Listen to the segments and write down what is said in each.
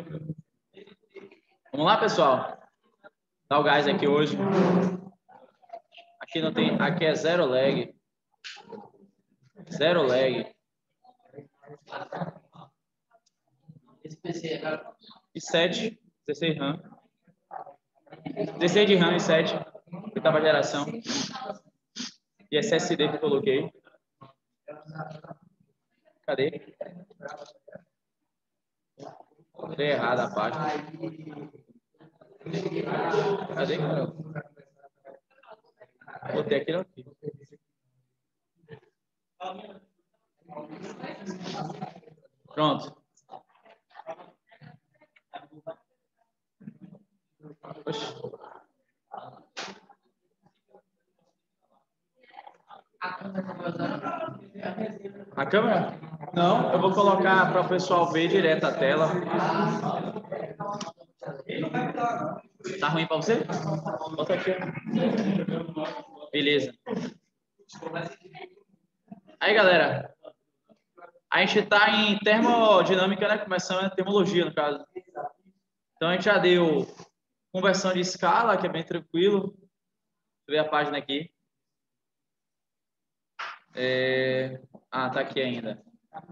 Vamos lá, pessoal. Dá o gás aqui hoje. Aqui não tem, aqui é zero lag. Zero lag. Esse PC é i7, 16 RAM. 16 de RAM e 7. Oitava geração. E SSD que eu coloquei. Cadê? Botei errado a página. Cadê, cara? Botei aqui, não. Pronto. Oxi. A câmera? Não, eu vou colocar para o pessoal ver direto a tela. Tá ruim para você? Bota aqui. Beleza. Aí, galera. A gente está em termodinâmica, né? Começando a termologia, no caso. Então, a gente já deu conversão de escala, que é bem tranquilo. Deixa eu ver a página aqui. Ah, tá aqui ainda.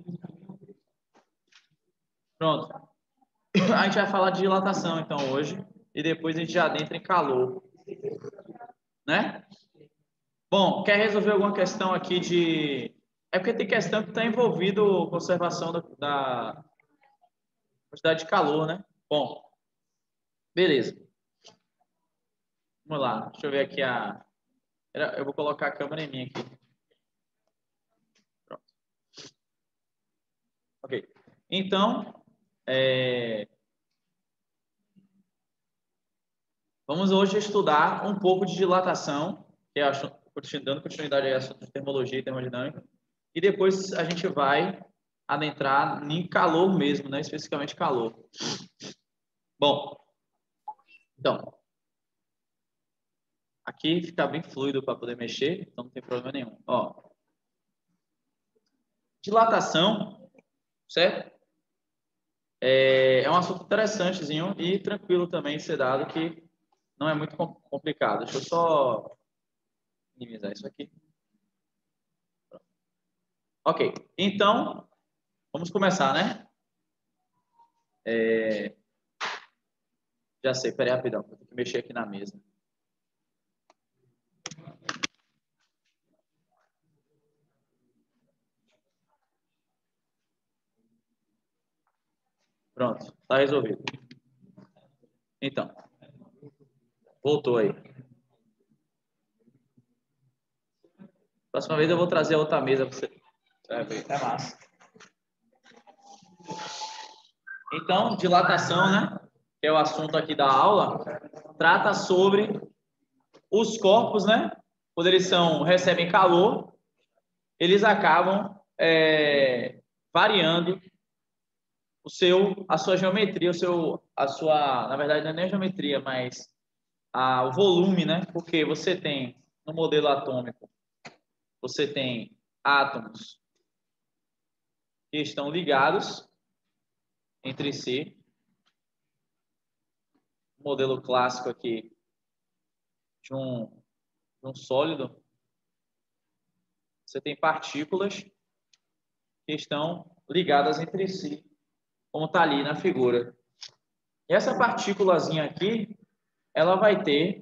Pronto. A gente vai falar de dilatação, então, hoje. E depois a gente já adentra em calor. Né? Bom, quer resolver alguma questão aqui de... É porque tem questão que está envolvido conservação da quantidade de calor, né? Bom, beleza. Vamos lá. Deixa eu ver aqui a... Eu vou colocar a câmera em mim aqui. Pronto. Ok. Então, vamos hoje estudar um pouco de dilatação, que é dando continuidade a assunto de termologia e termodinâmica. E depois a gente vai adentrar em calor mesmo, né? Especificamente calor. Bom, então, aqui fica bem fluido para poder mexer, então não tem problema nenhum. Ó, dilatação, certo? É um assunto interessantezinho e tranquilo também de ser dado, que não é muito complicado. Deixa eu só minimizar isso aqui. Ok, então, vamos começar, né? Já sei, peraí rapidão, vou ter que mexer aqui na mesa. Pronto, tá resolvido. Então, voltou aí. Próxima vez eu vou trazer outra mesa para você. Você vai ver, é massa. Então, dilatação, né? Que é o assunto aqui da aula, trata sobre os corpos, né? Quando eles recebem calor, eles acabam variando a sua geometria, na verdade não é nem a geometria, mas o volume, né? Porque você tem no modelo atômico, você tem átomos que estão ligados entre si. O modelo clássico aqui de um sólido, você tem partículas que estão ligadas entre si, como está ali na figura. E essa partículazinha aqui, ela vai ter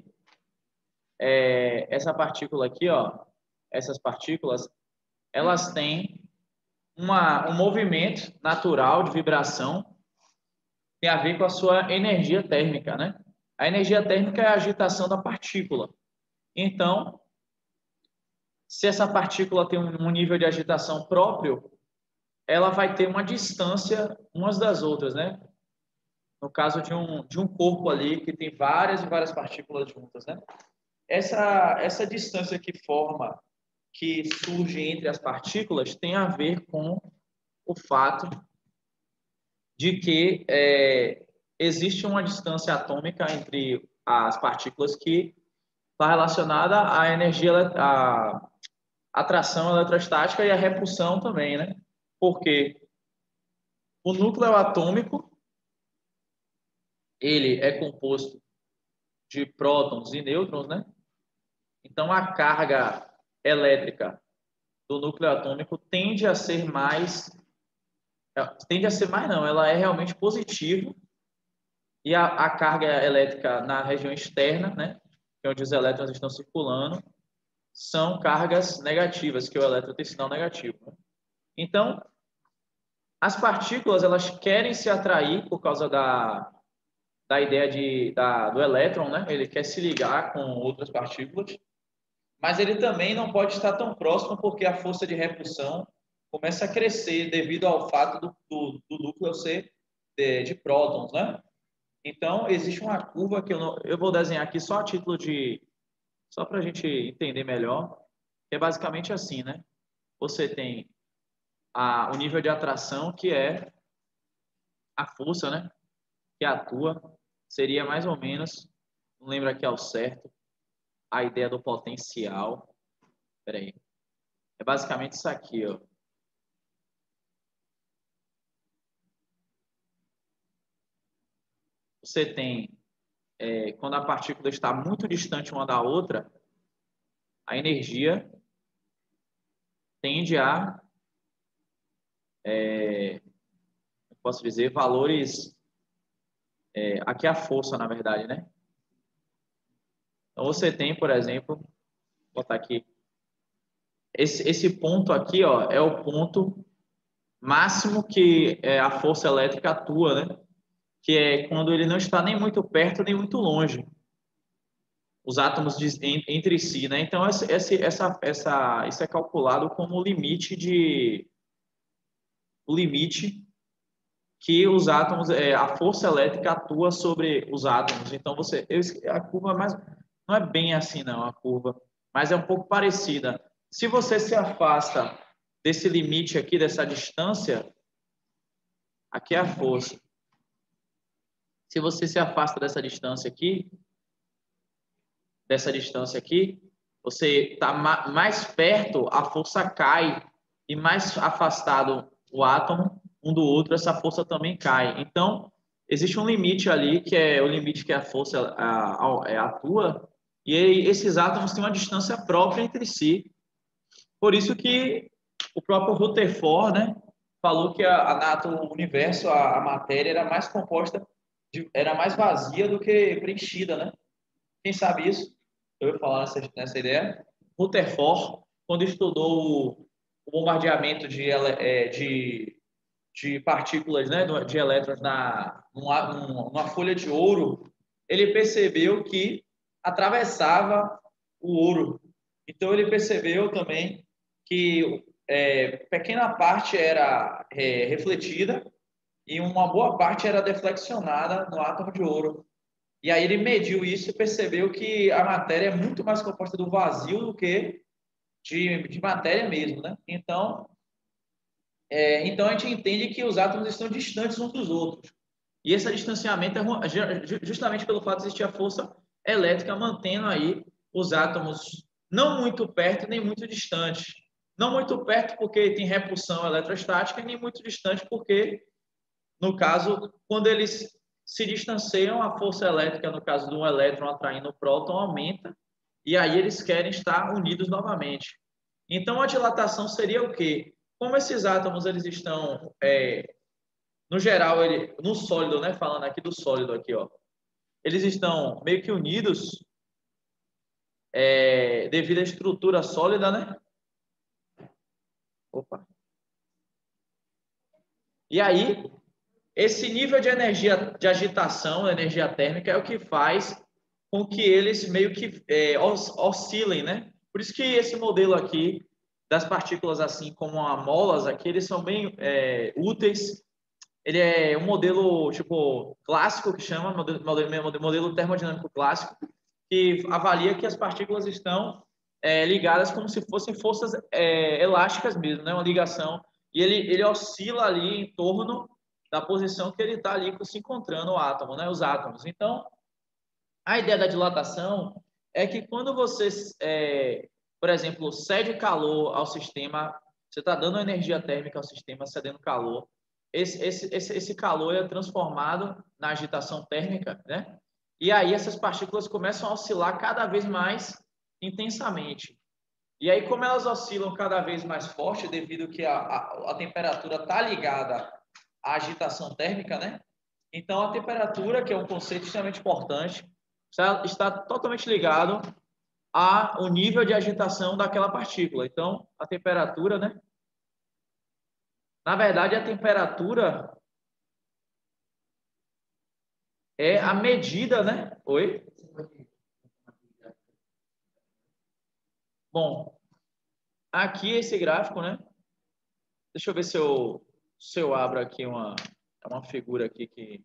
essa partícula aqui, ó, essas partículas, elas têm um movimento natural de vibração, tem a ver com a sua energia térmica, né? A energia térmica é a agitação da partícula. Então, se essa partícula tem um nível de agitação próprio, ela vai ter uma distância umas das outras, né? No caso de um corpo ali que tem várias e várias partículas juntas, né? Essa distância que surge entre as partículas tem a ver com o fato de que existe uma distância atômica entre as partículas que está relacionada à energia, à atração eletrostática e à repulsão também, né? Porque o núcleo atômico ele é composto de prótons e nêutrons, né? Então, a carga elétrica do núcleo atômico tende a ser mais não, ela é realmente positiva, e a carga elétrica na região externa, né, que é onde os elétrons estão circulando, são cargas negativas, que é o elétron tem sinal negativo. Então, as partículas, elas querem se atrair por causa da ideia do elétron, né? Ele quer se ligar com outras partículas, mas ele também não pode estar tão próximo porque a força de repulsão começa a crescer devido ao fato do núcleo ser de prótons, né? Então, existe uma curva que eu vou desenhar aqui só a título só para a gente entender melhor, que é basicamente assim, né? Você tem o nível de atração, que é a força, né? Que atua, seria mais ou menos, não lembro aqui ao certo, a ideia do potencial. Espera aí. É basicamente isso aqui, ó. Você tem, quando a partícula está muito distante uma da outra, a energia tende a, eu posso dizer, valores, aqui é a força, na verdade, né? Então, você tem, por exemplo, vou botar aqui, esse ponto aqui, ó, é o ponto máximo que a força elétrica atua, né? Que é quando ele não está nem muito perto nem muito longe, os átomos entre si, né? Então, isso é calculado como o limite que os átomos, a força elétrica atua sobre os átomos. Então, a curva não é bem assim, não, a curva, mas é um pouco parecida. Se você se afasta desse limite aqui, dessa distância, aqui é a força. Se você se afasta dessa distância aqui, você está mais perto, a força cai, e mais afastado o átomo um do outro, essa força também cai. Então, existe um limite ali, que é o limite que a força atua, e esses átomos têm uma distância própria entre si. Por isso que o próprio Rutherford, né, falou que o universo, a matéria era mais composta, era mais vazia do que preenchida, né? Quem sabe isso? Eu ia falar nessa ideia. Rutherford, quando estudou o bombardeamento de partículas, né, de elétrons numa folha de ouro, ele percebeu que atravessava o ouro. Então, ele percebeu também que pequena parte era refletida e uma boa parte era deflexionada no átomo de ouro. E aí ele mediu isso e percebeu que a matéria é muito mais composta do vazio do que de matéria mesmo, né? Então a gente entende que os átomos estão distantes uns dos outros. E esse distanciamento é justamente pelo fato de existir a força elétrica mantendo aí os átomos não muito perto nem muito distante. Não muito perto porque tem repulsão eletrostática, e nem muito distante porque, no caso, quando eles se distanciam, a força elétrica, no caso de um elétron atraindo o próton, aumenta, e aí eles querem estar unidos novamente. Então, a dilatação seria o quê? Como esses átomos eles estão, no geral, no sólido, né? Falando aqui do sólido, aqui, ó, eles estão meio que unidos devido à estrutura sólida, né? Opa. E aí, esse nível de energia de agitação, energia térmica, é o que faz com que eles meio que oscilem, né? Por isso que esse modelo aqui das partículas, assim como a molas aqui, eles são bem úteis. Ele é um modelo tipo clássico, que chama modelo termodinâmico clássico, que avalia que as partículas estão ligadas como se fossem forças elásticas mesmo, né? Uma ligação. E ele oscila ali em torno da posição que ele está ali se encontrando o átomo, né? Os átomos. Então, a ideia da dilatação é que quando você, por exemplo, cede calor ao sistema, você está dando energia térmica ao sistema, cedendo calor. esse calor é transformado na agitação térmica, né? E aí essas partículas começam a oscilar cada vez mais intensamente. E aí, como elas oscilam cada vez mais forte, devido que a temperatura está ligada à agitação térmica, né? Então, a temperatura, que é um conceito extremamente importante, está totalmente ligado ao nível de agitação daquela partícula. Então, a temperatura, né? Na verdade, a temperatura é a medida, né? Oi? Bom, aqui esse gráfico, né? Deixa eu ver se eu abro aqui uma figura aqui que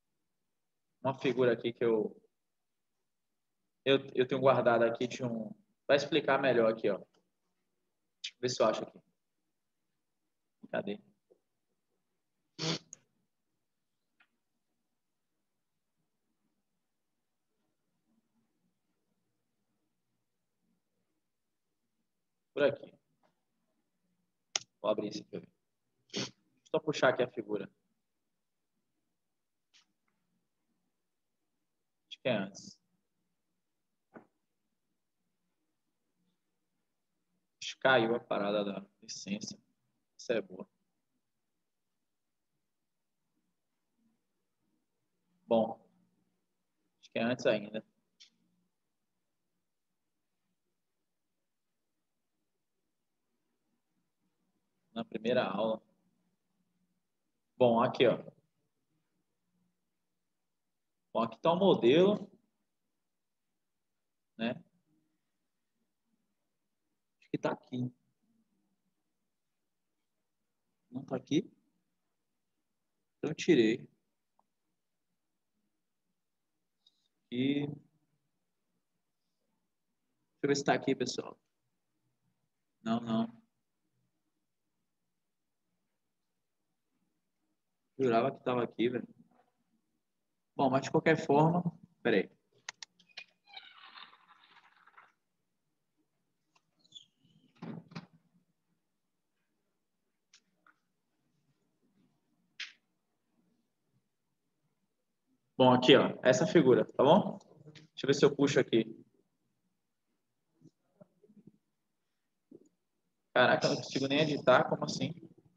eu tenho guardado aqui de um. Vai explicar melhor aqui, ó. Deixa eu ver se eu acho aqui. Cadê? Por aqui. Vou abrir esse aqui. Deixa eu só puxar aqui a figura. Acho que é antes. Caiu a parada da licença. Isso é boa. Bom, acho que é antes ainda. Na primeira aula. Bom, aqui, ó. Bom, aqui está o modelo, né? Acho que está aqui. Não está aqui? Então eu tirei. E deixa eu ver se está aqui, pessoal. Não, não. Jurava que estava aqui, velho. Bom, mas de qualquer forma, peraí. Bom, aqui, ó, essa figura, tá bom? Deixa eu ver se eu puxo aqui. Caraca, eu não consigo nem editar, como assim?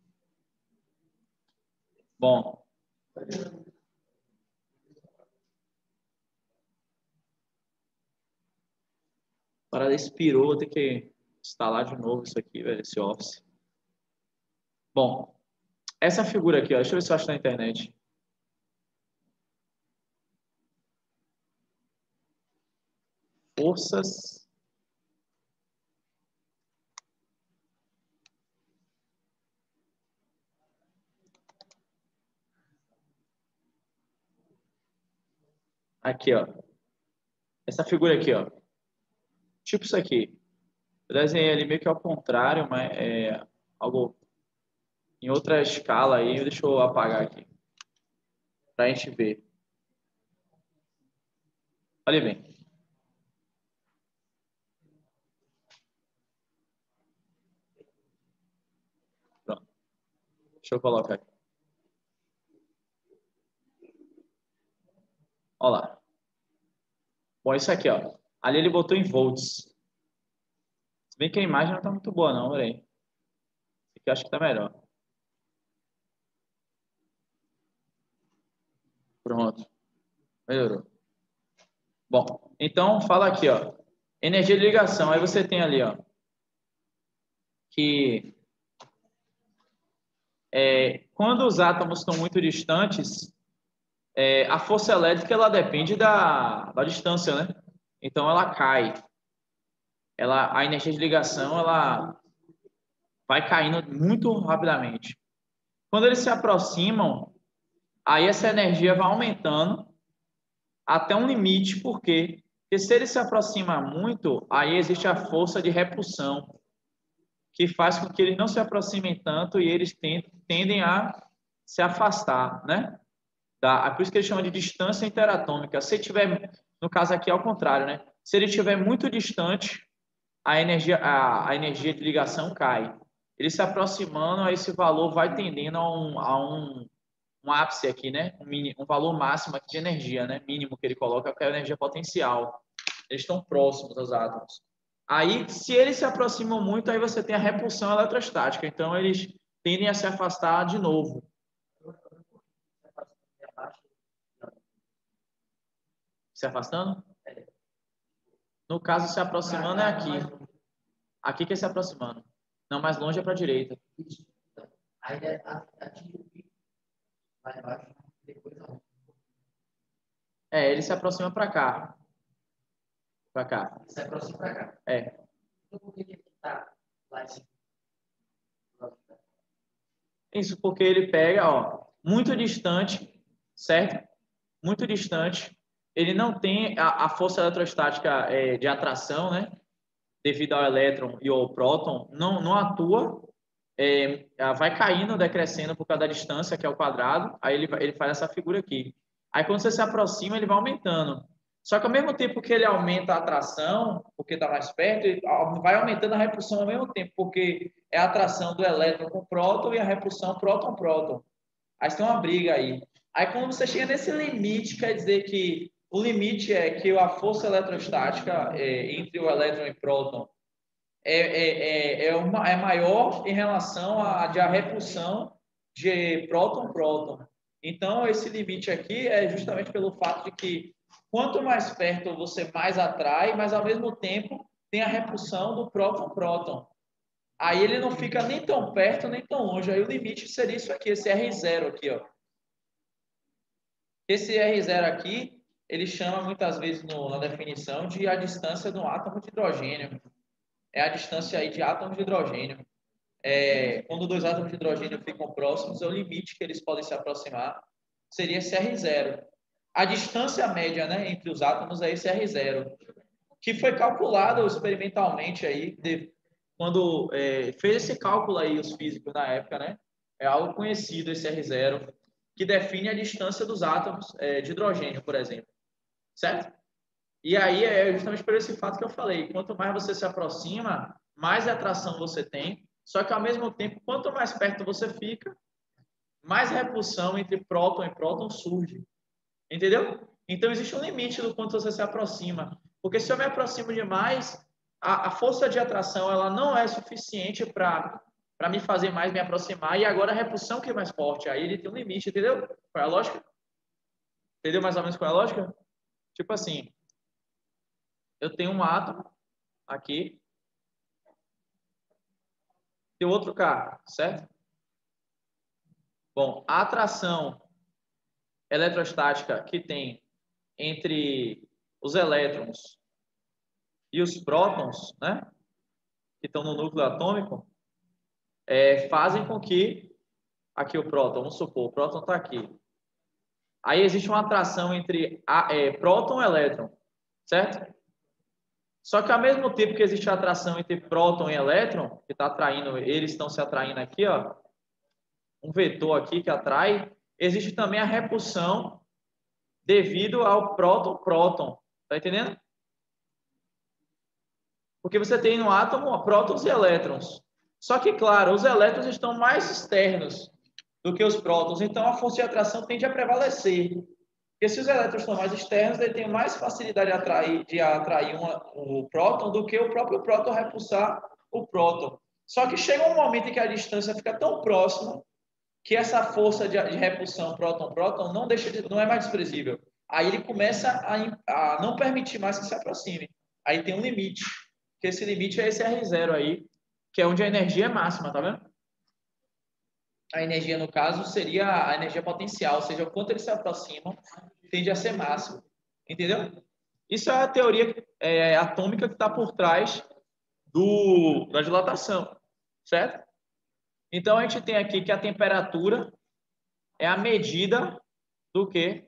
Bom. A parada expirou, vou ter que instalar de novo isso aqui, velho, esse Office. Bom, essa figura aqui, ó, deixa eu ver se eu acho na internet. Forças aqui, ó. Essa figura aqui, ó. Tipo isso aqui. Eu desenhei ali meio que ao contrário, mas é algo em outra escala aí. Deixa eu apagar aqui. Pra gente ver. Olha bem. Pronto. Deixa eu colocar aqui. Olha lá. Bom, isso aqui, ó. Ali ele botou em volts. Se bem que a imagem não tá muito boa, não, peraí. Esse aqui eu acho que tá melhor. Pronto. Melhorou. Bom, então fala aqui, ó. Energia de ligação. Aí você tem ali, ó. Que quando os átomos estão muito distantes, a força elétrica ela depende da distância, né? Então ela cai. A energia de ligação ela vai caindo muito rapidamente. Quando eles se aproximam, aí essa energia vai aumentando até um limite, por quê? Porque se ele se aproxima muito, aí existe a força de repulsão, que faz com que eles não se aproximem tanto e eles tendem a se afastar, né? Por isso que eles chamam de distância interatômica. Se tiver, no caso aqui é ao contrário, né? Se ele estiver muito distante, a energia de ligação cai. ele se aproximando, aí esse valor vai tendendo um ápice aqui, né? Um valor máximo aqui de energia, né? Mínimo que ele coloca, que é a energia potencial. Eles estão próximos aos átomos. Aí, se eles se aproximam muito, aí você tem a repulsão eletrostática. Então, eles tendem a se afastar de novo. Se afastando? No caso, se aproximando é aqui. Aqui que é se aproximando. Não, mais longe é para a direita. Aí atinge o pico, vai embaixo, depois não. Ele se aproxima para cá. Para cá. Se aproxima para cá. Então, por que ele está lá em cima? Isso porque ele pega, ó, muito distante, certo? Muito distante. Ele não tem a força eletrostática de atração, né? Devido ao elétron e ao próton, não atua. Vai caindo, decrescendo por causa da distância, que é o quadrado. Aí ele faz essa figura aqui. Aí quando você se aproxima, ele vai aumentando. Só que ao mesmo tempo que ele aumenta a atração, porque está mais perto, ele vai aumentando a repulsão ao mesmo tempo, porque é a atração do elétron com o próton e a repulsão próton-próton. Aí tem uma briga aí. Aí quando você chega nesse limite, quer dizer que o limite é que a força eletrostática entre o elétron e próton é maior em relação à repulsão de próton-próton. Então, esse limite aqui é justamente pelo fato de que quanto mais perto você mais atrai, mas ao mesmo tempo tem a repulsão do próton-próton. Aí ele não fica nem tão perto, nem tão longe. Aí o limite seria isso aqui, esse R0 aqui, ó. Esse R0 aqui, ele chama muitas vezes na definição de a distância do átomo de hidrogênio. É a distância aí de átomos de hidrogênio. Quando dois átomos de hidrogênio ficam próximos, é o limite que eles podem se aproximar, seria esse R0. A distância média, né, entre os átomos é esse R0, que foi calculado experimentalmente aí, quando fez esse cálculo aí os físicos na época, né? É algo conhecido esse R0, que define a distância dos átomos de hidrogênio, por exemplo. Certo? E aí é justamente por esse fato que eu falei. Quanto mais você se aproxima, mais atração você tem. Só que, ao mesmo tempo, quanto mais perto você fica, mais repulsão entre próton e próton surge. Entendeu? Então, existe um limite do quanto você se aproxima. Porque se eu me aproximo demais, a força de atração ela não é suficiente para me fazer mais me aproximar. E agora a repulsão que é mais forte. Aí ele tem um limite, entendeu? Qual é a lógica? Entendeu mais ou menos qual é a lógica? Tipo assim, eu tenho um átomo aqui, tem outro cá, certo? Bom, a atração eletrostática que tem entre os elétrons e os prótons, né, que estão no núcleo atômico, fazem com que aqui o próton, vamos supor, o próton está aqui. Aí existe uma atração entre próton e elétron, certo? Só que ao mesmo tempo que existe a atração entre próton e elétron, que está atraindo, eles estão se atraindo aqui, ó, um vetor aqui que atrai, existe também a repulsão devido ao próton-próton. Tá entendendo? Porque você tem no átomo prótons e elétrons. Só que, claro, os elétrons estão mais externos do que os prótons, então a força de atração tende a prevalecer. Porque se os elétrons estão mais externos, ele tem mais facilidade de atrair o próton do que o próprio próton repulsar o próton. Só que chega um momento em que a distância fica tão próxima que essa força de repulsão próton-próton não é mais desprezível. Aí ele começa a não permitir mais que se aproxime. Aí tem um limite, que esse limite é esse R0 aí, que é onde a energia é máxima, tá vendo? A energia, no caso, seria a energia potencial, ou seja, o quanto eles se aproximam tende a ser máximo. Entendeu? Isso é a teoria atômica que está por trás da dilatação, certo? Então, a gente tem aqui que a temperatura é a medida do quê?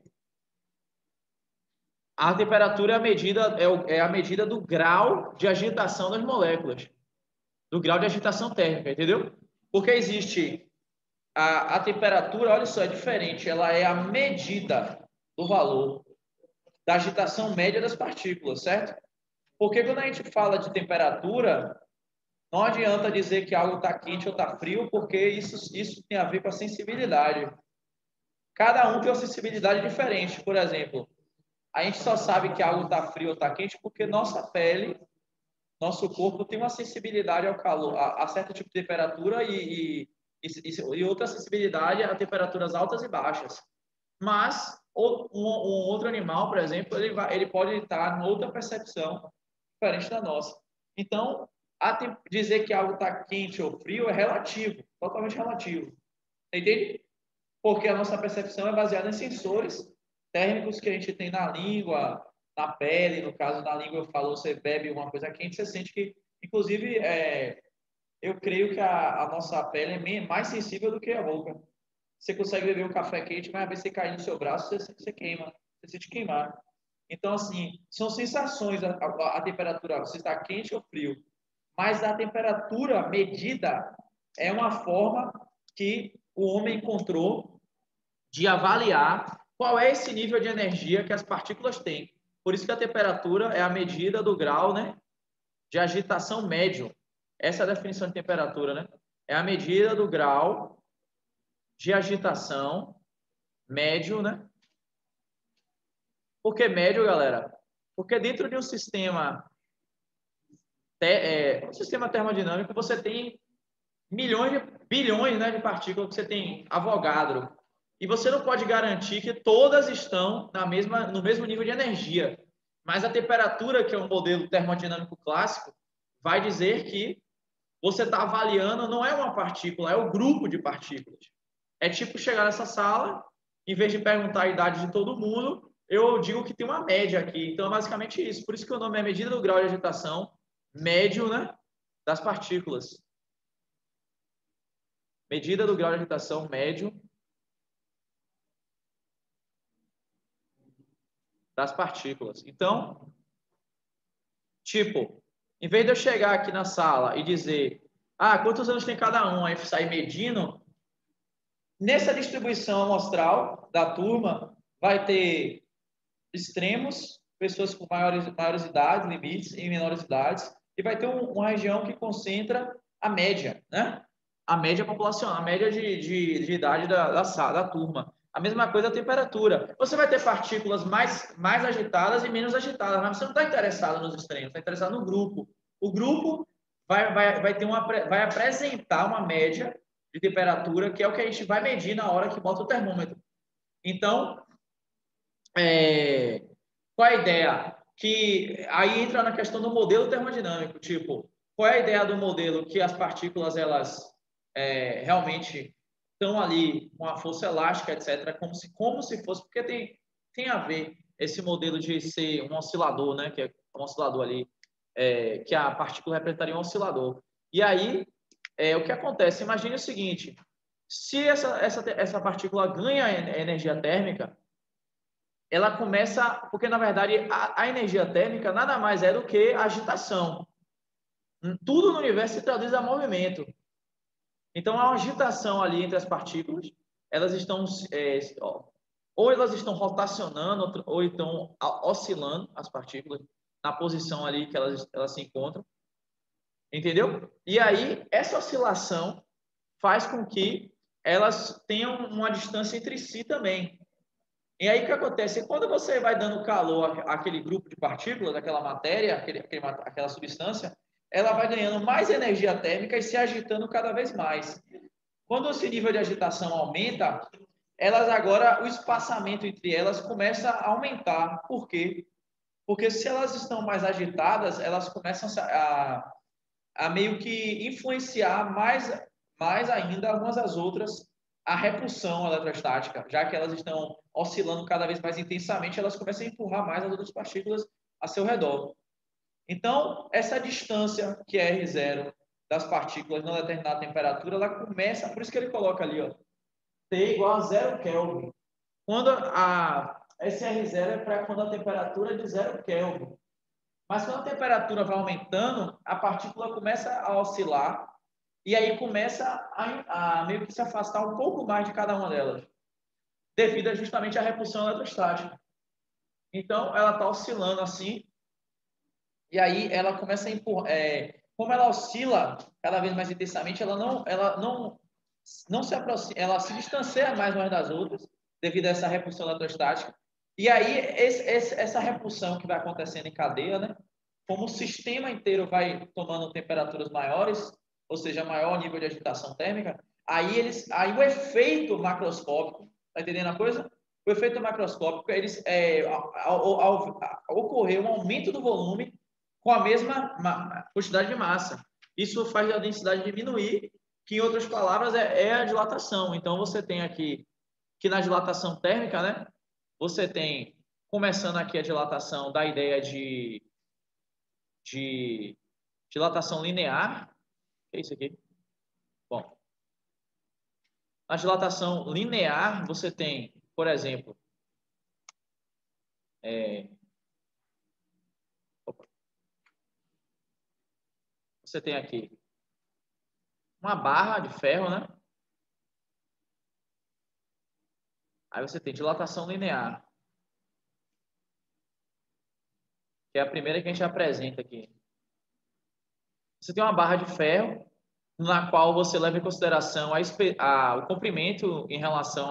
A temperatura é a medida do grau de agitação das moléculas, do grau de agitação térmica, entendeu? Porque existe a temperatura, olha só, é diferente, ela é a medida do valor da agitação média das partículas, certo? Porque quando a gente fala de temperatura, Não adianta dizer que algo está quente ou está frio, porque isso tem a ver com a sensibilidade. Cada um tem uma sensibilidade diferente. Por exemplo, a gente só sabe que algo está frio ou está quente porque nossa pele, nosso corpo tem uma sensibilidade ao calor, a certo tipo de temperatura e outra sensibilidade a temperaturas altas e baixas. Mas um outro animal, por exemplo, ele pode estar em outra percepção diferente da nossa. Então, dizer que algo está quente ou frio é relativo, totalmente relativo. Entende? Porque a nossa percepção é baseada em sensores térmicos que a gente tem na língua, na pele. No caso da língua, eu falo, você bebe uma coisa quente, você sente que, inclusive, eu creio que a nossa pele é mais sensível do que a boca. Você consegue beber um café quente, mas às vezes você cair no seu braço, você queima, você sente queimar. Então, assim, são sensações, a temperatura, se está quente ou frio. Mas a temperatura medida é uma forma que o homem encontrou de avaliar qual é esse nível de energia que as partículas têm. Por isso que a temperatura é a medida do grau, né, de agitação médio. Essa é a definição de temperatura, né? É a medida do grau de agitação médio, né? Por que médio, galera? Porque dentro de um sistema termodinâmico, você tem bilhões, né, de partículas, que você tem Avogadro. E você não pode garantir que todas estão no mesmo nível de energia. Mas a temperatura, que é um modelo termodinâmico clássico, vai dizer que você está avaliando, não é uma partícula, é o grupo de partículas. É tipo chegar nessa sala, em vez de perguntar a idade de todo mundo, eu digo que tem uma média aqui. Então, é basicamente isso. Por isso que o nome é medida do grau de agitação médio, né, das partículas. Medida do grau de agitação médio das partículas. Então, tipo, em vez de eu chegar aqui na sala e dizer, quantos anos tem cada um, aí sair medindo, nessa distribuição amostral da turma, vai ter extremos, pessoas com maiores idades, limites, e menores idades, e vai ter uma região que concentra a média, né? A média populacional, a média de idade da turma. A mesma coisa a temperatura. Você vai ter partículas mais agitadas e menos agitadas, mas você não está interessado nos extremos, está interessado no grupo. O grupo vai apresentar uma média de temperatura, que é o que a gente vai medir na hora que bota o termômetro. Então, qual é a ideia? Que aí entra na questão do modelo termodinâmico, tipo, qual é a ideia do modelo? Que as partículas, elas realmente estão ali com a força elástica, etc., como se fosse, porque tem a ver esse modelo de ser um oscilador, né, que é um oscilador ali, que a partícula representaria um oscilador. E aí, o que acontece? Imagine o seguinte, se essa partícula ganha energia térmica, ela começa, porque na verdade a energia térmica nada mais é do que agitação. Tudo no universo se traduz a movimento. Então, há uma agitação ali entre as partículas, elas estão, ou elas estão rotacionando, ou estão oscilando as partículas na posição ali que elas se encontram. Entendeu? E aí, essa oscilação faz com que elas tenham uma distância entre si também. E aí o que acontece? Quando você vai dando calor àquele grupo de partículas, aquela matéria, aquela substância, ela vai ganhando mais energia térmica e se agitando cada vez mais. Quando esse nível de agitação aumenta, o espaçamento entre elas começa a aumentar. Por quê? Porque se elas estão mais agitadas, elas começam a meio que influenciar mais ainda umas às outras a repulsão eletrostática, já que elas estão oscilando cada vez mais intensamente, elas começam a empurrar mais as outras partículas a seu redor. Então, essa distância que é R0 das partículas numa determinada temperatura, ela começa, por isso que ele coloca ali, ó, T igual a 0 Kelvin. Quando esse R0 é para quando a temperatura é de 0 Kelvin. Mas quando a temperatura vai aumentando, a partícula começa a oscilar e aí começa a meio que se afastar um pouco mais de cada uma delas, devido justamente à repulsão eletrostática. Então, ela está oscilando assim, e aí ela começa a empurrar, como ela oscila cada vez mais intensamente, ela não se aproxima, ela se distancia mais umas das outras devido a essa repulsão eletrostática. E aí essa repulsão que vai acontecendo em cadeia, né? Como o sistema inteiro vai tomando temperaturas maiores, ou seja, maior nível de agitação térmica, aí o efeito macroscópico, tá entendendo a coisa? O efeito macroscópico, ao ocorrer um aumento do volume com a mesma quantidade de massa. Isso faz a densidade diminuir, que em outras palavras é a dilatação. Então você tem aqui que na dilatação térmica, né? Você tem, começando aqui a dilatação da ideia de dilatação linear. O que é isso aqui? Bom, na dilatação linear, você tem, por exemplo, você tem aqui uma barra de ferro, né? Aí você tem dilatação linear, que é a primeira que a gente apresenta aqui. Você tem uma barra de ferro, na qual você leva em consideração o comprimento em relação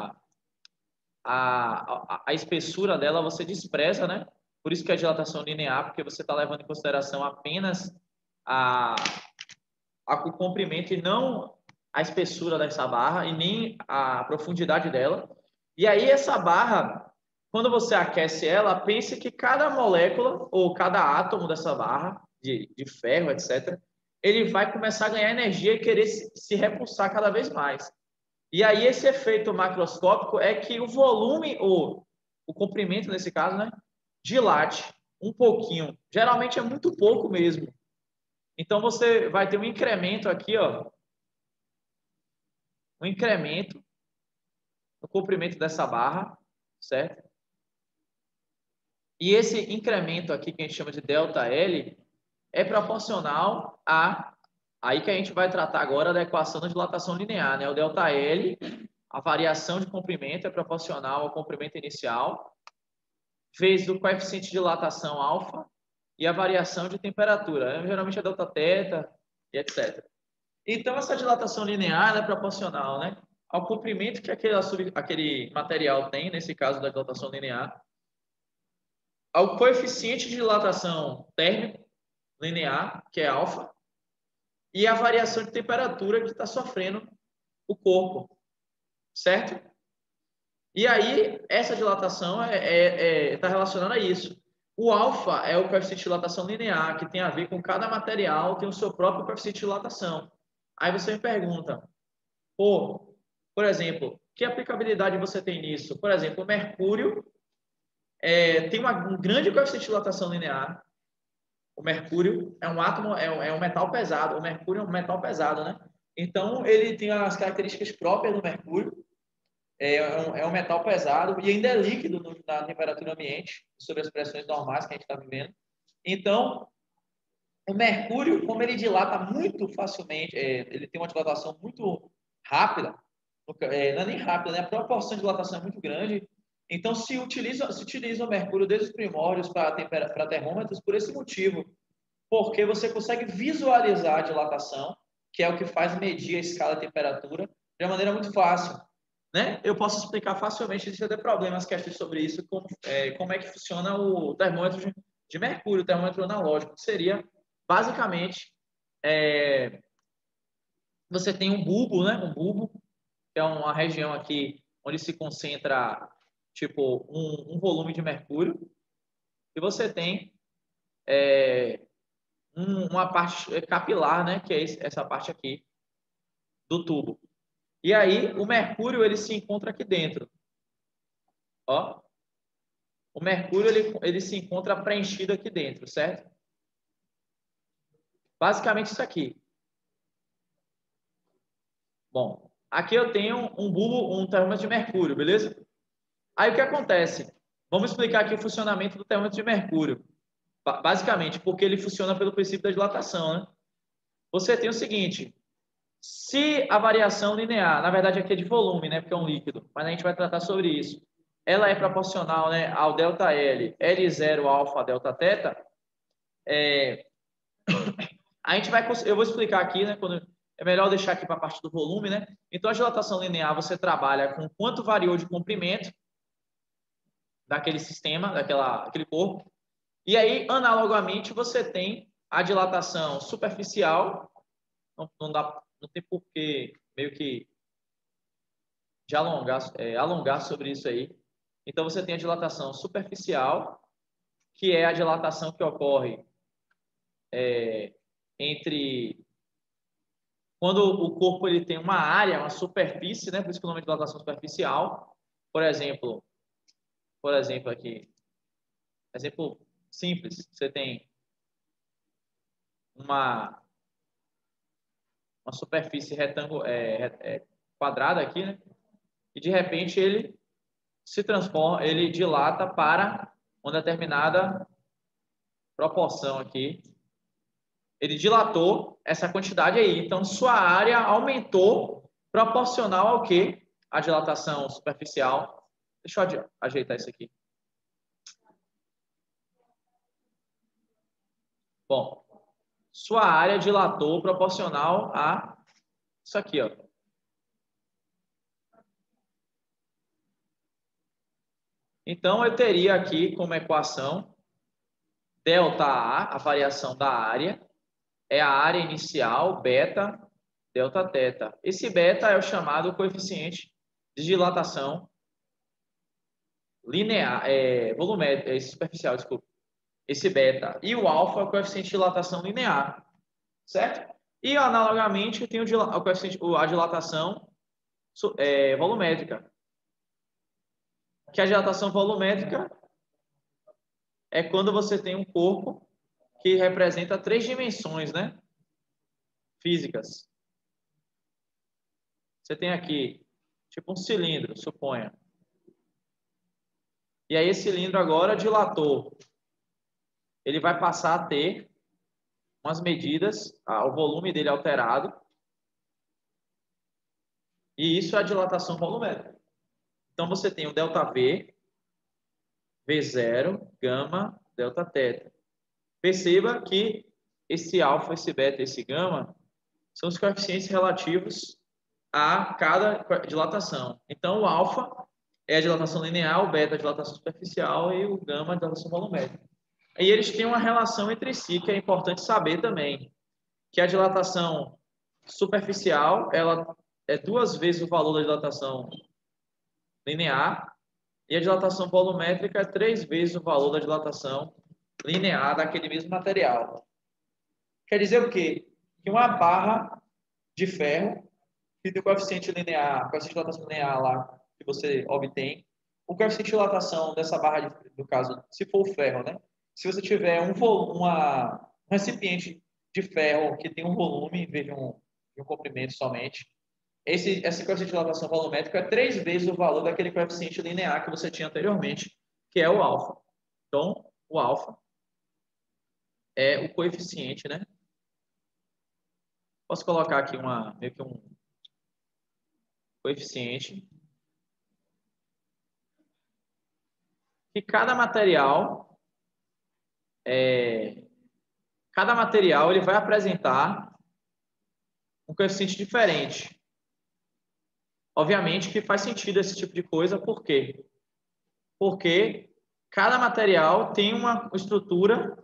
a espessura dela, você despreza, né? Por isso que é dilatação linear, porque você está levando em consideração apenas o comprimento e não a espessura dessa barra e nem a profundidade dela. E aí essa barra, quando você aquece ela, pense que cada molécula ou cada átomo dessa barra de ferro, etc., ele vai começar a ganhar energia e querer se repulsar cada vez mais. E aí esse efeito macroscópico é que o volume, ou o comprimento nesse caso, né, dilate um pouquinho. Geralmente é muito pouco mesmo. Então você vai ter um incremento aqui, ó, um incremento no comprimento dessa barra, certo? E esse incremento aqui, que a gente chama de ΔL, é proporcional aí que a gente vai tratar agora da equação da dilatação linear, né? O ΔL, a variação de comprimento é proporcional ao comprimento inicial, vezes o coeficiente de dilatação alfa e a variação de temperatura, né? Geralmente é Δθ e etc. Então, essa dilatação linear é proporcional, né, ao comprimento que aquele material tem, nesse caso da dilatação linear, ao coeficiente de dilatação térmico linear, que é alfa, e a variação de temperatura que está sofrendo o corpo, certo? E aí, essa dilatação está relacionada a isso. O alfa é o coeficiente de dilatação linear, que tem a ver com cada material, tem o seu próprio coeficiente de dilatação. Aí você me pergunta, por exemplo, que aplicabilidade você tem nisso? Por exemplo, o mercúrio tem um grande coeficiente de dilatação linear. O mercúrio é um átomo, é um metal pesado. O mercúrio é um metal pesado, né? Então, ele tem as características próprias do mercúrio. É um metal pesado e ainda é líquido na temperatura ambiente, sob as pressões normais que a gente está vivendo. Então, o mercúrio, como ele dilata muito facilmente, ele tem uma dilatação muito rápida, não é nem rápida, né? A proporção de dilatação é muito grande. Então, se utiliza o mercúrio desde os primórdios para termômetros por esse motivo, porque você consegue visualizar a dilatação, que é o que faz medir a escala de temperatura, de uma maneira muito fácil. Né? Eu posso explicar facilmente, existem até problemas, questões sobre isso, como é que funciona o termômetro de mercúrio, o termômetro analógico, que seria, basicamente, você tem um bulbo, né? Um bulbo, que é uma região aqui onde se concentra, tipo, um volume de mercúrio, e você tem uma parte capilar, né? Que é essa parte aqui do tubo. E aí, o mercúrio, ele se encontra aqui dentro. Ó. O mercúrio, ele se encontra preenchido aqui dentro, certo? Basicamente isso aqui. Bom, aqui eu tenho um bulbo, um termômetro de mercúrio, beleza? Aí o que acontece? Vamos explicar aqui o funcionamento do termômetro de mercúrio. Basicamente, porque ele funciona pelo princípio da dilatação, né? Você tem o seguinte, se a variação linear, na verdade aqui é de volume, né, porque é um líquido, mas a gente vai tratar sobre isso, ela é proporcional, né, ao ΔL, L0 alfa Δθ, Eu vou explicar aqui, né? É melhor deixar aqui para a parte do volume, né? Então, a dilatação linear, você trabalha com quanto variou de comprimento daquele sistema, daquele corpo. E aí, analogamente, você tem a dilatação superficial. Não tem porquê meio que de alongar sobre isso aí. Então, você tem a dilatação superficial, que é a dilatação que ocorre entre quando o corpo ele tem uma área, uma superfície, né? Por isso que o nome é dilatação superficial. Por exemplo aqui, exemplo simples, você tem uma superfície quadrada aqui, né? E de repente ele se transforma, ele dilata para uma determinada proporção aqui. Ele dilatou essa quantidade aí. Então, sua área aumentou proporcional ao quê? A dilatação superficial. Deixa eu ajeitar isso aqui. Bom, sua área dilatou proporcional a isso aqui, ó. Então, eu teria aqui como equação ΔA, a variação da área, é a área inicial, beta, delta teta. Esse beta é o chamado coeficiente de dilatação linear, volumétrica, superficial, desculpa. Esse beta. E o alfa é o coeficiente de dilatação linear, certo? E analogamente tem o coeficiente, a dilatação volumétrica. Que a dilatação volumétrica é quando você tem um corpo que representa 3 dimensões, né? Físicas. Você tem aqui, tipo um cilindro, suponha. E aí esse cilindro agora dilatou. Ele vai passar a ter umas medidas, o volume dele alterado. E isso é a dilatação volumétrica. Então você tem o ΔV, V0, gama, delta teta. Perceba que esse alfa, esse beta e esse gama são os coeficientes relativos a cada dilatação. Então, o alfa é a dilatação linear, o beta é a dilatação superficial e o gama é a dilatação volumétrica. E eles têm uma relação entre si que é importante saber também, que a dilatação superficial ela é 2 vezes o valor da dilatação linear e a dilatação volumétrica é 3 vezes o valor da dilatação linear daquele mesmo material. Quer dizer o quê? Que uma barra de ferro que tem o coeficiente linear, o coeficiente de dilatação linear lá que você obtém, o coeficiente de dilatação dessa barra, no caso, se for o ferro, né? Se você tiver um recipiente de ferro que tem um volume em vez de um comprimento somente, esse coeficiente de dilatação volumétrica é 3 vezes o valor daquele coeficiente linear que você tinha anteriormente, que é o alfa. Então, o alfa é o coeficiente, né? Posso colocar aqui meio que um coeficiente que cada material ele vai apresentar um coeficiente diferente. Obviamente que faz sentido esse tipo de coisa, por quê? Porque cada material tem uma estrutura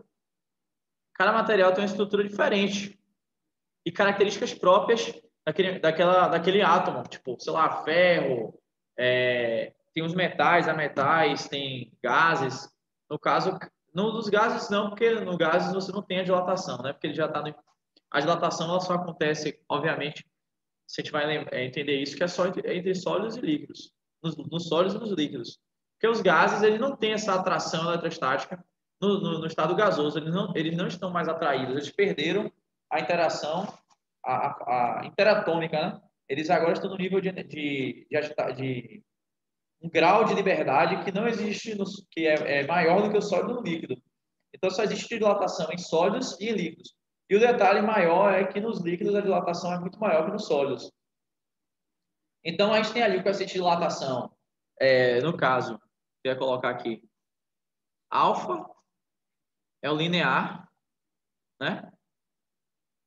diferente e características próprias daquele átomo, tipo, sei lá, ferro, tem os metais, ametais, tem gases. No caso, no dos gases não, porque no gases você não tem a dilatação, né? Porque ele já está a dilatação ela só acontece, obviamente, se a gente vai entender isso, que é só entre sólidos e líquidos, nos sólidos e nos líquidos. Porque os gases ele não têm essa atração eletrostática no estado gasoso, eles não estão mais atraídos, eles perderam a interação, a interatômica, né? Eles agora estão no nível de um grau de liberdade que não existe, que é maior do que o sólido no líquido. Então, só existe dilatação em sólidos e em líquidos. E o detalhe maior é que nos líquidos a dilatação é muito maior que nos sólidos. Então, a gente tem ali o coeficiente de dilatação, no caso, eu ia colocar aqui, alfa é o linear, né?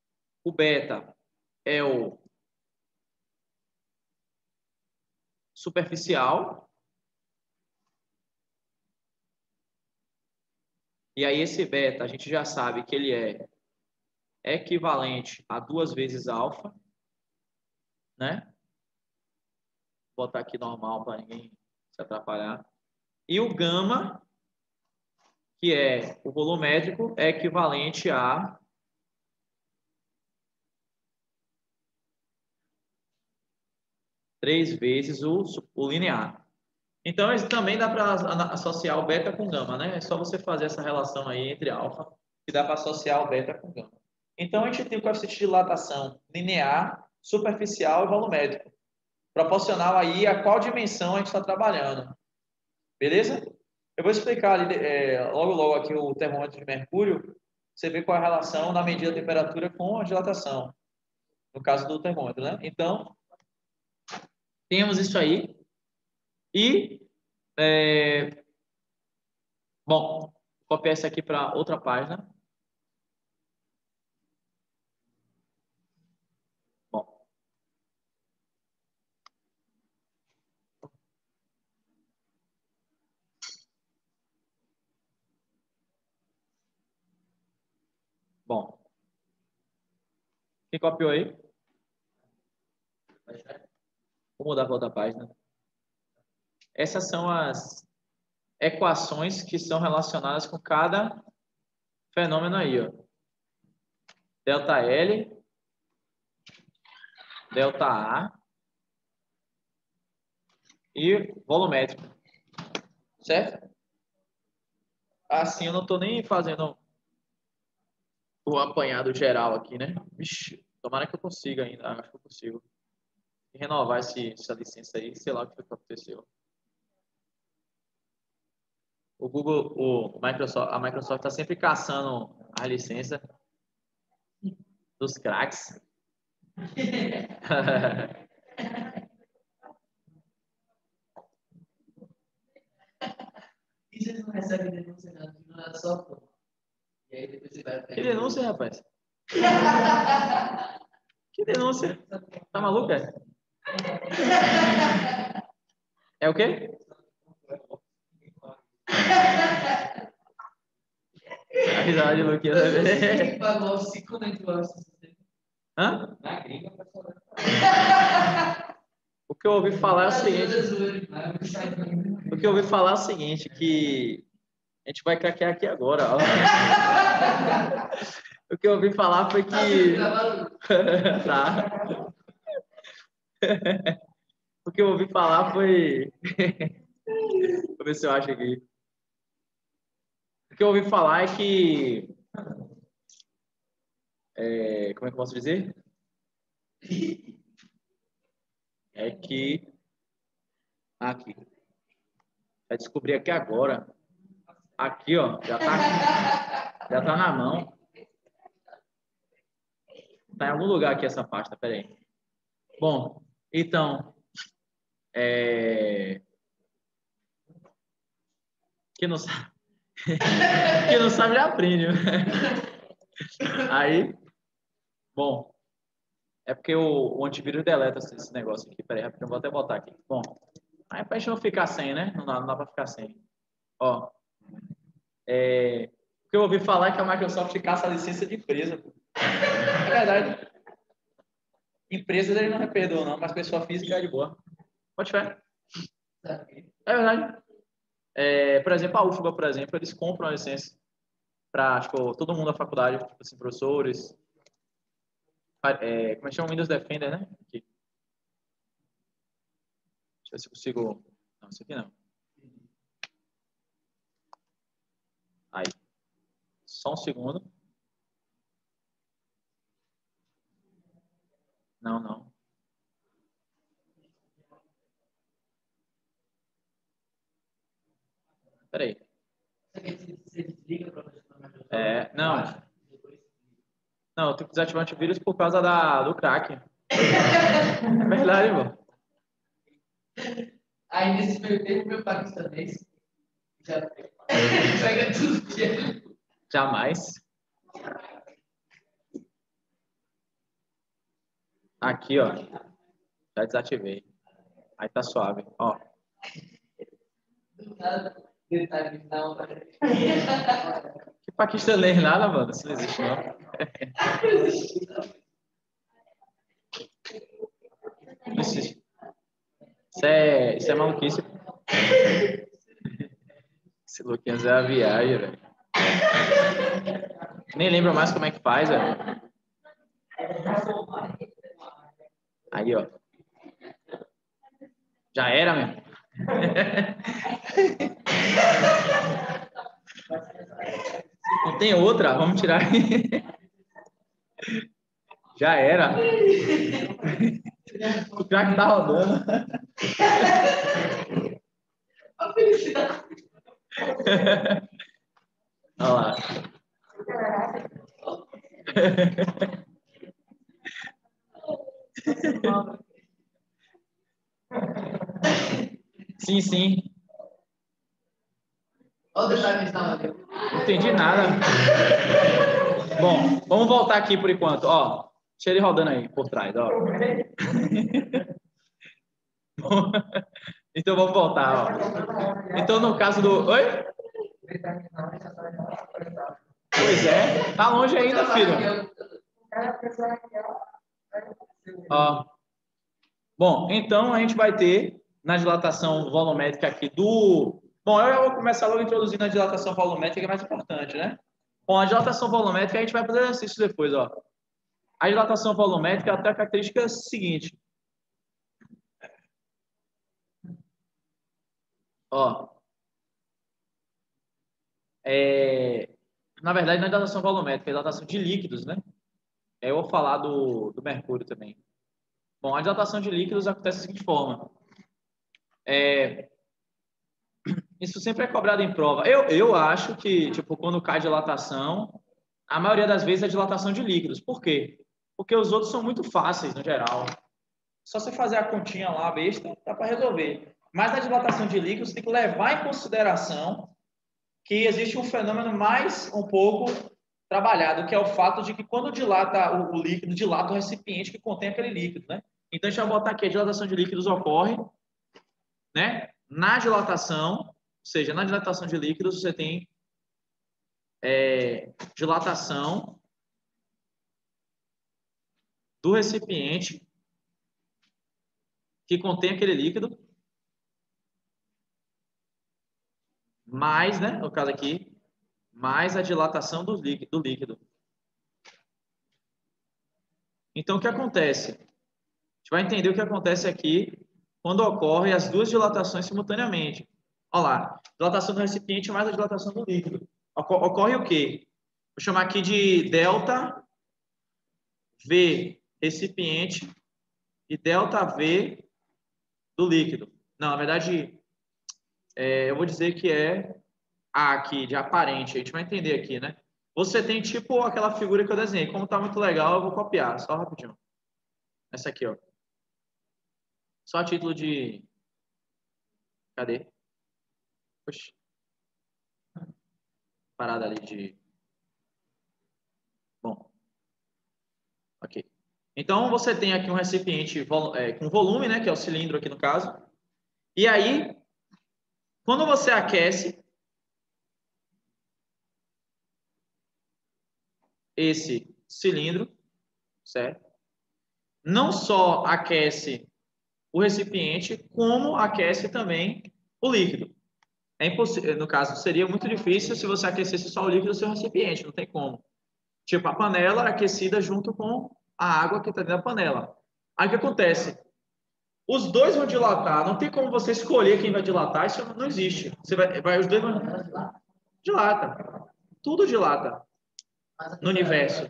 O beta é o superficial. E aí esse beta, a gente já sabe que ele é equivalente a 2 vezes alfa, né? Vou botar aqui normal para ninguém se atrapalhar. E o gama, que é o volumétrico, é equivalente a 3 vezes o linear. Então, isso também dá para associar o beta com gama, né? É só você fazer essa relação aí entre alfa, que dá para associar o beta com gama. Então, a gente tem o coeficiente de dilatação linear, superficial e volumétrico, proporcional aí a qual dimensão a gente está trabalhando. Beleza? Eu vou explicar ali, logo aqui o termômetro de mercúrio. Você vê qual é a relação na medida da temperatura com a dilatação, no caso do termômetro, né? Então, temos isso aí. E, bom, vou copiar isso aqui para outra página. Bom, quem copiou aí? Vou mudar para outra página. Essas são as equações que são relacionadas com cada fenômeno aí, ó. Delta L, delta A e volumétrico. Certo? Assim eu não estou nem fazendo o apanhado geral aqui, né? Vixe, tomara que eu consiga ainda. Acho que eu consigo renovar essa licença aí. Sei lá o que aconteceu. O Google, a Microsoft está sempre caçando a licença dos craques. E você não recebe denúncia na sua conta? E aí depois você vai... Que denúncia, rapaz? Que denúncia? Tá maluco, é? É o quê? A risada de Luquinhas. Você pagou 5 negócios. Hã? O que eu ouvi falar é o seguinte. O que eu ouvi falar é o seguinte, que a gente vai craquear aqui agora. Ó. O que eu ouvi falar foi que... Tá. O que eu ouvi falar foi... Vou ver se eu acho aqui. O que eu ouvi falar é que... como é que eu posso dizer? É que... Aqui. Vai descobrir aqui agora. Aqui, ó. Já tá na mão. Tá em algum lugar aqui essa pasta, peraí. Bom, então... Quem não sabe... Quem não sabe já aprende. Aí... Bom... É porque o antivírus deleta esse negócio aqui. Peraí, eu vou até botar aqui. Bom, aí pra gente não ficar sem, né? Não dá pra ficar sem. Ó, o que eu ouvi falar é que a Microsoft caça a licença de empresa. É verdade. Empresas eles não perdoam, não, mas pessoa física é de boa. Pode ver. É verdade. Por exemplo, a UFBA, por exemplo, eles compram a licença para todo mundo da faculdade, tipo assim, professores. Como é que chama? Windows Defender, né? Aqui. Deixa eu ver se eu consigo... Não, isso aqui não. Aí. Só um segundo. Não. Peraí. Você desliga para Não. Não, eu tenho que desativar o antivírus por causa do crack. É verdade, mano. Aí nesse meio tempo, meu paquistanês já pega tudo que é. Jamais. Aqui, ó. Já desativei. Aí tá suave. Ó. Que paquistanês nada, mano. Isso não existe, não. Não existe. Isso é maluquice. Esse Luquinhas é a viagem, velho. Nem lembro mais como é que faz, velho. Aí, ó. Já era, mesmo. Não tem outra? Vamos tirar aí. Já era. O crack tá rodando. Olha lá. Sim, sim. Olha o detalhe que está. Não entendi nada. Bom, vamos voltar aqui por enquanto. Ó, deixa ele rodando aí por trás, ó. Então vamos voltar, ó. Então no caso do... Oi? Pois é. Tá longe ainda, filho. Ó. Bom, então a gente vai ter na dilatação volumétrica aqui do... Bom, eu vou começar logo introduzindo a dilatação volumétrica, que é mais importante, né? Bom, a dilatação volumétrica a gente vai fazer exercício depois, ó. A dilatação volumétrica tem a característica seguinte. Ó. Na verdade, não é dilatação volumétrica, é dilatação de líquidos, né? Eu vou falar do mercúrio também. Bom, a dilatação de líquidos acontece da seguinte forma. Isso sempre é cobrado em prova. Eu acho que, tipo, quando cai dilatação, a maioria das vezes é dilatação de líquidos. Por quê? Porque os outros são muito fáceis, no geral. Só você fazer a continha lá, besta, dá para resolver. Mas na dilatação de líquidos, você tem que levar em consideração que existe um fenômeno mais um pouco trabalhado, que é o fato de que quando dilata o líquido, dilata o recipiente que contém aquele líquido, né? Então, deixa eu botar aqui, a dilatação de líquidos ocorre, né? Na dilatação, ou seja, na dilatação de líquidos, você tem dilatação do recipiente que contém aquele líquido, mais, né, no caso aqui, mais a dilatação do líquido. Então, o que acontece? A gente vai entender o que acontece aqui quando ocorrem as duas dilatações simultaneamente. Olha lá, dilatação do recipiente mais a dilatação do líquido. Ocorre o quê? Vou chamar aqui de delta V recipiente e delta V do líquido. Não, na verdade, eu vou dizer que é A aqui, de aparente. A gente vai entender aqui, né? Você tem tipo aquela figura que eu desenhei. Como tá muito legal, eu vou copiar. Só rapidinho. Essa aqui, ó. Só a título de... Cadê? Oxi. Parada ali de... Bom. Ok. Então, você tem aqui um recipiente com volume, né? Que é o cilindro aqui no caso. E aí, quando você aquece esse cilindro, certo? Não só aquece o recipiente, como aquece também o líquido. É impossível, no caso, seria muito difícil se você aquecesse só o líquido do seu recipiente, não tem como. Tipo, a panela aquecida junto com a água que está dentro da panela. Aí o que acontece? Os dois vão dilatar, não tem como você escolher quem vai dilatar, isso não existe. Os dois vão dilata. Tudo dilata no universo.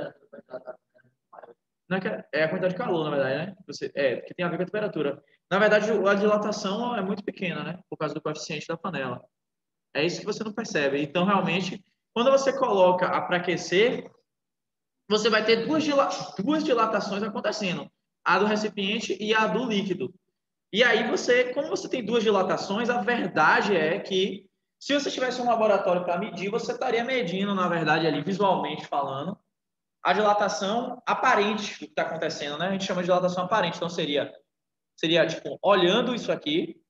Não é a quantidade de calor, na verdade, né? Que tem a ver com a temperatura. Na verdade, a dilatação é muito pequena, né? Por causa do coeficiente da panela. É isso que você não percebe. Então, realmente, quando você coloca para aquecer, você vai ter duas dilatações acontecendo. A do recipiente e a do líquido. E aí, como você tem duas dilatações, a verdade é que, se você tivesse um laboratório para medir, você estaria medindo, na verdade, ali, visualmente falando, a dilatação aparente do que está acontecendo, né? A gente chama de dilatação aparente. Então, seria tipo, olhando isso aqui,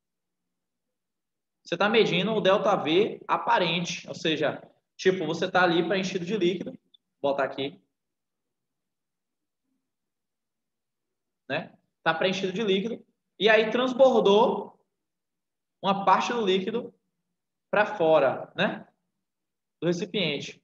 você está medindo o ΔV aparente. Ou seja, tipo, você está ali preenchido de líquido. Vou botar aqui. Né? Está preenchido de líquido. E aí transbordou uma parte do líquido para fora, né? Do recipiente.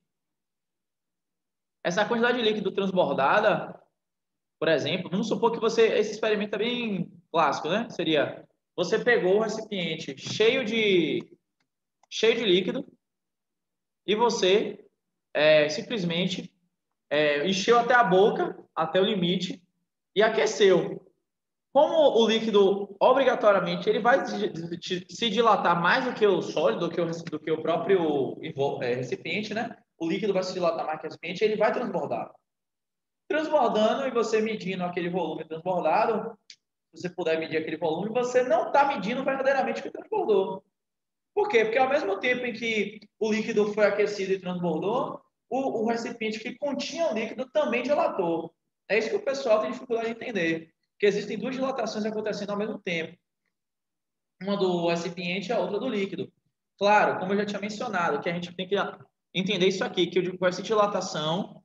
Essa quantidade de líquido transbordada, por exemplo, vamos supor que esse experimento é bem clássico, né? Seria, você pegou o recipiente cheio de líquido e você simplesmente encheu até a boca, até o limite, e aqueceu. Como o líquido, obrigatoriamente, ele vai se dilatar mais do que o sólido, do que o próprio recipiente, né? O líquido vai se dilatar mais que o recipiente, ele vai transbordar. Transbordando e você medindo aquele volume transbordado, se você puder medir aquele volume, você não está medindo verdadeiramente o que transbordou. Por quê? Porque ao mesmo tempo em que o líquido foi aquecido e transbordou, o recipiente que continha o líquido também dilatou. É isso que o pessoal tem dificuldade de entender. Que existem duas dilatações acontecendo ao mesmo tempo. Uma do recipiente e a outra do líquido. Claro, como eu já tinha mencionado, que a gente tem que entender isso aqui, que com essa dilatação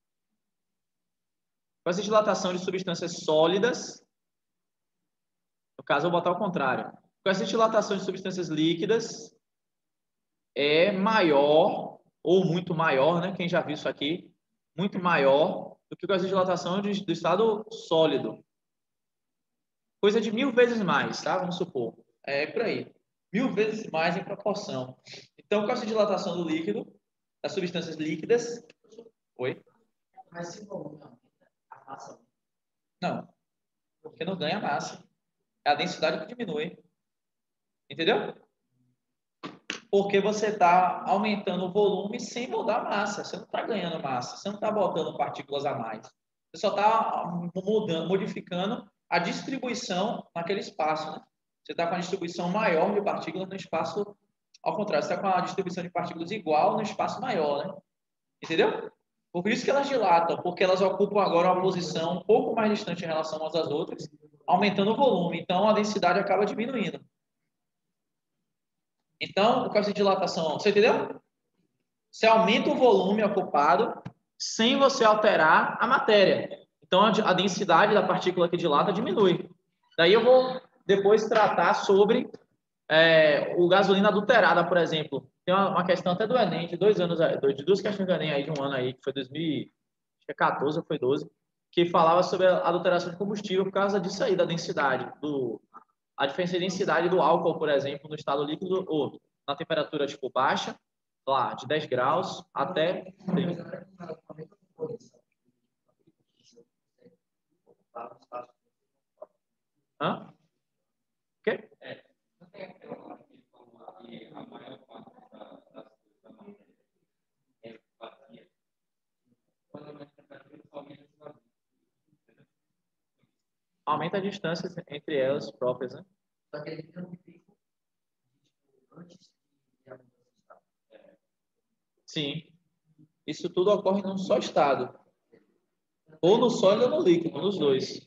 de substâncias sólidas, no caso eu vou botar ao contrário, com essa dilatação de substâncias líquidas é maior, ou muito maior, né? Quem já viu isso aqui, muito maior do que com essa dilatação do estado sólido. Coisa de 1000 vezes mais, tá? Vamos supor. É por aí. 1000 vezes mais em proporção. Então, com essa dilatação do líquido, das substâncias líquidas... Oi? Mas se for a massa. Não. Porque não ganha massa. É a densidade que diminui. Entendeu? Porque você está aumentando o volume sem mudar a massa. Você não está ganhando massa. Você não está botando partículas a mais. Você só está modificando a distribuição naquele espaço. Né? Você está com a distribuição maior de partículas no espaço, ao contrário, você está com a distribuição de partículas igual no espaço maior. Né? Entendeu? Por isso que elas dilatam, porque elas ocupam agora uma posição um pouco mais distante em relação umas às outras, aumentando o volume. Então, a densidade acaba diminuindo. Então, por causa de dilatação, você entendeu? Você aumenta o volume ocupado sem você alterar a matéria. Então, a densidade da partícula que dilata diminui. Daí eu vou depois tratar sobre o gasolina adulterada, por exemplo. Tem uma questão até do Enem, de 2 anos, de duas questões do Enem aí, de um ano aí, que foi 2014 ou foi 12, que falava sobre a adulteração de combustível por causa disso aí, da densidade, a diferença de densidade do álcool, por exemplo, no estado líquido ou na temperatura tipo baixa, lá, de 10 graus até 30. Hã? O quê? Aumenta a distância entre elas próprias, né? Só que ele fica no pico antes de a mudança de estado. Sim. Isso tudo ocorre num só estado. Ou no sólido ou no líquido, nos dois.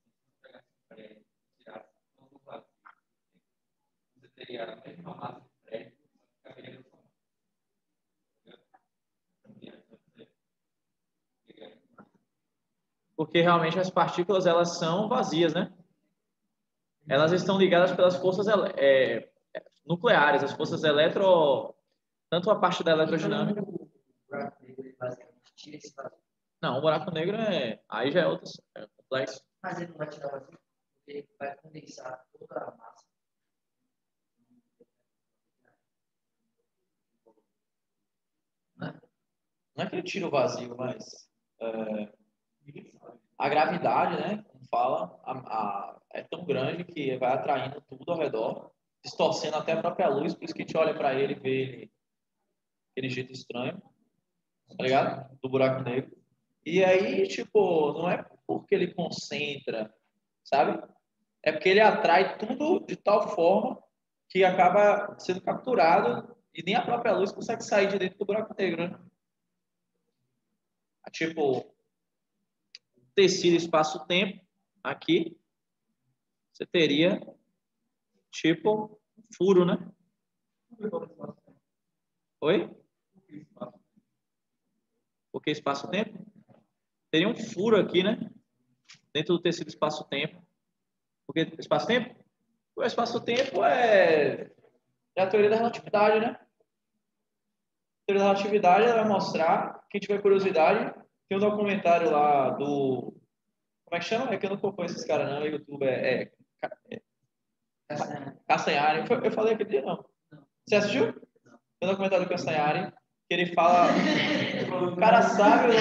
Porque realmente as partículas elas são vazias, né? Elas estão ligadas pelas forças nucleares, as forças tanto a parte da eletrodinâmica. O buraco negro ele basicamente tira esse vazio. Não, o buraco negro aí já é outro, complexo. Mas ele não vai tirar vazio, porque ele vai condensar toda a massa. Não é que ele tira o vazio, mas a gravidade, né, como fala, é tão grande que vai atraindo tudo ao redor, distorcendo até a própria luz, por isso que a gente olha para ele e vê ele aquele jeito estranho, tá ligado? Do buraco negro. E aí, tipo, não é porque ele concentra, sabe? É porque ele atrai tudo de tal forma que acaba sendo capturado e nem a própria luz consegue sair de dentro do buraco negro, né? tipo, tecido espaço-tempo, aqui, você teria, tipo, furo, né? Oi? Por que espaço-tempo? Teria um furo aqui, né? Dentro do tecido espaço-tempo. Por que espaço-tempo? O espaço-tempo é a teoria da relatividade, né? A teoria da relatividade ela vai mostrar, quem tiver curiosidade, tem um documentário lá do... Como é que chama? É que eu não acompanho esses caras, não. O YouTube Castanhari. Eu falei aquele dia, não. Você assistiu? Tem um documentário do Castanhari que ele fala... O cara sabe...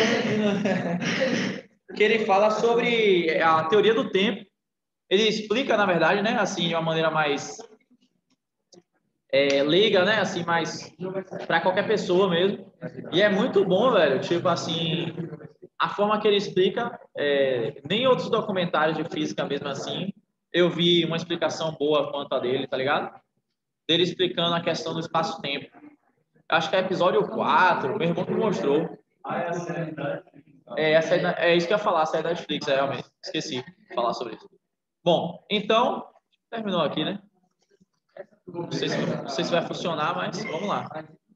que ele fala sobre a teoria do tempo. Ele explica, na verdade, né? Assim, de uma maneira mais... leiga, né? Assim, mais para qualquer pessoa mesmo. E é muito bom, velho. Tipo assim, a forma que ele explica, nem outros documentários de física mesmo assim, eu vi uma explicação boa quanto a dele, tá ligado? Dele explicando a questão do espaço-tempo. Acho que é episódio 4, meu irmão que mostrou. É isso que eu ia falar, a série da Netflix, realmente. Esqueci de falar sobre isso. Bom, então, terminou aqui, né? Não sei se vai funcionar, mas vamos lá.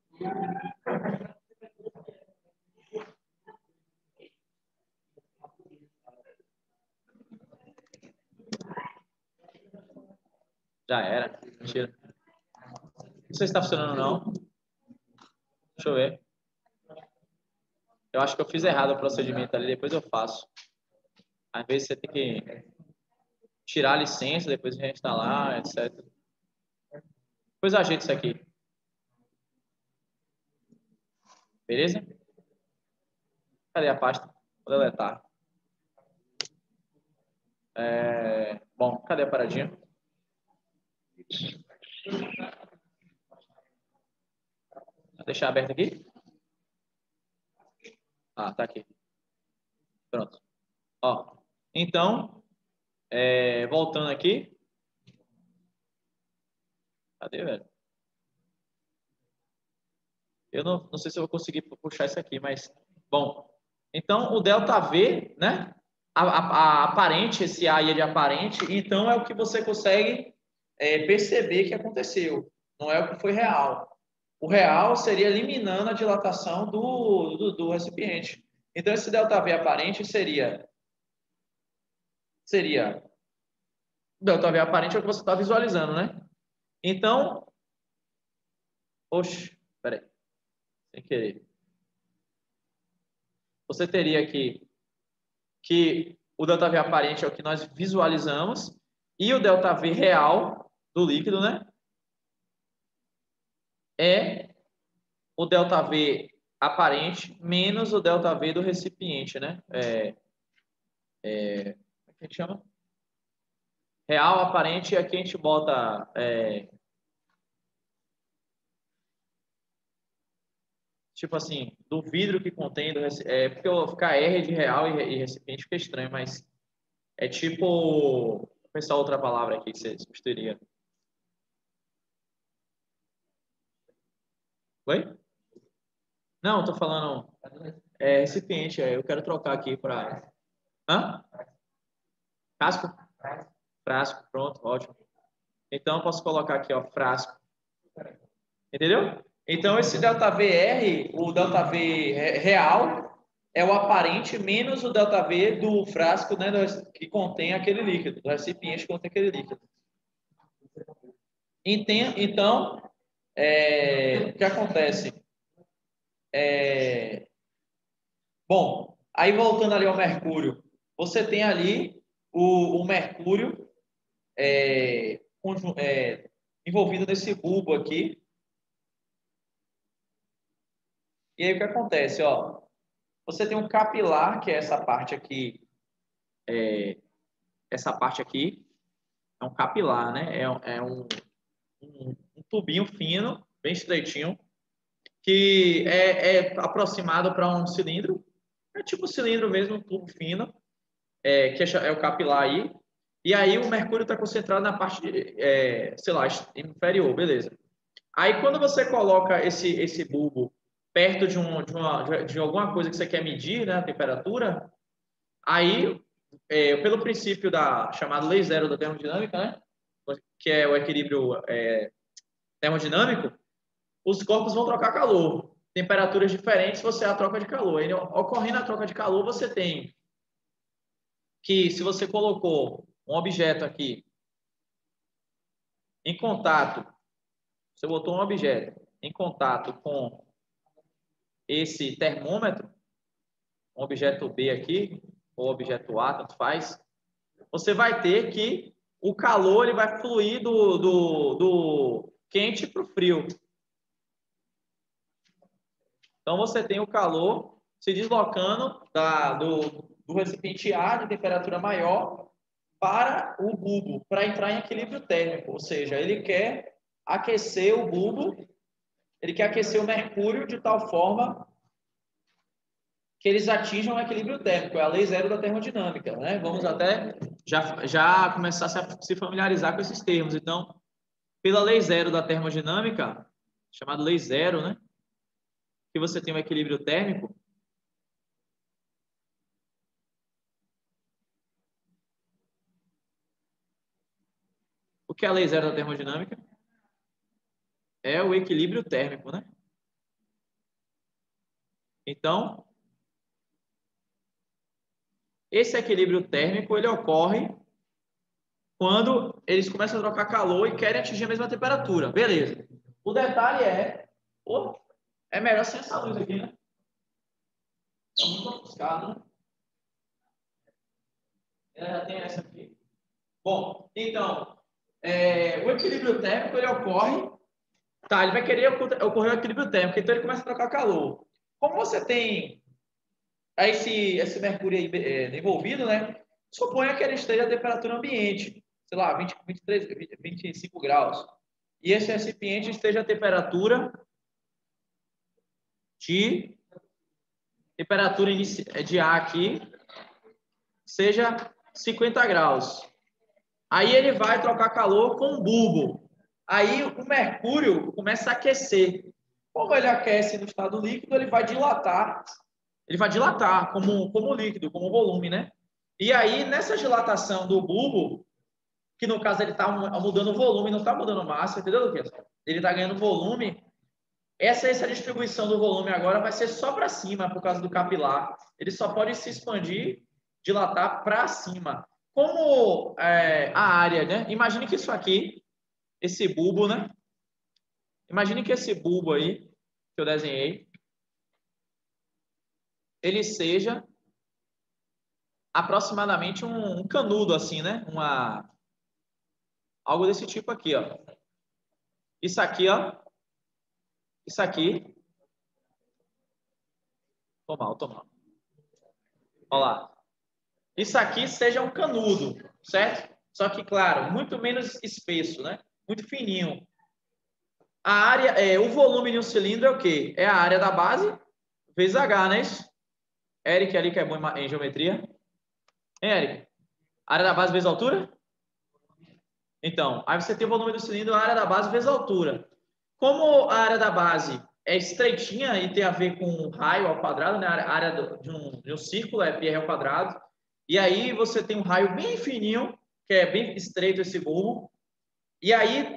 Já era. Mentira. Não sei se está funcionando ou não. Deixa eu ver. Eu acho que eu fiz errado o procedimento ali, depois eu faço. Às vezes você tem que tirar a licença, depois reinstalar, etc. Depois eu ajeito isso aqui. Beleza? Cadê a pasta? Vou deletar. Bom, cadê a paradinha? Vou deixar aberto aqui? Ah, tá aqui. Pronto. Ó, então, voltando aqui. Cadê, velho? Eu não sei se eu vou conseguir puxar isso aqui, mas... Bom, então o ΔV, né? A aparente, esse A é de aparente, então é o que você consegue perceber que aconteceu. Não é o que foi real. O real seria eliminando a dilatação do recipiente. Então, esse ΔV aparente seria o ΔV aparente é o que você está visualizando, né? Então, oxe, peraí, sem querer. Você teria aqui que o ΔV aparente é o que nós visualizamos e o ΔV real do líquido, né? É o ΔV aparente menos o ΔV do recipiente, né? Como é que a gente chama? Real, aparente, aqui a gente bota tipo assim, do vidro que contém, porque ficar R de real e recipiente fica estranho, mas é tipo, vou pensar outra palavra aqui que você substituiria. Oi? Não, tô falando recipiente, eu quero trocar aqui para... Hã? Casco? Frasco, pronto, ótimo. Então, eu posso colocar aqui, ó, frasco. Entendeu? Então, esse ΔVR, o ΔV real, é o aparente menos o ΔV do frasco, né, que contém aquele líquido, do recipiente que contém aquele líquido. Então, o que acontece? Bom, aí voltando ali ao mercúrio, você tem ali o mercúrio envolvido nesse bulbo aqui. E aí o que acontece? Ó, você tem um capilar, que é essa parte aqui. Essa parte aqui é um capilar, né? Um tubinho fino, bem estreitinho, que é aproximado para um cilindro. É tipo um cilindro mesmo, um tubo fino, que é o capilar aí. E aí o mercúrio está concentrado na parte, sei lá, inferior, beleza. Aí quando você coloca esse bulbo perto de alguma coisa que você quer medir, né, a temperatura, aí, pelo princípio chamado lei zero da termodinâmica, né, que é o equilíbrio termodinâmico, os corpos vão trocar calor. Temperaturas diferentes, você a troca de calor. Aí, ocorrendo a troca de calor, você tem que, se você colocou um objeto aqui em contato, você botou um objeto em contato com esse termômetro, um objeto B aqui, ou objeto A, tanto faz, você vai ter que o calor ele vai fluir do quente para o frio. Então, você tem o calor se deslocando do recipiente A de temperatura maior para o bulbo, para entrar em equilíbrio térmico. Ou seja, ele quer aquecer o bulbo, ele quer aquecer o mercúrio de tal forma que eles atinjam o equilíbrio térmico. É a lei zero da termodinâmica, né? Vamos até já começar a se familiarizar com esses termos. Então, pela lei zero da termodinâmica, chamada lei zero, né? Que você tem um equilíbrio térmico. O que é a lei zero da termodinâmica? É o equilíbrio térmico, né? Então, esse equilíbrio térmico ele ocorre quando eles começam a trocar calor e querem atingir a mesma temperatura. Beleza. O detalhe é melhor sem essa luz aqui, né? Está muito ofuscado, né? Já tem essa aqui. Bom, então, o equilíbrio térmico ele ocorre. Tá, ele vai querer ocorrer o equilíbrio térmico, então ele começa a trocar calor. Como você tem esse mercúrio aí, envolvido, né? Suponha que ele esteja a temperatura ambiente, sei lá, 20, 23, 20, 25 graus. E esse recipiente esteja a temperatura de ar aqui, seja 50 graus. Aí ele vai trocar calor com o bulbo. Aí o mercúrio começa a aquecer. Como ele aquece no estado líquido, ele vai dilatar. Ele vai dilatar como líquido, como volume, né? E aí, nessa dilatação do bulbo, que no caso ele está mudando o volume, não está mudando massa, entendeu, Luquinhas? Ele está ganhando volume. Essa distribuição do volume agora vai ser só para cima, por causa do capilar. Ele só pode se expandir, dilatar para cima. Como a área, né? Imagine que isso aqui, esse bulbo, né? Imagine que esse bulbo aí, que eu desenhei, ele seja aproximadamente um canudo, assim, né? Algo desse tipo aqui, ó. Isso aqui, ó. Isso aqui. Tô mal. Olha lá. Isso aqui seja um canudo, certo? Só que, claro, muito menos espesso, né? Muito fininho. A área, o volume de um cilindro é o quê? É a área da base vezes H, não é isso? Eric ali que é bom em geometria. Hein, Eric? Área da base vezes altura? Então, aí você tem o volume do cilindro, a área da base vezes a altura. Como a área da base é estreitinha e tem a ver com raio ao quadrado, né? A área de um círculo é πr ao quadrado. E aí você tem um raio bem fininho, que é bem estreito esse bulbo. E aí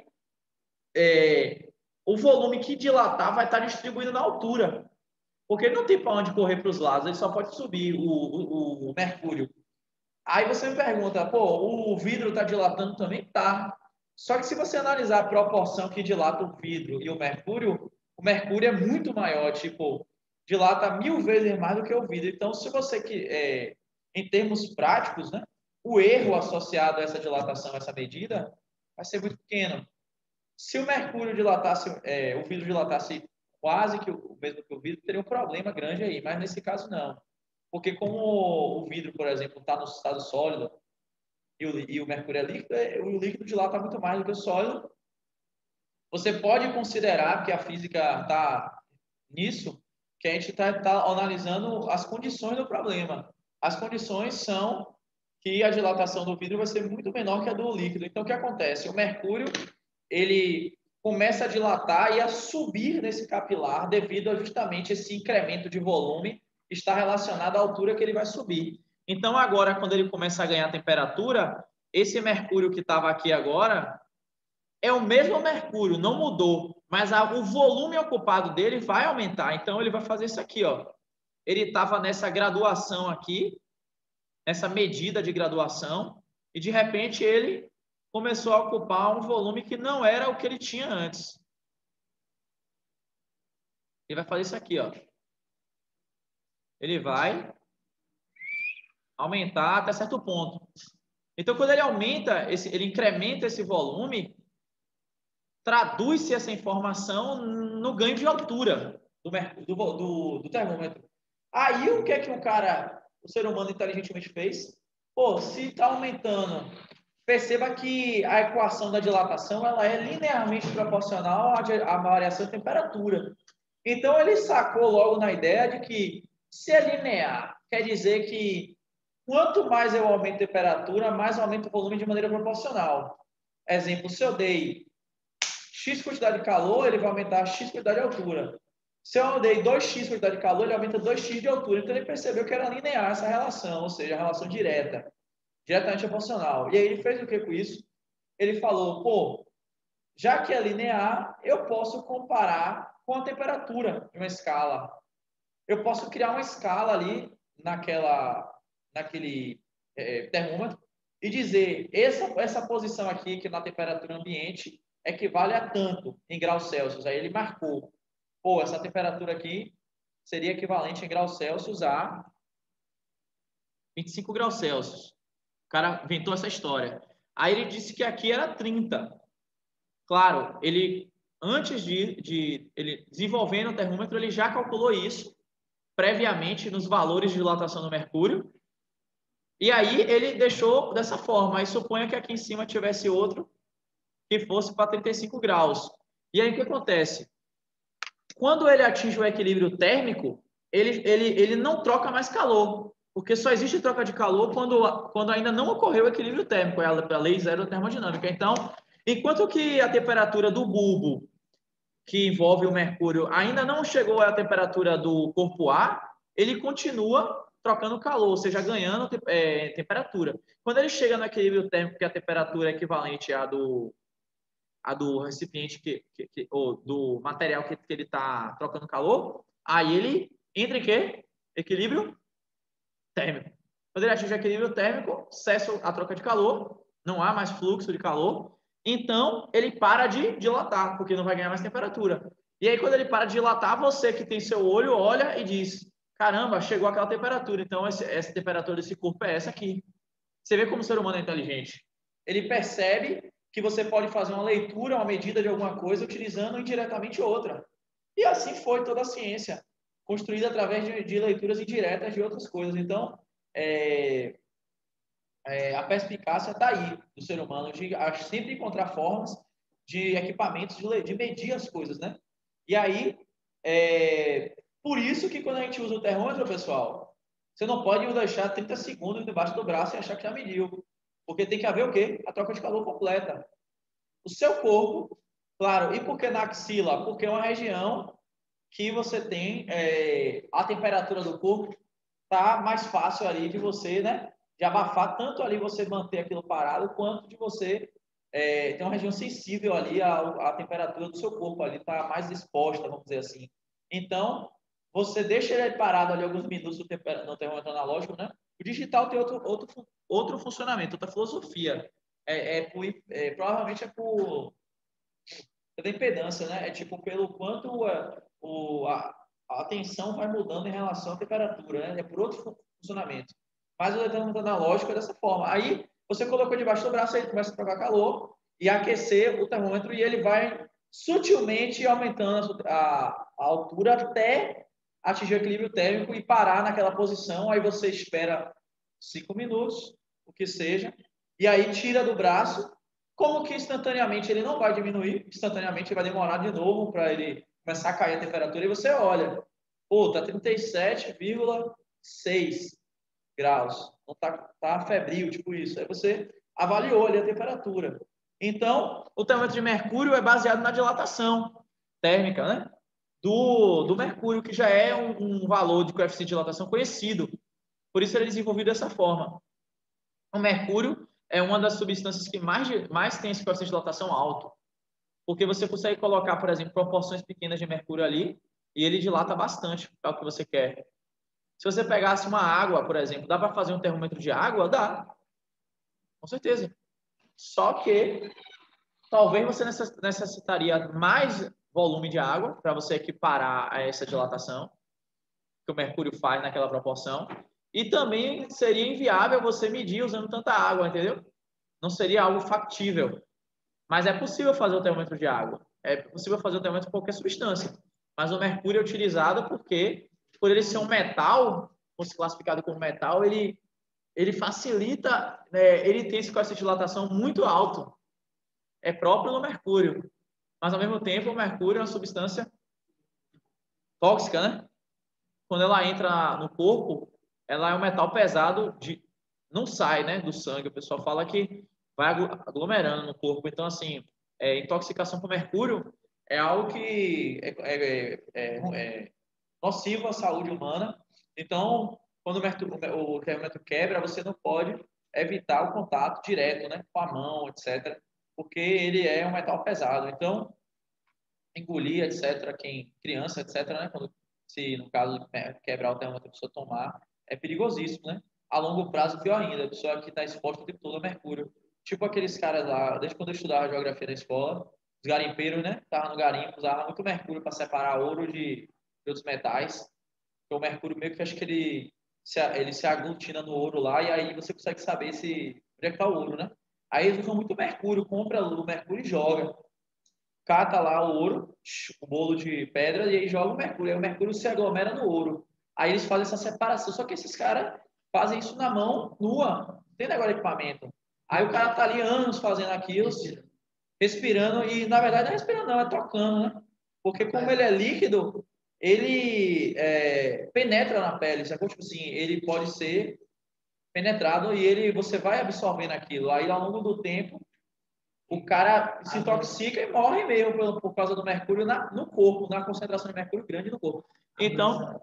o volume que dilatar vai estar distribuído na altura. Porque ele não tem para onde correr para os lados, ele só pode subir o mercúrio. Aí você me pergunta, pô, o vidro está dilatando também? Tá. Só que se você analisar a proporção que dilata o vidro e o mercúrio é muito maior, tipo, dilata 1000 vezes mais do que o vidro. Então, se você em termos práticos, né, o erro associado a essa dilatação, a essa medida, vai ser muito pequeno. Se o mercúrio dilatasse, o vidro dilatasse quase que o mesmo que o vidro, teria um problema grande aí, mas nesse caso não. Porque como o vidro, por exemplo, está no estado sólido e o mercúrio é líquido, o líquido dilata muito mais do que o sólido. Você pode considerar que a física está nisso, que a gente está analisando as condições do problema. As condições são que a dilatação do vidro vai ser muito menor que a do líquido. Então, o que acontece? O mercúrio, começa a dilatar e a subir nesse capilar devido a justamente esse incremento de volume que está relacionado à altura que ele vai subir. Então, agora, quando ele começa a ganhar temperatura, esse mercúrio que estava aqui agora é o mesmo mercúrio, não mudou, mas o volume ocupado dele vai aumentar. Então, ele vai fazer isso aqui, ó. Ele estava nessa graduação aqui, nessa medida de graduação, e de repente ele começou a ocupar um volume que não era o que ele tinha antes. Ele vai fazer isso aqui, ó. Ele vai aumentar até certo ponto. Então, quando ele aumenta, ele incrementa esse volume, traduz-se essa informação no ganho de altura do termômetro. Aí, o que é que o ser humano inteligentemente fez? Pô, se está aumentando, perceba que a equação da dilatação ela é linearmente proporcional à variação de temperatura. Então, ele sacou logo na ideia de que se é linear, quer dizer que quanto mais eu aumento a temperatura, mais eu aumento o volume de maneira proporcional. Exemplo, se eu dei X quantidade de calor, ele vai aumentar X quantidade de altura. Se eu dei 2x quantidade de calor, ele aumenta 2x de altura. Então, ele percebeu que era linear essa relação, ou seja, a relação direta, diretamente proporcional. E aí, ele fez o que com isso? Ele falou, pô, já que é linear, eu posso comparar com a temperatura de uma escala. Eu posso criar uma escala ali naquele termômetro e dizer, essa posição aqui, que na temperatura ambiente, equivale a tanto em graus Celsius. Aí ele marcou, pô, essa temperatura aqui seria equivalente em graus Celsius a 25 graus Celsius. O cara inventou essa história. Aí ele disse que aqui era 30. Claro, ele, antes de ele desenvolvendo o termômetro, ele já calculou isso previamente nos valores de dilatação do mercúrio. E aí ele deixou dessa forma. Aí suponha que aqui em cima tivesse outro que fosse para 35 graus. E aí o que acontece? Quando ele atinge o equilíbrio térmico, ele não troca mais calor, porque só existe troca de calor quando ainda não ocorreu o equilíbrio térmico, é a lei zero da termodinâmica. Então, enquanto que a temperatura do bulbo, que envolve o mercúrio, ainda não chegou à temperatura do corpo A, ele continua trocando calor, ou seja, ganhando temperatura. Quando ele chega no equilíbrio térmico, que a temperatura é equivalente à do recipiente ou do material que ele está trocando calor, aí ele entra em quê? Equilíbrio térmico. Quando ele atinge o equilíbrio térmico, cessa a troca de calor, não há mais fluxo de calor, então ele para de dilatar, porque não vai ganhar mais temperatura. E aí, quando ele para de dilatar, você que tem seu olho olha e diz, caramba, chegou aquela temperatura, então essa temperatura desse corpo é essa aqui. Você vê como o ser humano é inteligente. Ele percebe que você pode fazer uma leitura, uma medida de alguma coisa, utilizando indiretamente outra. E assim foi toda a ciência, construída através de leituras indiretas de outras coisas. Então, a perspicácia está aí do ser humano, de sempre encontrar formas de equipamentos de medir as coisas, né? E aí, por isso que quando a gente usa o termômetro, pessoal, você não pode deixar 30 segundos debaixo do braço e achar que já mediu. Porque tem que haver o quê? A troca de calor completa. O seu corpo, claro, e por que na axila? Porque é uma região que você tem a temperatura do corpo tá mais fácil ali de você, né, de abafar, tanto ali você manter aquilo parado, quanto de você ter uma região sensível ali à temperatura do seu corpo ali, tá mais exposta, vamos dizer assim. Então, você deixa ele parado ali alguns minutos no termômetro analógico, né? O digital tem outro funcionamento, outra filosofia. Provavelmente é pela impedância, né? É tipo pelo quanto a tensão vai mudando em relação à temperatura, né? É por outro funcionamento. Mas o termômetro analógico é dessa forma. Aí você colocou debaixo do braço, ele começa a trocar calor e aquecer o termômetro e ele vai sutilmente aumentando a altura até atingir o equilíbrio térmico e parar naquela posição. Aí você espera 5 minutos, o que seja, e aí tira do braço. Como que instantaneamente ele não vai diminuir, instantaneamente vai demorar de novo para ele começar a cair a temperatura e você olha, pô, tá 37,6 graus, não tá febril, tipo isso. Aí você avaliou ali a temperatura. Então, o termômetro de mercúrio é baseado na dilatação térmica, né? Do mercúrio, que já é um valor de coeficiente de dilatação conhecido. Por isso ele é desenvolvido dessa forma. O mercúrio é uma das substâncias que mais tem esse coeficiente de dilatação alto, porque você consegue colocar, por exemplo, proporções pequenas de mercúrio ali e ele dilata bastante para o que você quer. Se você pegasse uma água, por exemplo, dá para fazer um termômetro de água? Dá, com certeza. Só que talvez você necessitaria mais volume de água para você equiparar a essa dilatação que o mercúrio faz naquela proporção. E também seria inviável você medir usando tanta água, entendeu? Não seria algo factível. Mas é possível fazer o termômetro de água. É possível fazer o termômetro de qualquer substância. Mas o mercúrio é utilizado porque, por ele ser um metal, fosse classificado como metal, ele facilita, né, ele tem esse coeficiente de dilatação muito alto. É próprio do mercúrio. Mas, ao mesmo tempo, o mercúrio é uma substância tóxica, né? Quando ela entra no corpo, ela é um metal pesado, não sai, né, do sangue. O pessoal fala que vai aglomerando no corpo. Então, assim, intoxicação por mercúrio é algo que é nocivo à saúde humana. Então, quando o termômetro quebra, você não pode evitar o contato direto, né, com a mão, etc., porque ele é um metal pesado. Então, engolir, etc., criança, etc., né, quando, se no caso quebrar o termômetro, a pessoa tomar, é perigosíssimo, né? A longo prazo, pior ainda, a pessoa que está exposta o tempo todo a mercúrio. Tipo aqueles caras lá, desde quando eu estudava geografia na escola, os garimpeiros, né? Estavam no garimpo, usavam muito mercúrio para separar ouro de outros metais. Então, o mercúrio meio que acho que ele se aglutina no ouro lá e aí você consegue saber onde é que está o ouro, né? Aí eles usam muito mercúrio, compra o mercúrio e joga. Cata lá o ouro, o bolo de pedra, e aí joga o mercúrio. Aí o mercúrio se aglomera no ouro. Aí eles fazem essa separação. Só que esses caras fazem isso na mão nua. Não tem negócio de equipamento. Aí o cara tá ali anos fazendo aquilo, respirando, e na verdade não é respirando, não, é tocando, né? Porque como ele é líquido, ele penetra na pele, sacou? Tipo assim, ele pode ser penetrado e você vai absorvendo aquilo. Aí ao longo do tempo, o cara se intoxica e morre mesmo por causa do mercúrio no corpo, na concentração de mercúrio grande no corpo. Então,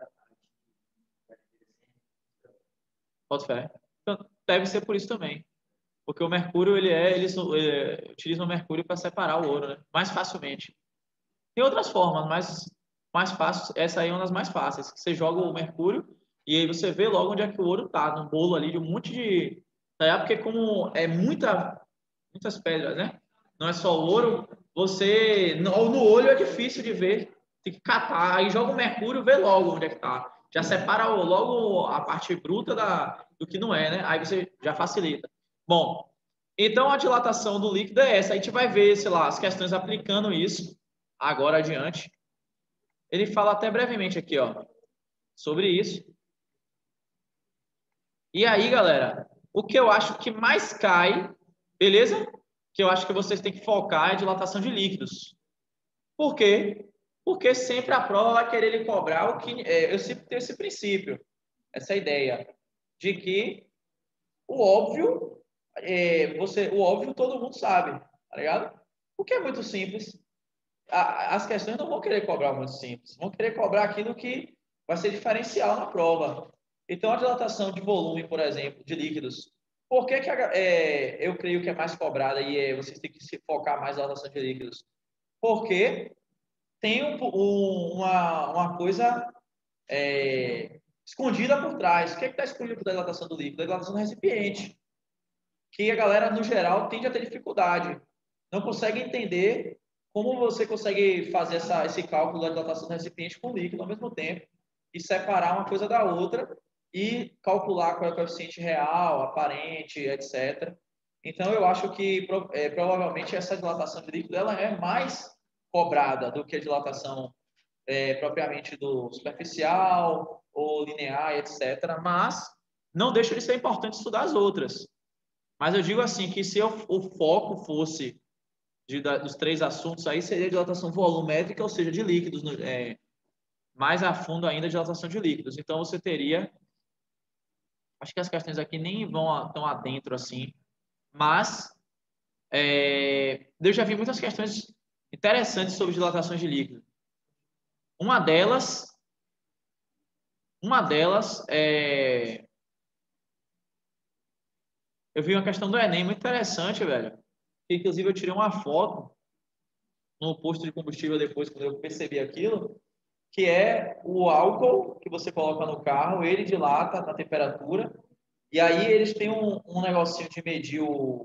pode fé. Então, deve ser por isso também. Porque o mercúrio, eles utilizam o mercúrio para separar o ouro, né? Mais facilmente. Tem outras formas, mas mais fácil, essa aí é uma das mais fáceis, que você joga o mercúrio e aí você vê logo onde é que o ouro tá, no bolo ali de um monte de... Porque como é muitas pedras, né? Não é só ouro, no olho é difícil de ver, tem que catar, aí joga o mercúrio, vê logo onde é que tá. Já separa logo a parte bruta do que não é, né? Aí você já facilita. Bom, então a dilatação do líquido é essa. A gente vai ver, sei lá, as questões aplicando isso agora adiante. Ele fala até brevemente aqui, ó, sobre isso. E aí, galera, o que eu acho que mais cai, beleza? Que eu acho que vocês têm que focar é a dilatação de líquidos. Por quê? Porque sempre a prova vai querer lhe cobrar o que... eu sempre tenho esse princípio, essa ideia, de que o óbvio, o óbvio todo mundo sabe, tá ligado? O que é muito simples. As questões não vão querer cobrar muito simples, vão querer cobrar aquilo que vai ser diferencial na prova. Então, a dilatação de volume, por exemplo, de líquidos, por que eu creio que é mais cobrada e vocês têm que se focar mais na dilatação de líquidos? Porque tem uma coisa escondida por trás. O que está escondido por trás da dilatação do líquido? A dilatação do recipiente, que a galera, no geral, tende a ter dificuldade. Não consegue entender como você consegue fazer esse cálculo da dilatação do recipiente com líquido ao mesmo tempo e separar uma coisa da outra e calcular qual é o coeficiente real, aparente, etc. Então, eu acho que provavelmente essa dilatação de líquido ela é mais cobrada do que a dilatação propriamente do superficial ou linear, etc. Mas não deixa de ser importante estudar as outras. Mas eu digo assim, que se o foco fosse dos três assuntos aí, seria dilatação volumétrica, ou seja, de líquidos, mais a fundo ainda dilatação de líquidos. Então, você teria... Acho que as questões aqui nem vão tão adentro assim, mas eu já vi muitas questões interessantes sobre dilatações de líquido. Uma delas eu vi uma questão do Enem muito interessante, velho. Que, inclusive, eu tirei uma foto no posto de combustível depois, quando eu percebi aquilo, que é o álcool que você coloca no carro, ele dilata na temperatura, e aí eles têm um negocinho de medir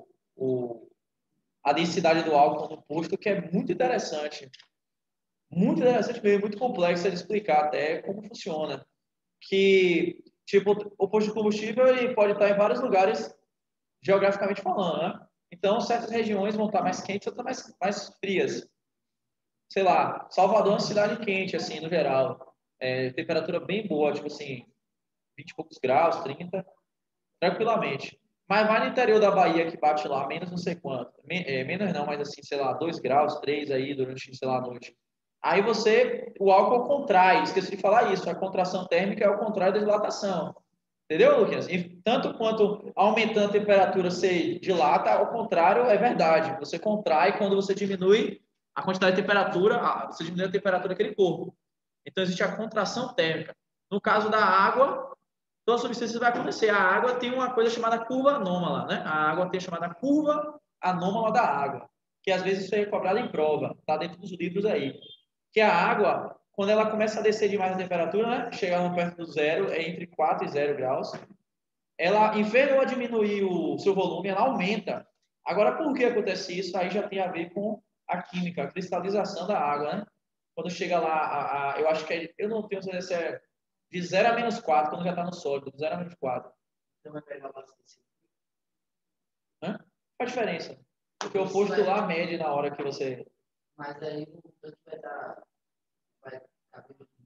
a densidade do álcool no posto, que é muito interessante. Muito interessante mesmo, muito complexo de explicar até como funciona. Que, tipo, o posto de combustível ele pode estar em vários lugares geograficamente falando, né? Então, certas regiões vão estar mais quentes, outras mais frias. Sei lá, Salvador é uma cidade quente, assim, no geral. Temperatura bem boa, tipo assim, 20 e poucos graus, 30, tranquilamente. Mas vai no interior da Bahia que bate lá, menos não sei quanto. Menos não, mas assim, sei lá, 2 graus, 3 aí durante, sei lá, a noite. Aí o álcool contrai, esqueci de falar isso, a contração térmica é o contrário da dilatação. Entendeu, Luquinhas? E tanto quanto aumentando a temperatura você dilata, ao contrário, é verdade. Você contrai quando você diminui a quantidade de temperatura, você diminui a temperatura daquele corpo. Então, existe a contração térmica. No caso da água, toda substância vai acontecer. A água tem uma coisa chamada curva anômala, né? A água tem a chamada curva anômala da água, que às vezes isso é cobrado em prova, está dentro dos livros aí. Que a água, quando ela começa a descer demais a temperatura, né? Chegando perto do zero, é entre 4 e 0 graus, ela, em vez de ela diminuir o seu volume, ela aumenta. Agora, por que acontece isso? Aí já tem a ver com a química, a cristalização da água, né? Quando chega lá, eu acho que eu não tenho certeza se é de 0 a menos 4, quando já está no sólido, de 0 a menos 4. Então vai pegar bastante. Né? Qual a diferença? Porque o posto lá mede na hora que você... Mas aí o tanto vai dar. Vai caber no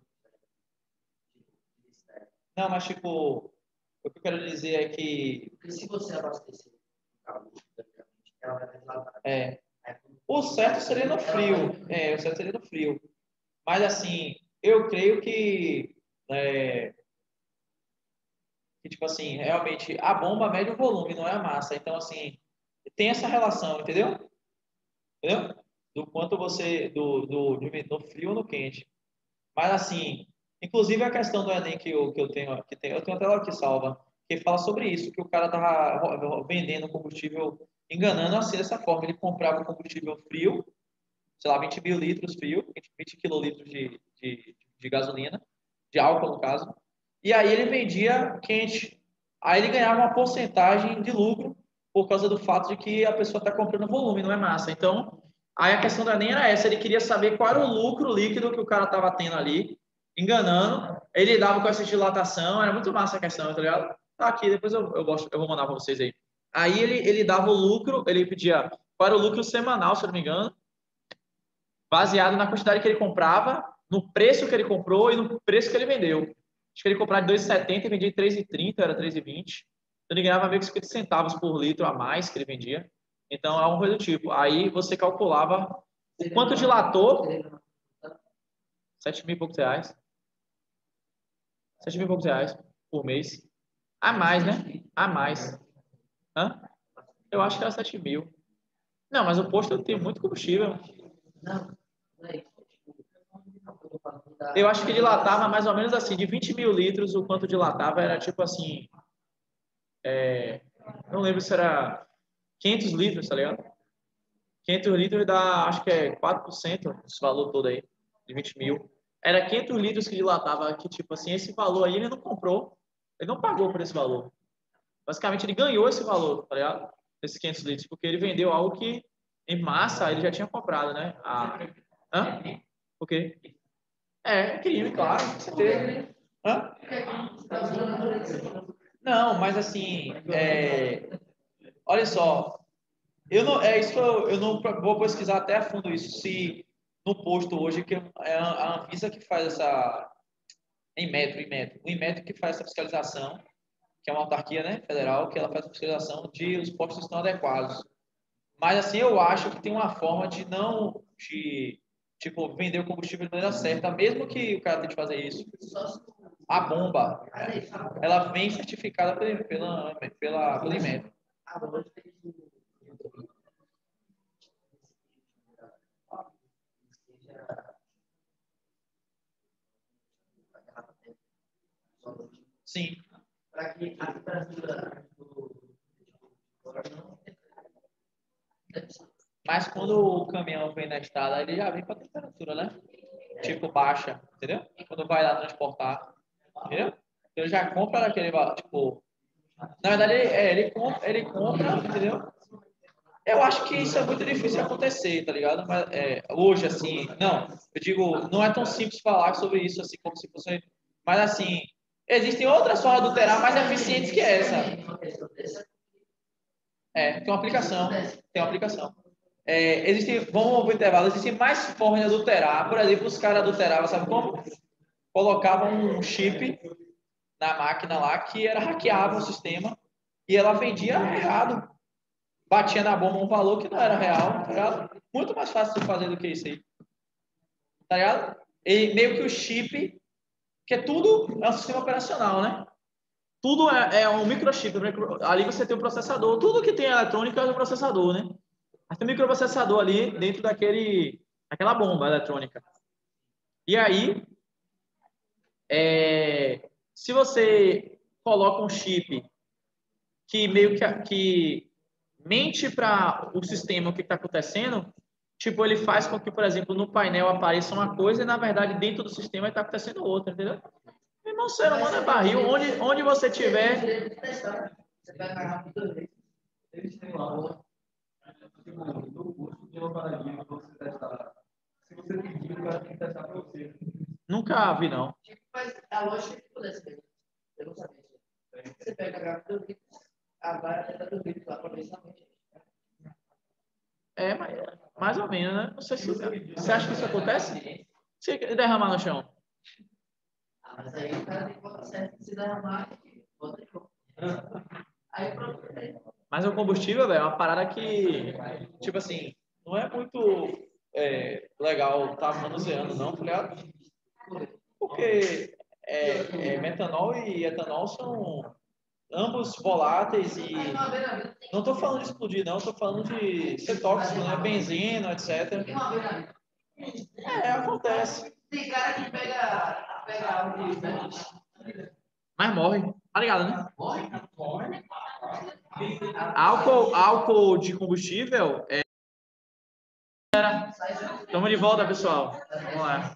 Não, mas tipo, o que eu quero dizer é que... Porque se você abastecer o carro, ela vai deslatar. O certo seria no frio. O certo seria no frio. Mas assim, eu creio tipo assim, realmente a bomba mede o volume, não é a massa. Então, assim, tem essa relação, entendeu? Entendeu? Do quanto você, no frio ou no quente. Mas assim, inclusive a questão do Enem que eu tenho, eu tenho até lá que salva, que fala sobre isso, que o cara tava vendendo combustível, enganando assim dessa forma. Ele comprava combustível frio, sei lá, 20 mil litros frio, 20 quilolitros de gasolina, de álcool no caso, e aí ele vendia quente. Aí ele ganhava uma porcentagem de lucro por causa do fato de que a pessoa está comprando volume, não é massa. Então, aí a questão da nem era essa, ele queria saber qual era o lucro líquido que o cara estava tendo ali, enganando. Ele dava com essa dilatação, era muito massa a questão, tá ligado? Tá aqui, depois eu vou mandar para vocês aí. Aí ele dava o lucro, ele pedia qual era o lucro semanal, se eu não me engano, baseado na quantidade que ele comprava, no preço que ele comprou e no preço que ele vendeu. Acho que ele comprava de 2,70 e vendia de 3,30, era 3,20. Então ele ganhava meio que 50 centavos por litro a mais que ele vendia. Então é uma coisa do tipo. Aí você calculava o quanto dilatou, 7 mil e poucos reais. 7 mil e poucos reais por mês. A mais, né? A mais. Hã? Eu acho que era 7 mil. Não, mas o posto tem muito combustível. Não, não é isso. Eu acho que dilatava mais ou menos assim, de 20 mil litros, o quanto dilatava era tipo assim, não lembro se era 500 litros, tá ligado? 500 litros dá, acho que é 4% desse valor todo aí, de 20 mil. Era 500 litros que dilatava, que tipo assim, esse valor aí ele não comprou, ele não pagou por esse valor. Basicamente ele ganhou esse valor, tá ligado? Esses 500 litros, porque ele vendeu algo que em massa ele já tinha comprado, né? Hã? O quê? É crime, claro, com certeza. Hã? Não, mas assim, olha só, eu não, é isso que eu não vou pesquisar até a fundo isso, se no posto hoje, que é a Anvisa que faz essa, o Inmetro que faz essa fiscalização, que é uma autarquia, né, federal, que ela faz a fiscalização de os postos estão adequados. Mas assim, eu acho que tem uma forma de não, tipo, vender o combustível de maneira certa, mesmo que o cara tente fazer isso. A bomba, ela vem certificada pelo Inmetro. Sim. Para que a temperatura do Mas quando o caminhão vem na estrada, ele já vem com a temperatura, né? Tipo baixa, entendeu? Quando vai lá transportar, entendeu? Ele já compra aquele, tipo... Na verdade, ele compra, entendeu? Eu acho que isso é muito difícil de acontecer, tá ligado? Mas, hoje, assim, não. Eu digo, não é tão simples falar sobre isso, assim, como se fosse... Mas, assim, existem outras formas de adulterar mais eficientes que essa. Tem uma aplicação. Tem uma aplicação. Vamos ao intervalo, existem mais formas de adulterar. Por exemplo, os caras adulteravam, sabe como? Colocavam um chip na máquina lá que era hackeava o sistema e ela vendia errado. Batia na bomba um valor que não era real, tá ligado? Muito mais fácil de fazer do que isso aí. Tá ligado? E meio que o chip, que tudo é um sistema operacional, né? Tudo é um microchip. Ali você tem o processador. Tudo que tem eletrônica é um processador, né? Mas tem um microprocessador ali dentro daquela bomba eletrônica. E aí, se você coloca um chip que meio que mente para o sistema o que está acontecendo, tipo, ele faz com que, por exemplo, no painel apareça uma coisa e, na verdade, dentro do sistema está acontecendo outra, entendeu? Irmão, ser humano é barril. Onde você tiver... Você vai pagar muitas vezes. Eles têm lá, tipo, no curso de uma paradinha que você testar. Se você pedir, o cara tem que testar para você. Nunca vi, não. Mas a lógica é que pudesse ver. Eu não sabia. Você pega a gráfica do vídeo, a barra do vídeo lá para ver somente. Mas mais ou menos, né? Não sei se você acha que isso acontece? Se derramar no chão. Mas aí o cara tem que botar certo. Se derramar, bota de novo. Aí pronto. Mas o combustível, velho, é uma parada que, tipo assim, não é muito legal estar manuseando, não, tá ligado? Porque metanol e etanol são ambos voláteis e... Não estou falando de explodir, não. Estou falando de ser tóxico, né? Benzeno, etc. Acontece. Tem cara que pega água de... Mas morre. Tá ligado, né? Morre? Morre. Álcool de combustível Estamos de volta, pessoal. Vamos lá.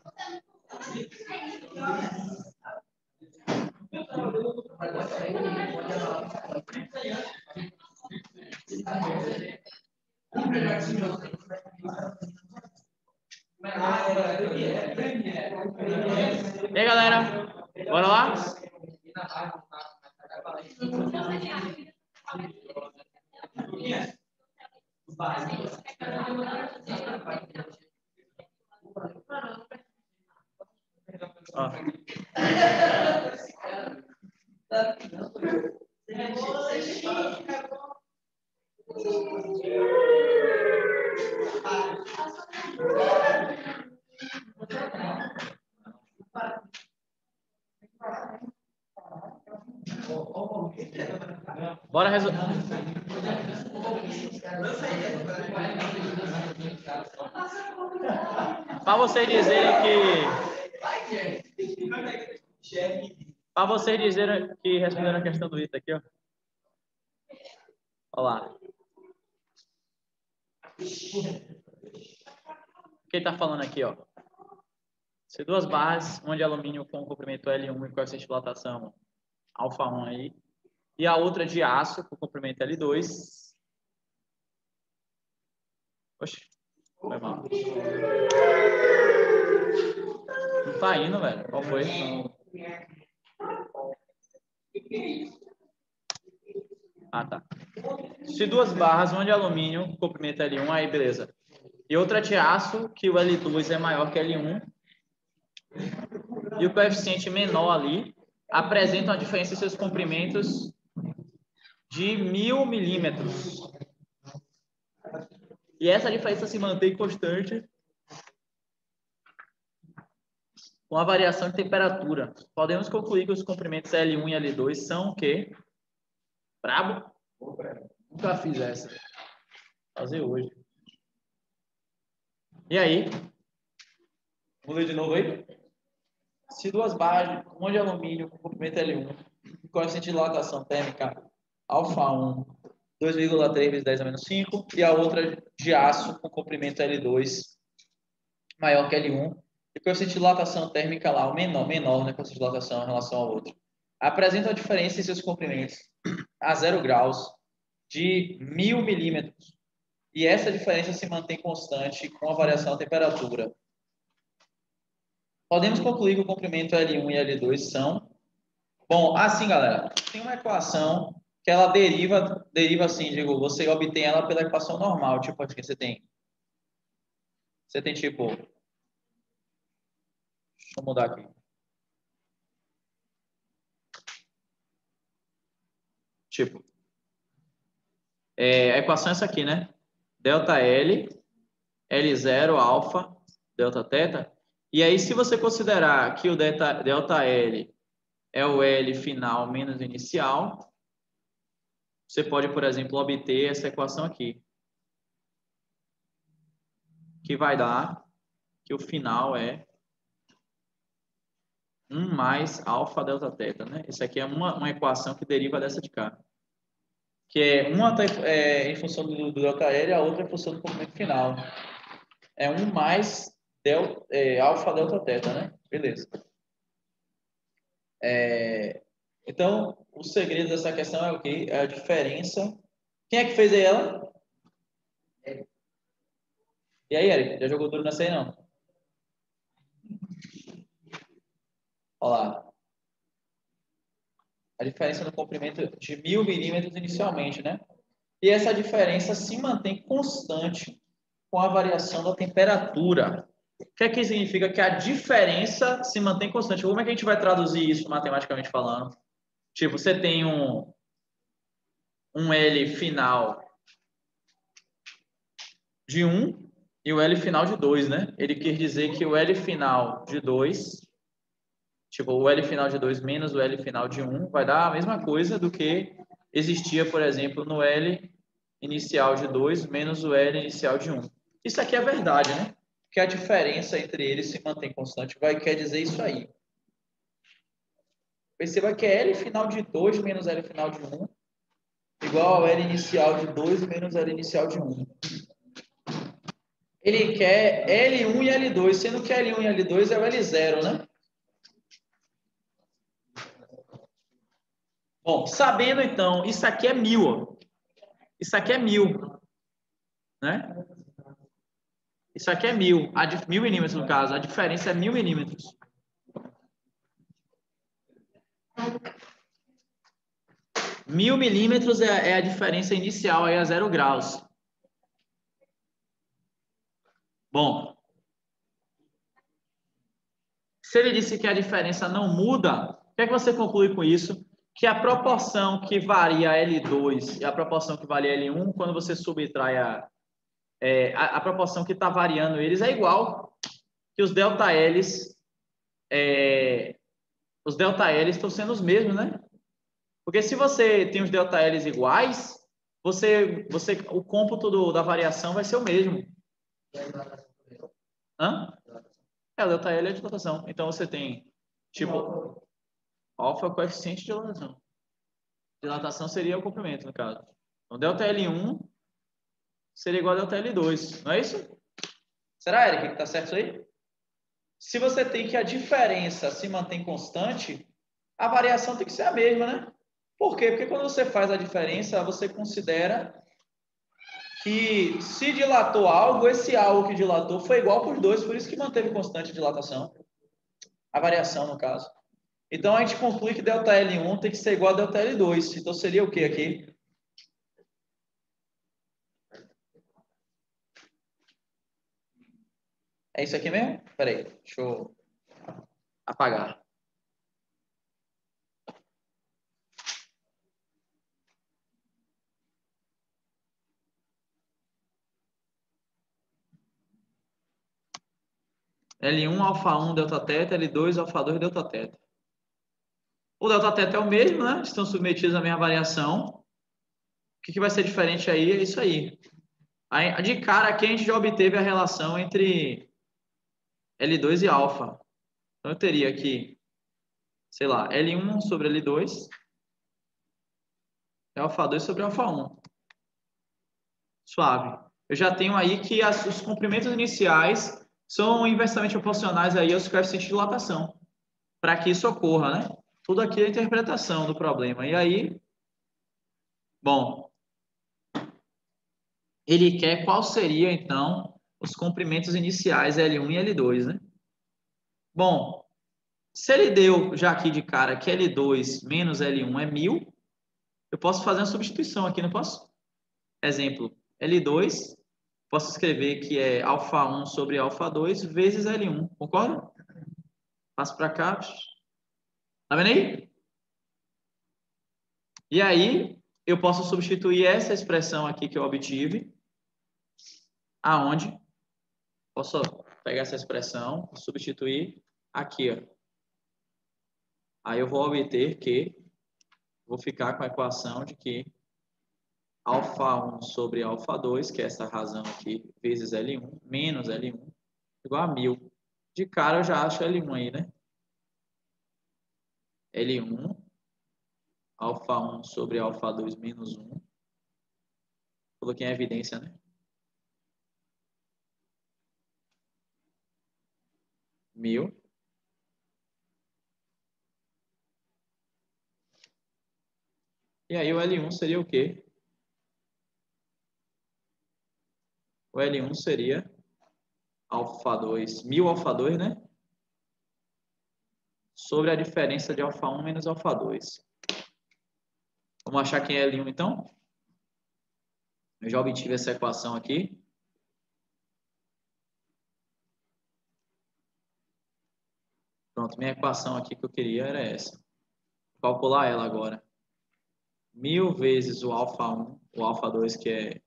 E aí, galera? Bora lá? Ó. Bora resolver. Para vocês dizerem que responderam a questão do Ita aqui, ó. Olha lá. O que ele está falando aqui, ó? Se duas barras, uma de alumínio com comprimento L1 e coeficiente de dilatação alfa 1 aí, e a outra de aço com comprimento L2. Oxe, foi mal. Não tá indo, velho. Qual foi? Ah, tá. Se duas barras, uma de alumínio, comprimento L1, aí beleza. E outra de aço, que o L2 é maior que L1, e o coeficiente menor ali, apresentam a diferença em seus comprimentos de 1000 milímetros. E essa diferença se mantém constante com a variação de temperatura. Podemos concluir que os comprimentos L1 e L2 são o quê? Brabo? Nunca fiz essa. Vou fazer hoje. E aí? Vou ler de novo aí? se duas barras, uma de alumínio com comprimento L1, coeficiente de dilatação térmica alfa 1, 2,3 vezes 10 a menos 5, e a outra de aço com comprimento L2 maior que L1, e coeficiente de dilatação térmica lá, o menor, né, coeficiente de dilatação em relação ao outro. Apresenta a diferença em seus comprimentos a 0 graus de 1000 milímetros. E essa diferença se mantém constante com a variação da temperatura. Podemos concluir que o comprimento L1 e L2 são... Bom, assim, galera, tem uma equação que ela deriva assim, digo, você obtém ela pela equação normal, tipo aqui, você tem tipo... Deixa eu mudar aqui. Tipo, a equação é essa aqui, né? Delta L, L0, alfa, delta teta. E aí, se você considerar que o delta L é o L final menos inicial, você pode, por exemplo, obter essa equação aqui. Que vai dar que o final é 1 mais alfa delta teta, né? Isso aqui é uma equação que deriva dessa de cá. Que é uma em função do delta L, a outra em função do comprimento final. É 1 mais alfa delta teta, né? Beleza. Então, o segredo dessa questão é o quê? É a diferença. Quem é que fez aí ela? E aí, Eric? Já jogou duro nessa aí, não? Olha lá. A diferença no comprimento de 1000 milímetros inicialmente, né? E essa diferença se mantém constante com a variação da temperatura. O que é que significa que a diferença se mantém constante? Como é que a gente vai traduzir isso matematicamente falando? Tipo, você tem um L final de 1 e o L final de 2, né? Ele quer dizer que o L final de 2, tipo, o L final de 2 menos o L final de 1 vai dar a mesma coisa do que existia, por exemplo, no L inicial de 2 menos o L inicial de 1. Isso aqui é verdade, né? Que a diferença entre eles se mantém constante. Quer dizer isso aí. Perceba que é L final de 2 menos L final de 1 igual ao L inicial de 2 menos L inicial de 1. Ele quer L1 e L2, sendo que L1 e L2 é o L0, né? Bom, sabendo então, isso aqui é 1000, ó. Isso aqui é 1000, né? Isso aqui é 1000, 1000 milímetros no caso, a diferença é 1000 milímetros. 1000 milímetros é a diferença inicial aí a 0 graus. Bom, se ele disse que a diferença não muda, o que é que você conclui com isso? Que a proporção que varia L2 e a proporção que varia L1, quando você subtrai a proporção que está variando eles é igual que os delta L's, os delta L's estão sendo os mesmos, né? Porque se você tem os delta L's iguais, o cômputo da variação vai ser o mesmo. Hã? O delta L é a dilatação. Então você tem, tipo, alfa é o coeficiente de dilatação. Dilatação seria o comprimento, no caso. Então, delta L1 seria igual a delta L2, não é isso? Será, Eric, que está certo isso aí? Se você tem que a diferença se mantém constante, a variação tem que ser a mesma, né? Por quê? Porque quando você faz a diferença, você considera que se dilatou algo, esse algo que dilatou foi igual para os dois, por isso que manteve constante a dilatação. A variação, no caso. Então, a gente conclui que ΔL1 tem que ser igual a ΔL2. Então, seria o que aqui? É isso aqui mesmo? Espera aí, deixa eu apagar. L1, alfa 1, delta teta, L2, alfa 2, delta teta. O delta teta é o mesmo, né? Estão submetidos à mesma variação. O que vai ser diferente aí é isso aí. De cara aqui a gente já obteve a relação entre L2 e alfa. Então, eu teria aqui, sei lá, L1 sobre L2 é alfa 2 sobre alfa 1. Suave. Eu já tenho aí que os comprimentos iniciais são inversamente proporcionais aí aos coeficientes de dilatação, para que isso ocorra, né? Tudo aqui é a interpretação do problema. E aí, bom, ele quer qual seria, então, os comprimentos iniciais L1 e L2, né? Bom, se ele deu já aqui de cara que L2 menos L1 é 1000, eu posso fazer uma substituição aqui, não posso? Exemplo, L2, posso escrever que é alfa 1 sobre alfa 2 vezes L1, concorda? Passo para cá. Tá vendo aí? E aí, eu posso substituir essa expressão aqui que eu obtive, aonde? Posso pegar essa expressão e substituir aqui, ó. Aí eu vou obter que, vou ficar com a equação de que alfa 1 sobre alfa 2, que é essa razão aqui, vezes L1, menos L1, igual a 1000. De cara eu já acho L1 aí, né? L1, alfa 1 sobre alfa 2 menos 1. Coloquei em evidência, né? 1000. E aí o L1 seria o quê? O L1 seria alfa 2, 1000 alfa 2, né? Sobre a diferença de alfa 1 menos alfa 2. Vamos achar quem é L1 então? Eu já obtive essa equação aqui. Pronto, minha equação aqui que eu queria era essa. Vou calcular ela agora. 1000 vezes o alfa 1, o alfa 2 que é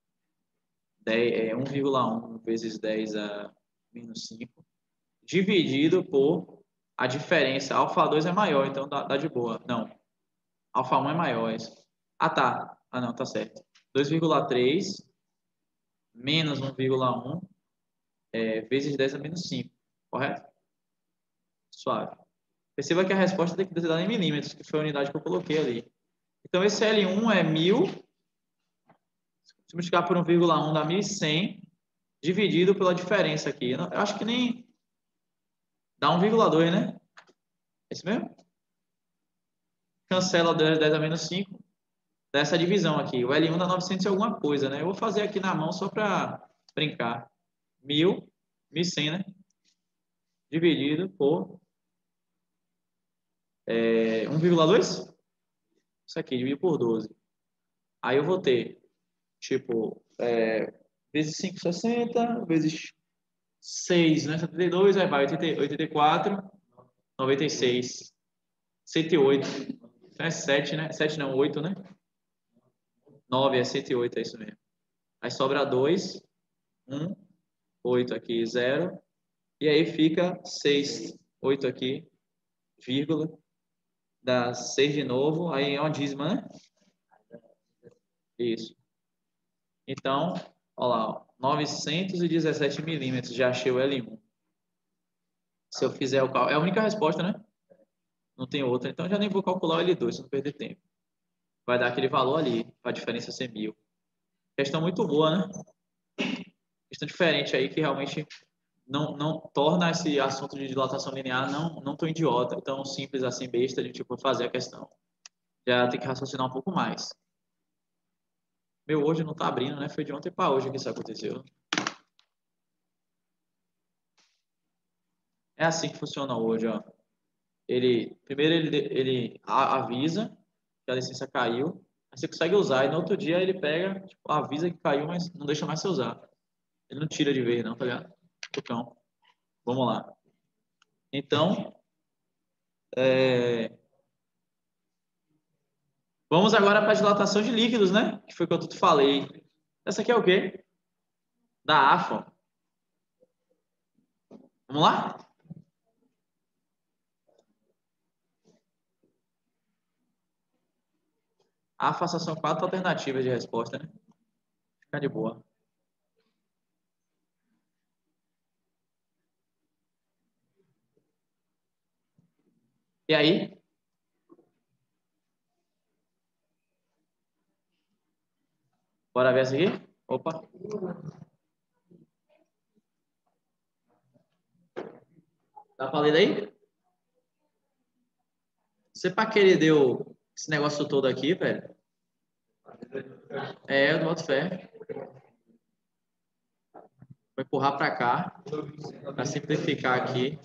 1,1 vezes 10 a menos 5, dividido por a diferença. Alfa 2 é maior, então dá de boa. Não, alfa 1 é maior. Ah, tá. Ah, não, tá certo. 2,3 menos 1,1 vezes 10 a menos 5, correto? Suave. Perceba que a resposta tem que ser dada em milímetros, que foi a unidade que eu coloquei ali. Então, esse L1 é 1000, se multiplicar por 1,1 dá 1100, dividido pela diferença aqui. Eu acho que nem dá 1,2, né? É isso mesmo? Cancela 10 a menos 5, dá essa divisão aqui. O L1 dá 900 e alguma coisa, né? Eu vou fazer aqui na mão só para brincar. 1000, 1100, né? Dividido por 1,2? Isso aqui, dividido por 12. Aí eu vou ter, tipo, vezes 5, 60, vezes 6, né? 72, aí vai 84, 96, 108. Então é 7, né? 7 não, 8, né? 9 é 108, é isso mesmo. Aí sobra 2, 1, 8 aqui, 0. E aí fica 6, 8 aqui, vírgula. Dá 6 de novo, aí é uma dízima, né? Isso. Então, olha lá, ó, 917 milímetros, já achei o L1. Se eu fizer o cálculo, é a única resposta, né? Não tem outra, então já nem vou calcular o L2, se não perder tempo. Vai dar aquele valor ali, para a diferença ser 1000. Questão muito boa, né? Questão diferente aí, que realmente não torna esse assunto de dilatação linear não tão idiota, tão simples assim, besta, de tipo fazer a questão. Já tem que raciocinar um pouco mais. Meu hoje não tá abrindo, né? Foi de ontem para hoje que isso aconteceu. É assim que funciona hoje, ó. Primeiro ele avisa que a licença caiu, aí você consegue usar, e no outro dia ele pega, tipo, avisa que caiu, mas não deixa mais você usar. Ele não tira de vez, não, tá ligado? Então, vamos lá. Então, vamos agora para a dilatação de líquidos, né? Que foi o que eu te falei. Essa aqui é o quê? Da AFA. Vamos lá? AFA são 4 alternativas de resposta, né? Fica de boa. E aí? Bora ver essa aqui? Opa. Dá pra ler daí? Você pra que ele deu esse negócio todo aqui, velho? É, eu não boto fé. Vou empurrar pra cá. Pra simplificar aqui.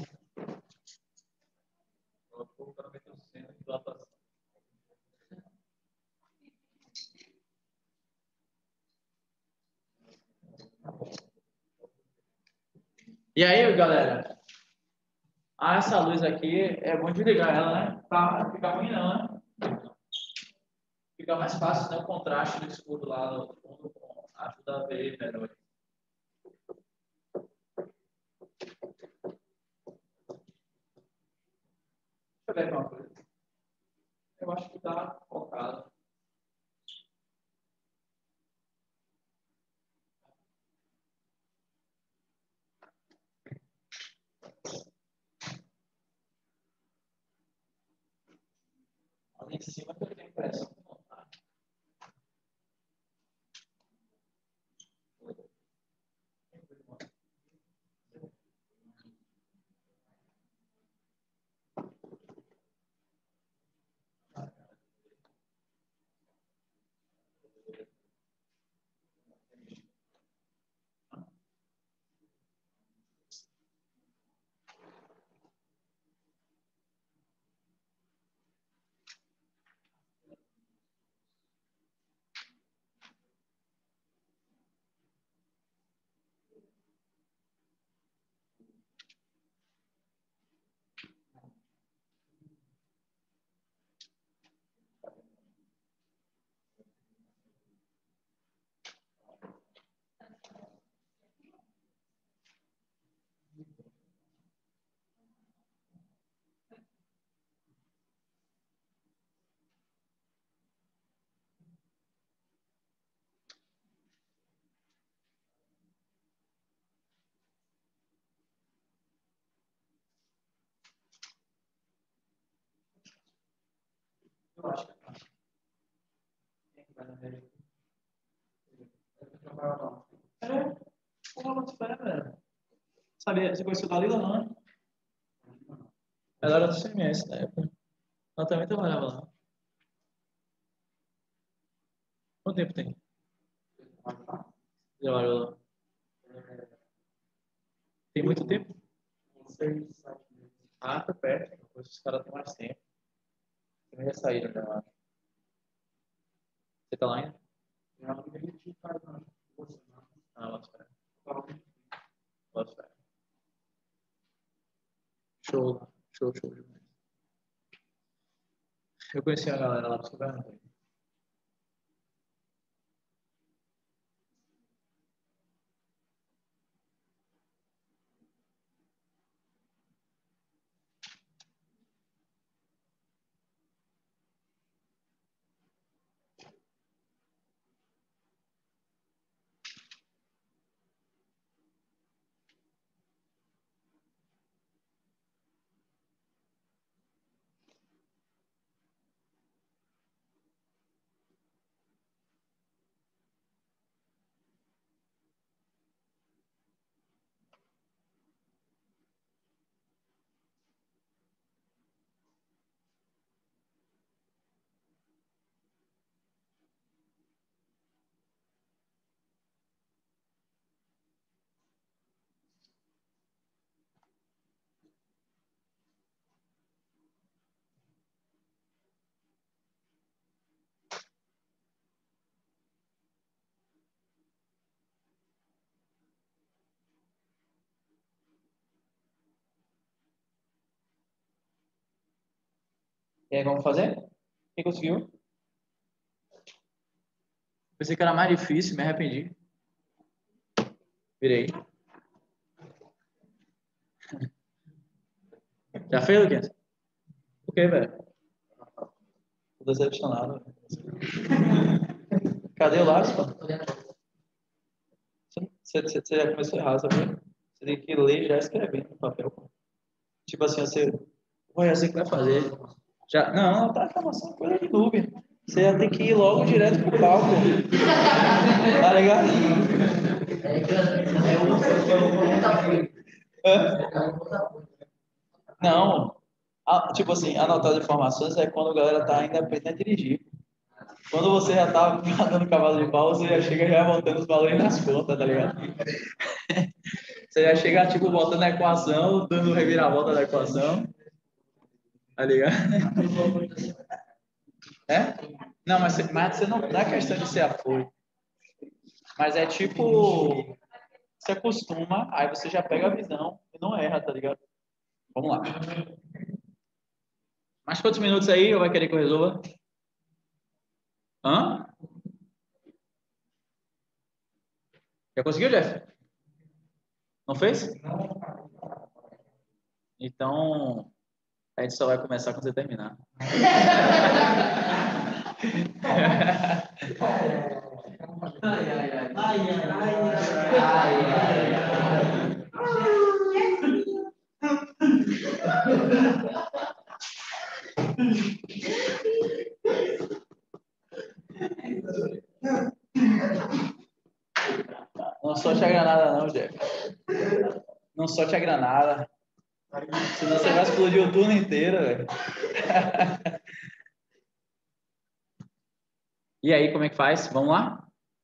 E aí, galera? Ah, essa luz aqui é bom desligar ela, né? Pra ficar ruim não, né? Fica mais fácil, né? O contraste do escuro lá no fundo ajuda a ver melhor. Deixa eu ver uma coisa. Eu acho que tá focado. Ali em cima que eu tenho impressão. Eu acho que tá. Quem que vai na média? É, pô, espera, velho. Sabia, você conheceu a Dalila, não, né? Ela era do CMS na época. Ela também trabalhava lá. Quanto tempo tem? Trabalhou lá. Tem muito tempo? Ah, tá perto. Depois os caras têm mais tempo. Também já saíram, já acho. Você tá lá ainda? Ah, bota fé. Bota fé. Show, show, show demais. Eu conheci a galera lá do Supermercado. E aí, vamos fazer? Quem conseguiu? Pensei que era mais difícil, me arrependi. Virei. Já fez, Luquinhas? Por quê, velho? Tô decepcionado. Cadê o lápis, pô? Você já começou errado, sabe? Você tem que ler já escrevendo no papel, pô. Tipo assim, você... Olha, você que vai fazer. Já, não, tá informação, coisa de nuvem. Você já tem que ir logo direto pro palco. Tá ligado? Não. Tipo assim, anotar as informações é quando a galera tá ainda aprendendo a dirigir. Quando você já tá dando cavalo de pau, você já chega já montando os valores nas contas, tá ligado? Você já chega, tipo, botando a equação, dando reviravolta da equação. Tá ligado? É? Não, mas você não dá questão de ser apoio. Mas é tipo, você acostuma, aí você já pega a visão e não erra, tá ligado? Vamos lá. Mais quantos minutos aí ou vai querer que eu resolva? Hã? Já conseguiu, Jeff? Não fez? Então, a gente só vai começar quando você terminar. Não solte a granada não, Jeff. Não solte a granada. Senão você vai explodir o turno inteiro, velho. E aí, como é que faz? Vamos lá?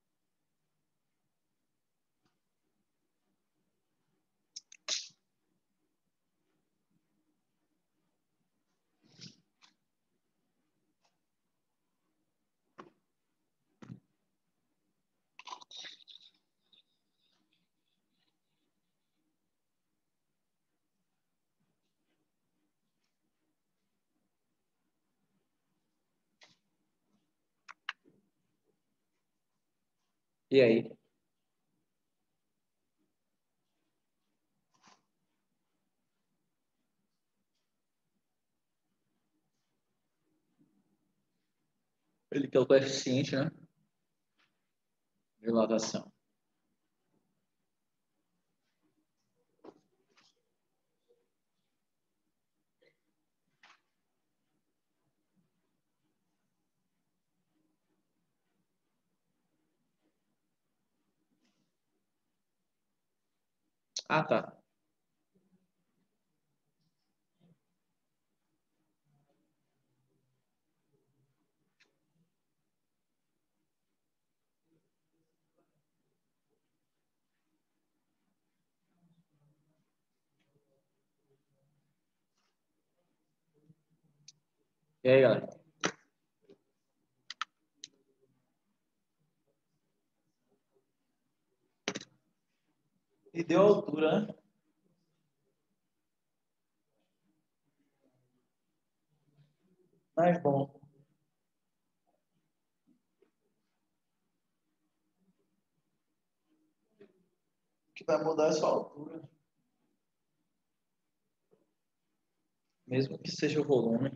E aí? Ele que é o coeficiente, né? Dilatação. Ah, tá. E aí, galera? E deu altura, né? Mas bom. O que vai mudar é só a altura. Mesmo que seja o volume.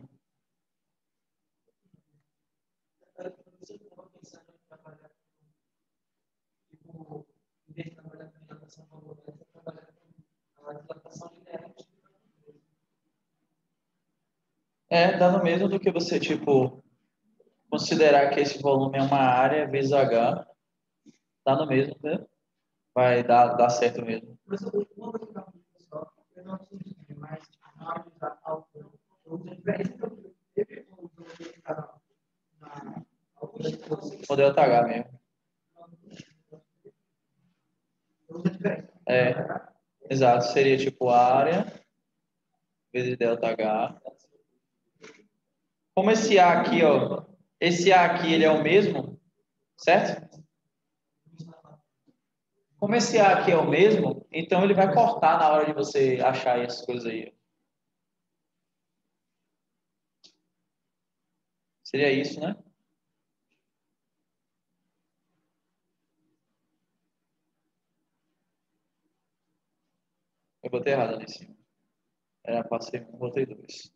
É, dá no mesmo do que você, tipo, considerar que esse volume é uma área vezes H. Dá no mesmo, né? Vai dar certo mesmo. O delta H mesmo. É, exato. Seria tipo área vezes delta H. Como esse A aqui, ó, esse A aqui, ele é o mesmo, certo? Como esse A aqui é o mesmo, então ele vai cortar na hora de você achar essas coisas aí. Seria isso, né? Eu botei errado ali em cima. Era para ser 1, botei 2.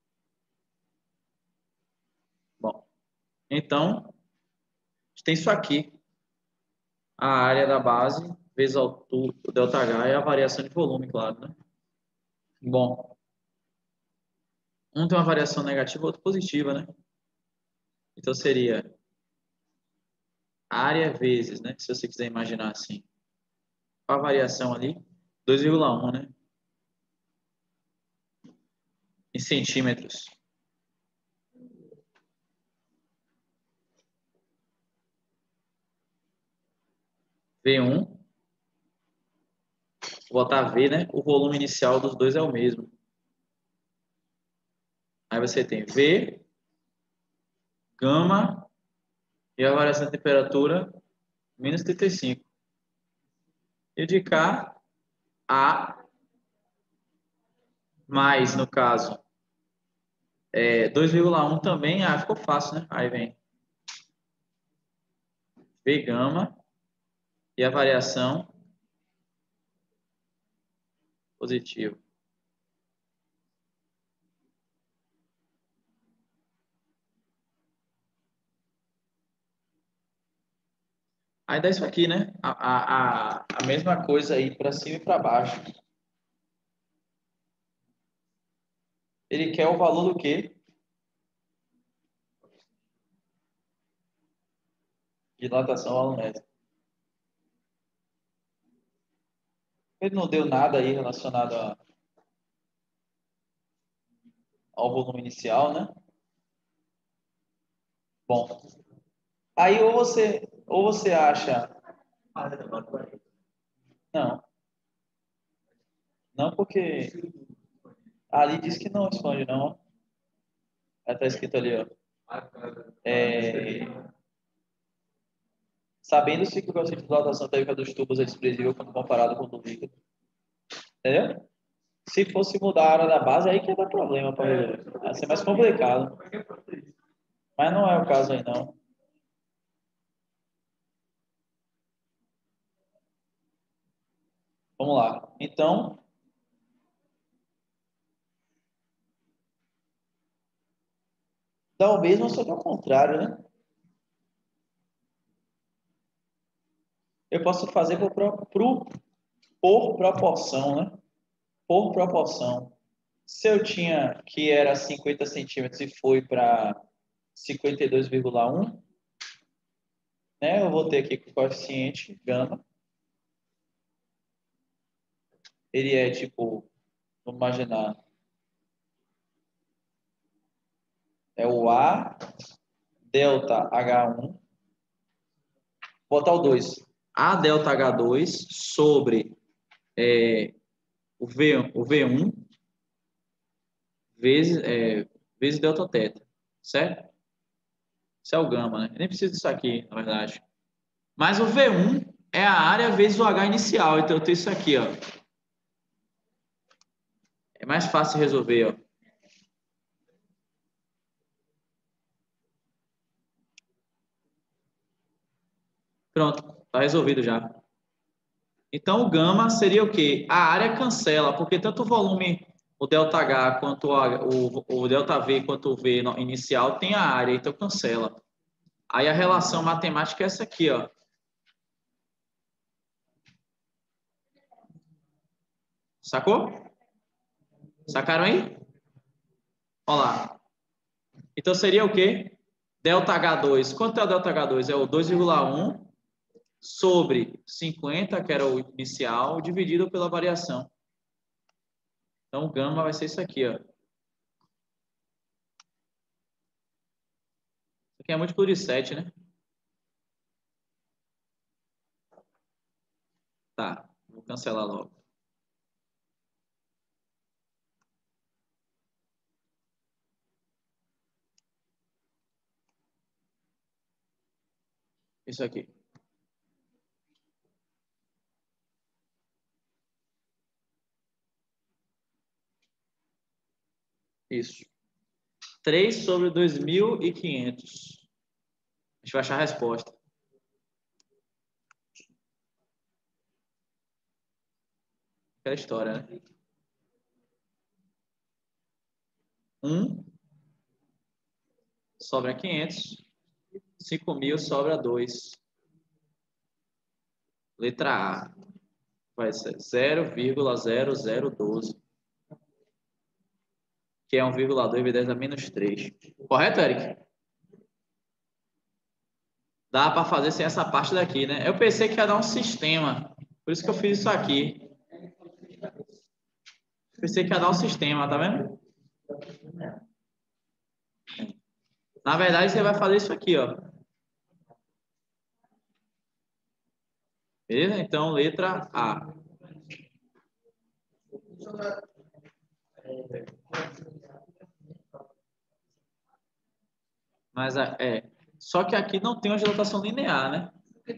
Bom, então, tem isso aqui. A área da base vezes a altura, o ΔH é a variação de volume, claro, né? Bom, Um tem uma variação negativa, outro positiva, né? Então seria área vezes, né? Se você quiser imaginar assim. Qual a variação ali? 2,1, né? Em centímetros. V1. Vou botar V, né? O volume inicial dos dois é o mesmo. Aí você tem V, gama e a variação de temperatura menos 35. E de cá, A mais, no caso, 2,1 também. Ah, ficou fácil, né? Aí vem V gama e a variação positiva. Aí dá isso aqui, né? A mesma coisa aí para cima e para baixo. Ele quer o valor do quê? Dilatação volumétrica. Ele não deu nada aí relacionado ao volume inicial, né? Bom, aí ou você acha... Não, não porque ali diz que não expande, não. Está escrito ali, ó. É, sabendo-se que o coeficiente de dilatação térmica dos tubos é desprezível quando comparado com o do líquido. Entendeu? Se fosse mudar a área da base, aí que ia dar problema para resolver. Ia ser mais complicado. Mas não é o caso aí, não. Vamos lá. Então, dá o mesmo, só que ao contrário, né? Eu posso fazer por proporção, né? Por proporção. Se eu tinha que era 50 centímetros e foi para 52,1, né? Eu vou ter aqui que o coeficiente gama. Ele é tipo, vamos imaginar, é o A delta H1, botar o 2. A delta H2 sobre o V1 vezes delta teta, certo? Isso é o gama, né? Eu nem preciso disso aqui, na verdade. Mas o V1 é a área vezes o H inicial, então eu tenho isso aqui, ó. É mais fácil resolver, ó. Pronto, tá resolvido já. Então, o gama seria o quê? A área cancela, porque tanto o volume, o ΔH, quanto o ΔV, quanto o V inicial tem a área, então cancela. Aí a relação matemática é essa aqui, ó. Sacou? Sacaram aí? Olha lá. Então seria o quê? ΔH2. Quanto é o ΔH2? É o 2,1 sobre 50, que era o inicial, dividido pela variação. Então o gama vai ser isso aqui, ó. Isso aqui é múltiplo de 7, né? Tá, vou cancelar logo. Isso aqui. Isso. 3 sobre 2.500. A gente vai achar a resposta. Aquela história, né? 1 sobra 500. 5.000 sobra 2. Letra A. Vai ser 0,0012. que é 1,2 vezes 10 a menos 3. Correto, Eric? Dá para fazer sem essa parte daqui, né? Eu pensei que ia dar um sistema. Por isso que eu fiz isso aqui. Pensei que ia dar um sistema, tá vendo? Na verdade, você vai fazer isso aqui, ó. Beleza? Então, letra A. Mas só que aqui não tem uma dilatação linear, né?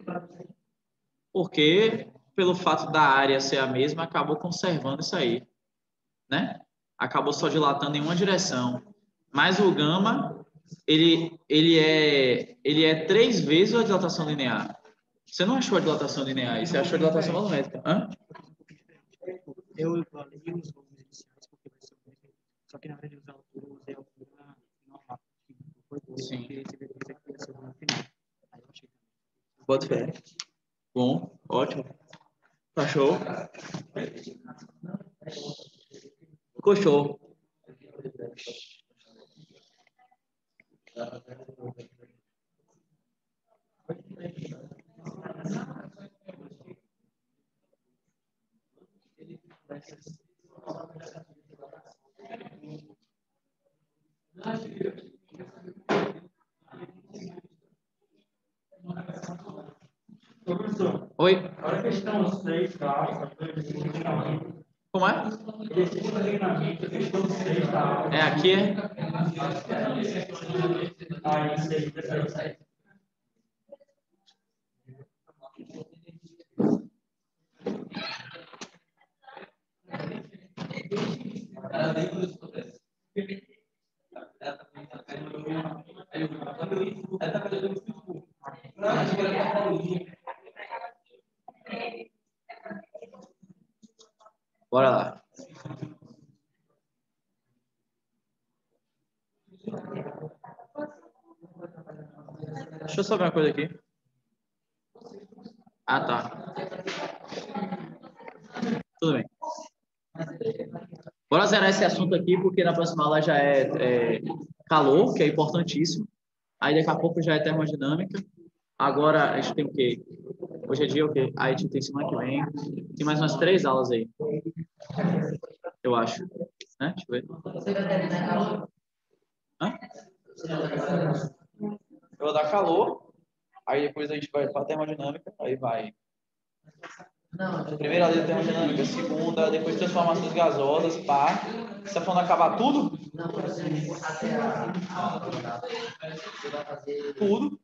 Porque, pelo fato da área ser a mesma, acabou conservando isso aí, né? Acabou só dilatando em uma direção. Mas o gama, ele é 3 vezes a dilatação linear. Você não achou a dilatação linear aí, você achou a dilatação volumétrica. Hã? Eu falei os volumes iniciais porque vai ser o mesmo. Só que na hora de usar altura, eu usei a altura normal. Foi bom. Sim. Esse vetor aqui vai ser o volume final. Aí eu achei. Bota fé. Bom, ótimo. Tá show. Ficou show. Professor, Oi? agora a questão 6, tá? Como é? Esse treinamento, a questão 6, tá? É aqui, é? Aí, 6. Bora lá. Deixa eu só ver uma coisa aqui. Ah, tá. Tudo bem. Bora zerar esse assunto aqui, porque na próxima aula já é calor, que é importantíssimo. Aí daqui a pouco já é termodinâmica. Agora a gente tem o quê? Hoje é dia o quê? Aí a gente tem semana que vem. Tem mais umas 3 aulas aí. Eu acho. Né? Deixa eu ver. Hã? Eu vou dar calor. Aí depois a gente vai para termodinâmica. Aí vai. Primeira lei da termodinâmica, segunda, depois transformações gasosas, pá. Você tá falando acabar tudo? Tudo.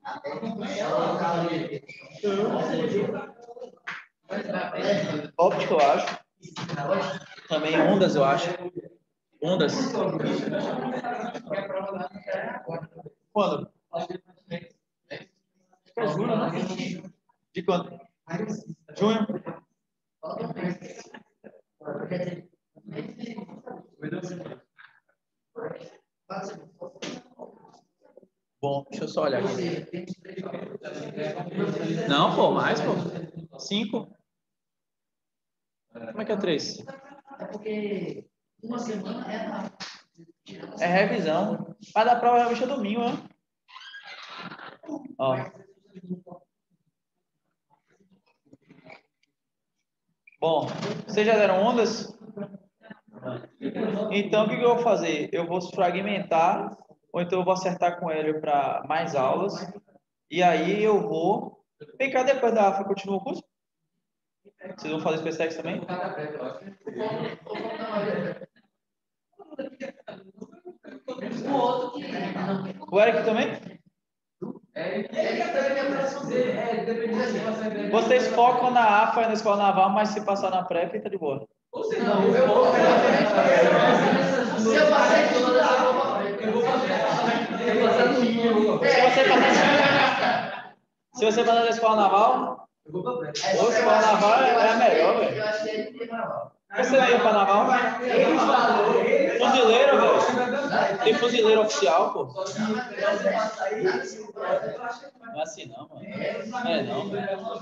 Óptica, eu acho. Também ondas, eu acho. Ondas. Quando? É julho, né? De quando? Junho. Bom, deixa eu só olhar aqui. Não, pô, mais, pô. 5. Como é que é 3? É porque uma semana É revisão. Mas da prova realmente é domingo, né? Ó. Bom, vocês já deram ondas? Então, o que eu vou fazer? Eu vou fragmentar, ou então eu vou acertar com ele para mais aulas. E aí eu vou... Vem cá, depois da AFA, continua o curso? Vocês vão fazer SpaceX também? O Eric também? Vocês focam na AFA e na Escola Naval, mas se passar na pré, fica de boa. não, eu vou se eu passei de todas, eu vou Se você passar na Escola Naval, ou Escola Naval é a melhor, velho. eu achei que era naval. Você veio para Naval? Fuzileiro, velho. Tem fuzileiro oficial, pô. Não é assim não, mano. É não,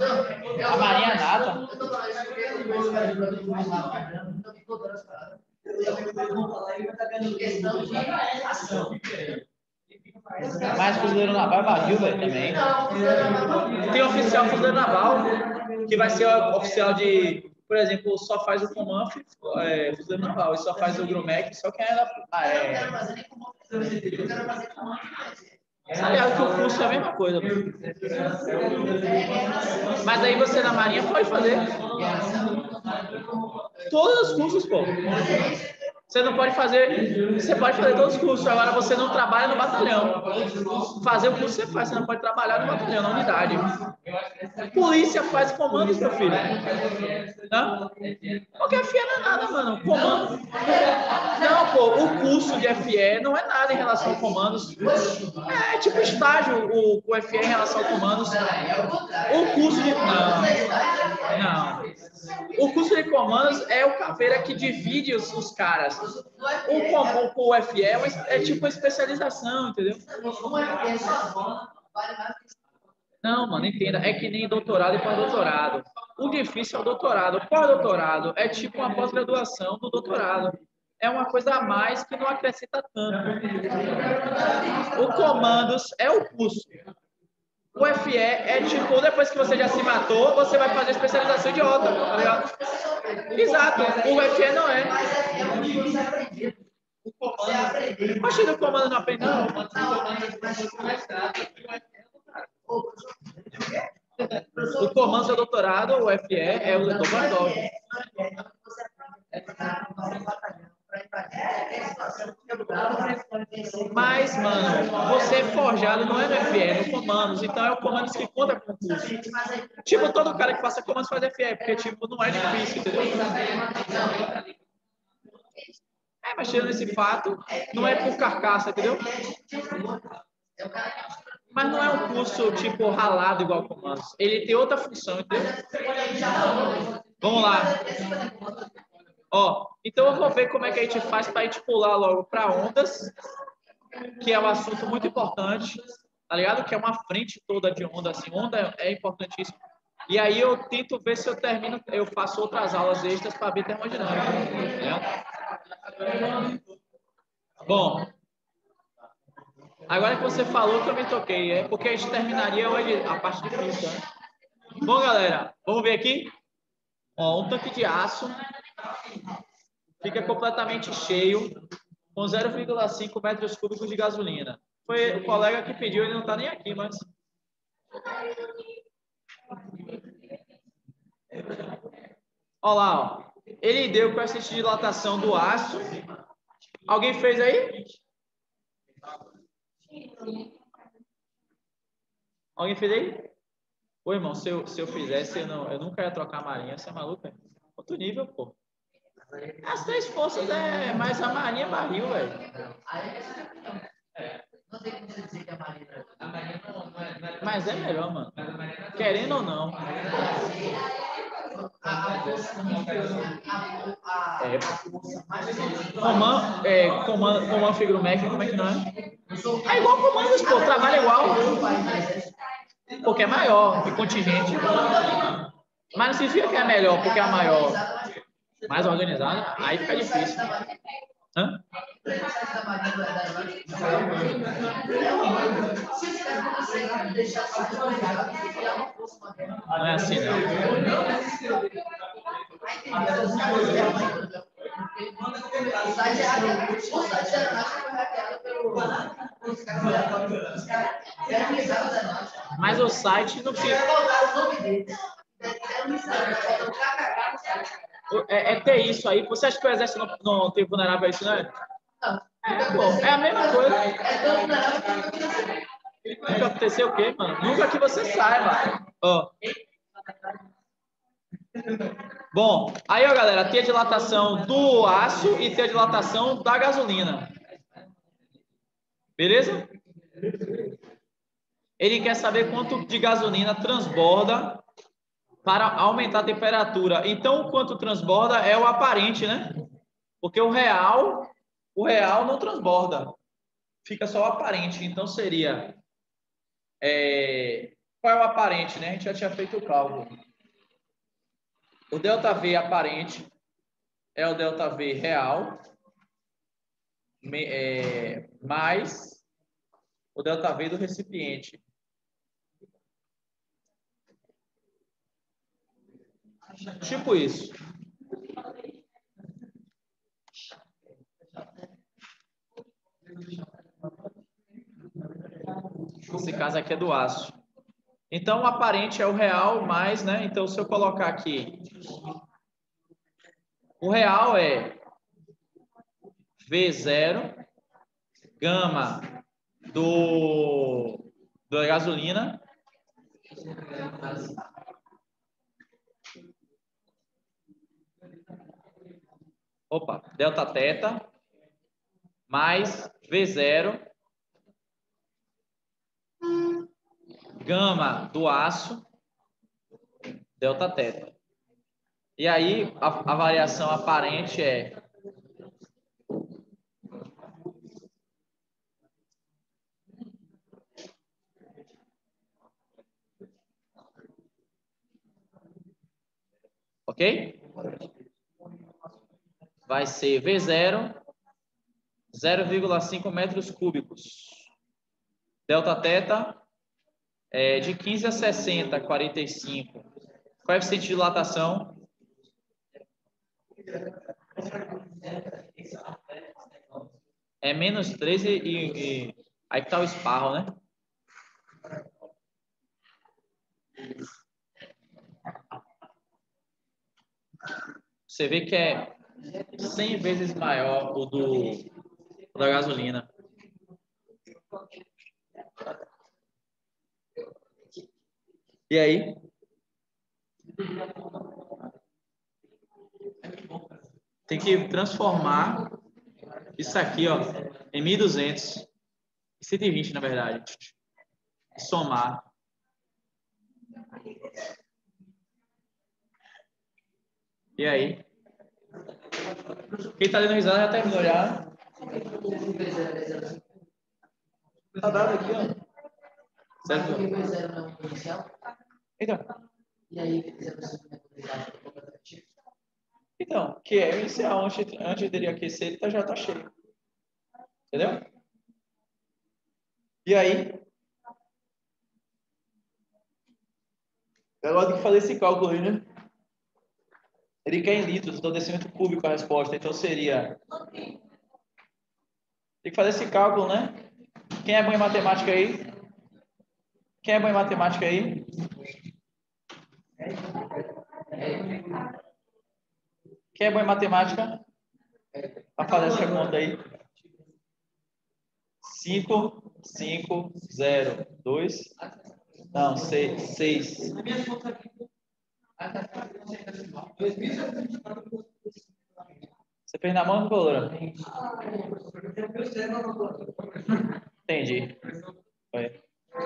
velho. A Marinha nata. Eu tô falando isso porque eu não vou ficar de Questão de ação. Mas Fuzileiro Naval é barril, velho, também. Tem oficial Fuzileiro Naval, que vai ser oficial de, por exemplo, só faz o Comanf, Fuzileiro Naval, e só faz o Grumec, só quem é da... Eu não quero fazer nem como eu quero fazer como Aliás, que o curso é a mesma coisa. Mano. Mas aí você na Marinha pode fazer. Todos os cursos, pô. Você não pode fazer... Você pode fazer todos os cursos, agora você não trabalha no batalhão. Fazer o curso você faz, você não pode trabalhar no batalhão, na unidade. Polícia faz comandos, meu filho. Não? Porque FE não é nada, mano. Comando. Não, pô, o curso de FE não é nada em relação a comandos. É tipo estágio o FE em relação a comandos. O curso de... Não. O curso de comandos é o caveira que divide os caras. O FE é tipo uma especialização, entendeu? Não, mano, entenda. É que nem doutorado e pós-doutorado. O difícil é o doutorado. O pós-doutorado é tipo uma pós-graduação do doutorado. É uma coisa a mais que não acrescenta tanto. O comandos é o curso. O FE é tipo, depois que você já se matou, você vai fazer especialização idiota, tá ligado? Exato. O FE não é. Oxi, do comando não aprende, não. O comando seu doutorado, o FE, é o doutor Bandol. Mas, mano, você é forjado não é no FE, é no comandos. Então é o comandos que conta com o curso. Tipo, todo cara que faça comandos faz FE, porque, tipo, não é difícil, entendeu? Mas tirando esse fato, não é por carcaça, entendeu? Mas não é um curso, tipo, ralado igual comandos. Ele tem outra função, entendeu? Vamos lá. Ó, então eu vou ver como é que a gente faz para a gente pular logo para ondas, que é um assunto muito importante, tá ligado? Que é uma frente toda de onda, assim. Onda é importantíssimo. E aí eu tento ver se eu termino, eu faço outras aulas extras para ver termodinâmica, né? Bom, agora que você falou que eu me toquei, é porque a gente terminaria hoje a parte de física, né? Bom, galera, vamos ver aqui. Ó, um tanque de aço fica completamente cheio com 0,5 metros cúbicos de gasolina. Foi o colega que pediu, ele não está nem aqui, mas... Olha lá, ó. Ele deu coeficiente de dilatação do aço. Alguém fez aí? Alguém fez aí? Ô, irmão, se eu fizesse, eu nunca ia trocar a marinha. Você é maluco, é? Outro nível, pô. As 3 forças é mais a marinha barril, velho. Não tem como você dizer que a Marinha Mas é melhor, mano. Querendo ou não. Comando Figromec, como é que não é? É igual comandos, pô. Trabalha igual. Porque é maior, é contingente. Mas não significa que é melhor, porque é a maior. Mais organizada, aí fica difícil. Hã? Não é assim, não. Mas o site não fica. É ter isso aí. Você acha que o exército não tem vulnerável a isso, né? Pô, é a mesma coisa. Nunca aconteceu o quê, mano? Nunca que você saiba. Ó. Bom, aí, ó, galera, tem a dilatação do aço e tem a dilatação da gasolina. Beleza? Ele quer saber quanto de gasolina transborda para aumentar a temperatura. Então, o quanto transborda é o aparente, né? Porque o real não transborda. Fica só o aparente. Então, seria... qual é o aparente, né? A gente já tinha feito o cálculo. O ΔV aparente é o ΔV real mais o ΔV do recipiente. Tipo isso. Esse caso aqui é do aço. Então, o aparente é o real mais, né? Então, se eu colocar aqui, o real é V0, gama da gasolina, delta teta, mais V0, gama do aço, delta teta. E aí, a variação aparente é ok? Vai ser V0, 0,5 metros cúbicos. Delta teta é de 15 a 60, 45. Coeficiente de dilatação. É menos 13 e aí que tá o esparro, né? Você vê que é 100 vezes maior o da gasolina. E aí? Tem que transformar isso aqui, ó, em 1.200. 120, na verdade. Somar. E aí? Quem tá dando risada já terminou já. Tá dado aqui, ó. Certo? Então. E aí, então, que é inicial, antes dele aquecer, ele já tá cheio. Entendeu? E aí? Agora tem que fazer esse cálculo aí, né? Ele quer em litros, então decímetro cúbico a resposta. Então seria... Tem que fazer esse cálculo, né? Quem é bom em matemática aí? Quem é bom em matemática aí? Quem é bom em matemática? Para fazer essa conta aí. 5, 5, 0, 2. Não, 6. 6. Você fez na mão, Colora? Entendi. Foi.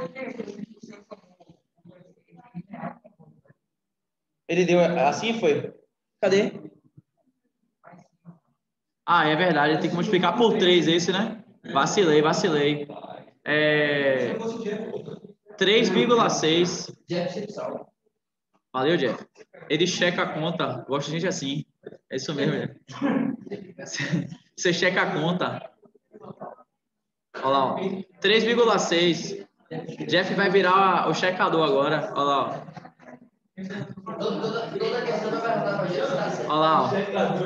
Ele deu assim, foi? Cadê? Ah, é verdade. Ele tem que multiplicar por 3 esse, né? Vacilei. 3,6. Valeu, Jeff. Ele checa a conta. Gosto de gente assim. É isso mesmo, Jeff. Você checa a conta. Olha lá, ó. 3,6. Jeff vai virar o checador agora. Olha lá, ó. Olha lá, ó.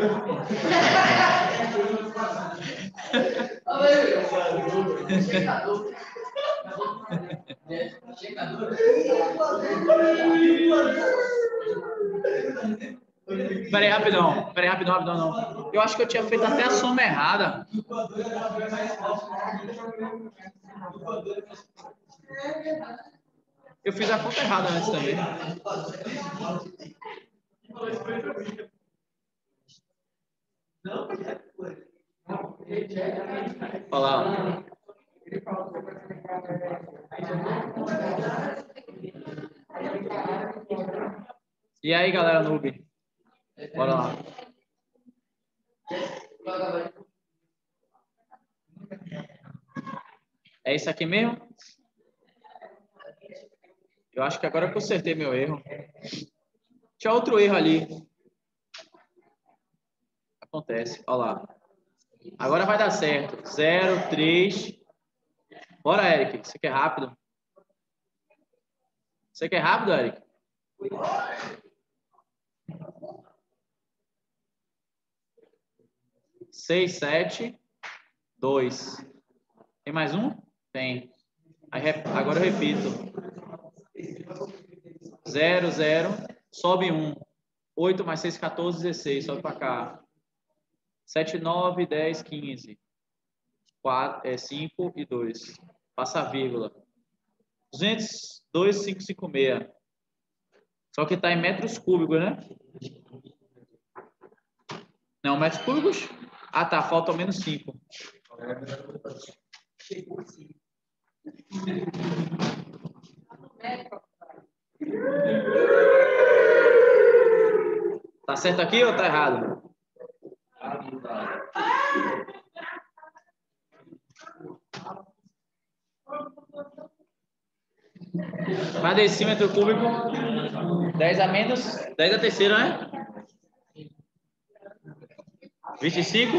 Peraí, rapidão, não. Eu acho que eu tinha feito até a soma errada. Eu fiz a conta errada antes também. Olha lá. E aí, galera noob? Bora lá. É isso aqui mesmo? Eu acho que agora eu consertei meu erro. Tinha outro erro ali. Acontece. Olha lá. Agora vai dar certo. 0, 3. Bora, Eric. Você quer rápido? Você quer rápido, Eric? 6, 7, 2. Tem mais um? Tem. Agora eu repito. 0, 0. Sobe 1. 8 mais 6, 14, 16. Sobe para cá. 7, 9, 10, 15. 5 e 2. Passa a vírgula. 202,556. Só que está em metros cúbicos, né? Não, metros cúbicos? Ah, tá. Falta ao menos 5. Tá certo aqui ou tá errado? Para decímetro cúbico, 10 a menos, 10 a terceira, né? 25.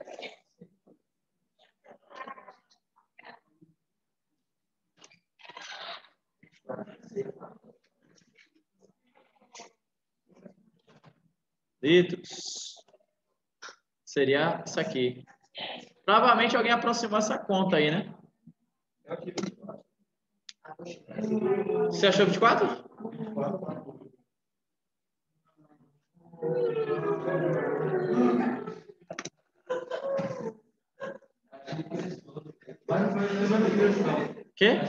Litros. Seria isso aqui. Provavelmente alguém aproximou essa conta aí, né? Você achou 24? Quê?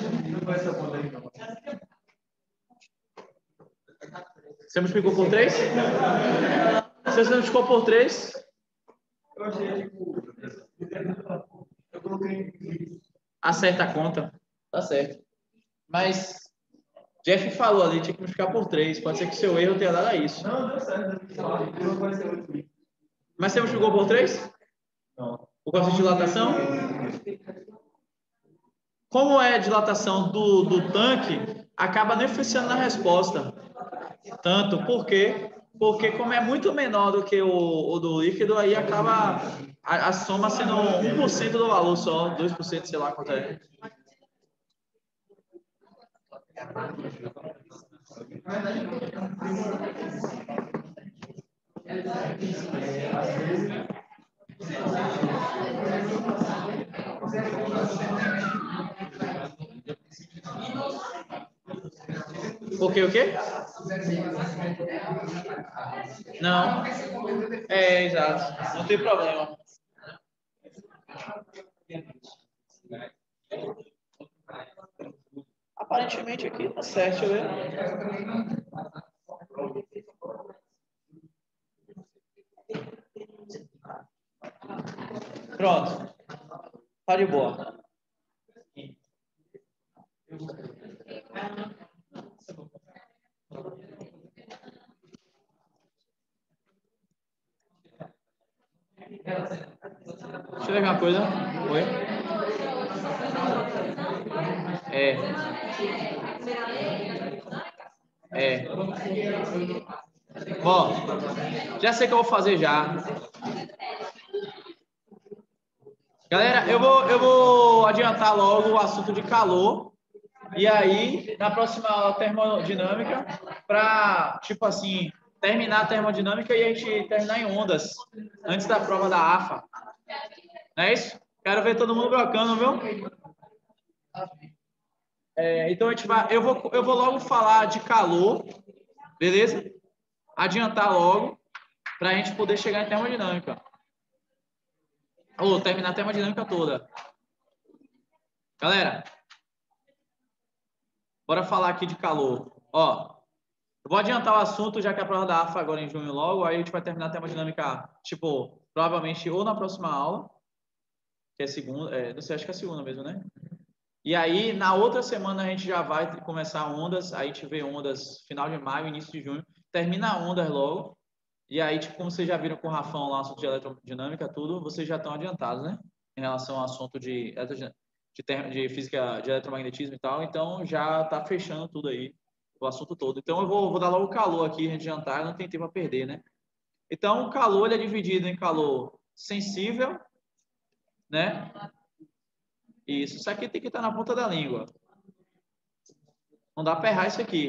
Você multiplicou por 3? Se você multiplicou por 3... Eu achei, tipo... Eu coloquei... Acerta a conta. Tá certo. Mas... Jeff falou ali, tinha que multiplicar por 3. Pode ser que seu erro tenha dado a isso. Não, deu certo. Não vai ser 8. Mas você multiplicou por 3? Não. Por causa de dilatação? Como é a dilatação do tanque, acaba não influenciando na resposta. Tanto, por quê? Porque como é muito menor do que o do líquido, aí acaba a soma sendo 1% do valor só, 2%, sei lá quanto é. Por quê, o quê? Não. É, exato. Não tem problema. Aparentemente aqui tá certo, deixa eu ver. Pronto. Tá de boa. Deixa eu ver uma coisa. Oi? Bom, já sei o que eu vou fazer já. Galera, eu vou adiantar logo o assunto de calor. E aí, na próxima aula, termodinâmica, para, tipo assim, terminar a termodinâmica e a gente terminar em ondas, antes da prova da AFA. Não é isso? Quero ver todo mundo brocando, viu? Então, eu vou logo falar de calor, beleza? Adiantar logo, para a gente poder chegar em termodinâmica. Ou terminar a termodinâmica toda. Galera, bora falar aqui de calor. Ó, eu vou adiantar o assunto, já que a prova da AFA agora em junho logo, aí a gente vai terminar a termodinâmica, tipo, provavelmente ou na próxima aula, que é segunda, não sei, acho que é a segunda mesmo, né? E aí, na outra semana, a gente já vai começar ondas, aí a gente vê ondas final de maio, início de junho, termina ondas logo, e aí, tipo, como vocês já viram com o Rafão lá, assunto de eletrodinâmica, tudo, vocês já estão adiantados, né? Em relação ao assunto de física, de eletromagnetismo e tal, então já tá fechando tudo aí, o assunto todo. Então eu vou dar logo calor aqui, a gente jantar, não tem tempo a perder, né? Então, o calor ele é dividido em calor sensível, né? Isso aqui tem que estar na ponta da língua. Não dá para errar isso aqui.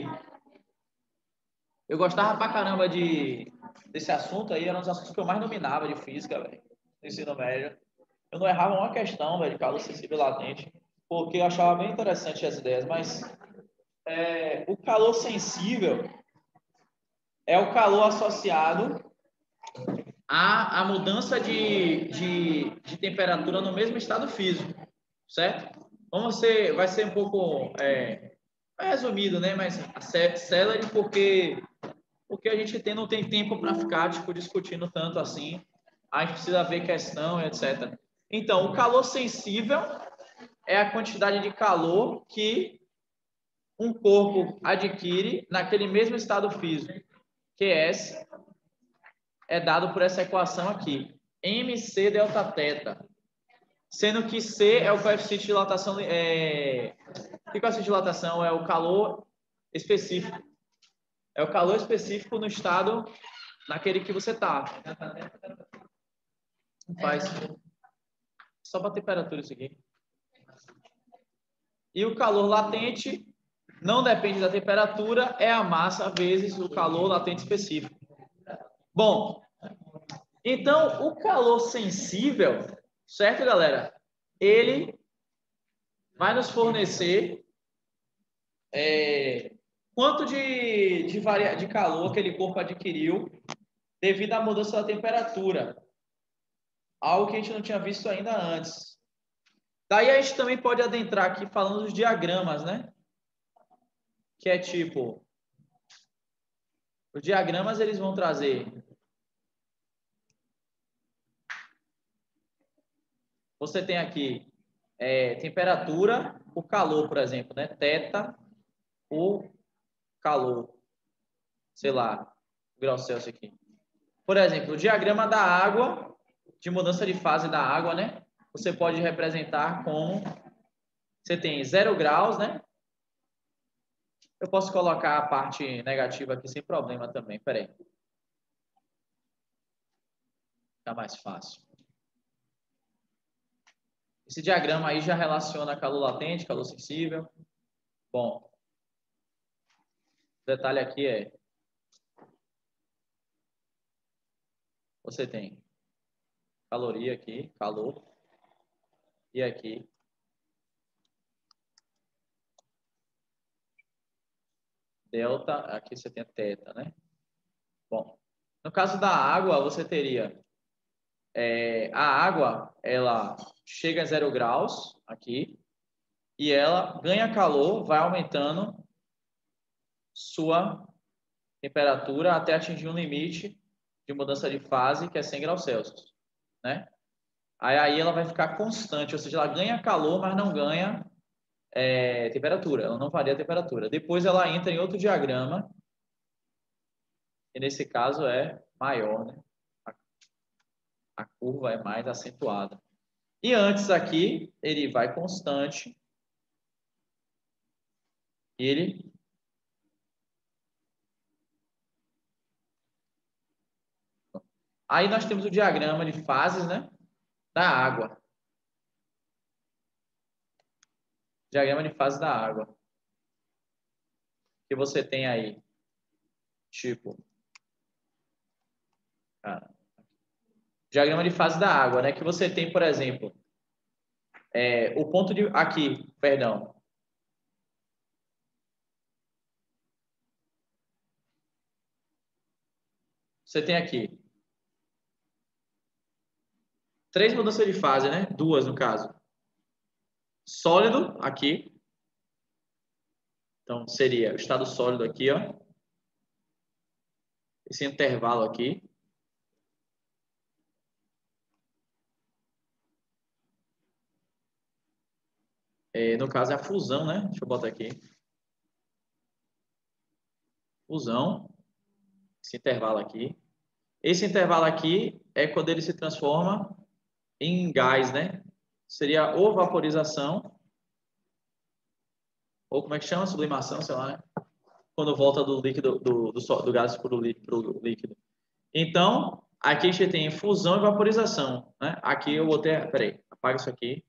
Eu gostava pra caramba desse assunto aí, era um dos assuntos que eu mais dominava de física, velho, no ensino médio. Eu não errava uma questão, velho, de calor sensível latente, porque eu achava bem interessante as ideias, mas o calor sensível é o calor associado à mudança de temperatura no mesmo estado físico, certo? Vamos ser, vai ser um pouco resumido, né? Mas célere porque a gente não tem tempo para ficar tipo, discutindo tanto assim. A gente precisa ver questão, etc. Então, o calor sensível é a quantidade de calor que um corpo adquire naquele mesmo estado físico. QS é dado por essa equação aqui. MC delta θ. Sendo que C é o coeficiente de dilatação. O coeficiente de dilatação é o calor específico. É o calor específico no estado naquele que você está. Não faz. Só para temperatura isso aqui. E o calor latente não depende da temperatura, é a massa vezes o calor latente específico. Bom, então o calor sensível, certo, galera? Ele vai nos fornecer quanto de calor aquele corpo adquiriu devido à mudança da temperatura. Algo que a gente não tinha visto ainda antes. Daí a gente também pode adentrar aqui falando dos diagramas, né? Que é tipo... Os diagramas, eles vão trazer... Você tem aqui temperatura por calor, por exemplo, né? Θ por calor. Sei lá, grau Celsius aqui. Por exemplo, o diagrama da água, de mudança de fase da água, né? Você pode representar como... Você tem 0 graus, né? Eu posso colocar a parte negativa aqui sem problema também. Espera aí. Fica mais fácil. Esse diagrama aí já relaciona calor latente, calor sensível. Bom, o detalhe aqui é... Você tem caloria aqui, calor. E aqui... delta, aqui você tem θ, né? Bom, no caso da água, você teria a água, ela chega a 0 graus aqui e ela ganha calor, vai aumentando sua temperatura até atingir um limite de mudança de fase, que é 100 graus Celsius, né? Aí ela vai ficar constante, ou seja, ela ganha calor, mas não ganha temperatura, ela não varia a temperatura. Depois ela entra em outro diagrama, e nesse caso é maior, né? A curva é mais acentuada. E antes aqui, ele vai constante, e ele aí nós temos o diagrama de fases, né, da água. Diagrama de fase da água. Que você tem aí, tipo... diagrama de fase da água, né? Que você tem, por exemplo, o ponto de... Aqui, perdão. Você tem aqui 3 mudanças de fase, né? 2 no caso. Sólido, aqui. Então, seria o estado sólido aqui, ó. Esse intervalo aqui. No caso, é a fusão, né? Deixa eu botar aqui. Fusão. Esse intervalo aqui. Esse intervalo aqui é quando ele se transforma em gás, né? Seria ou vaporização, ou como é que chama? Sublimação, sei lá, né? Quando volta do líquido, do gás para o líquido. Então, aqui a gente tem fusão e vaporização, né? Aqui eu botei, peraí, apaga isso aqui.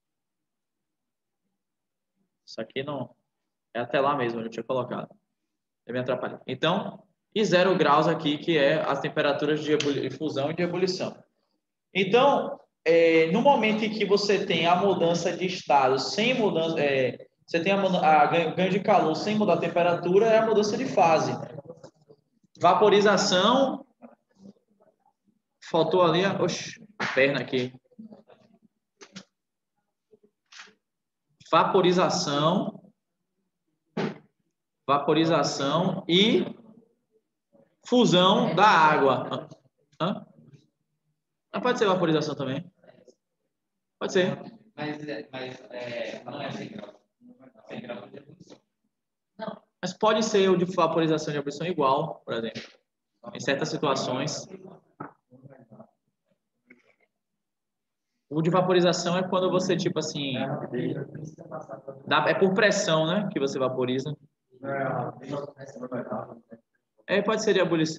Isso aqui não, é até lá mesmo, eu tinha colocado. Eu me atrapalhei. Então, e 0 graus aqui, que é as temperaturas de fusão e de ebulição. Então, no momento em que você tem a mudança de estado sem mudança, você tem a ganho de calor sem mudar a temperatura, é a mudança de fase. Vaporização, faltou ali a perna aqui. Vaporização e fusão da água. Hã? Ah, pode ser vaporização também. Pode ser. Mas não é 100 graus. 100 graus de ebulição. Não. Mas pode ser o de vaporização de ebulição igual, por exemplo. Em certas situações. O de vaporização é quando você, tipo assim... é por pressão, né? Que você vaporiza. Pode ser de ebulição...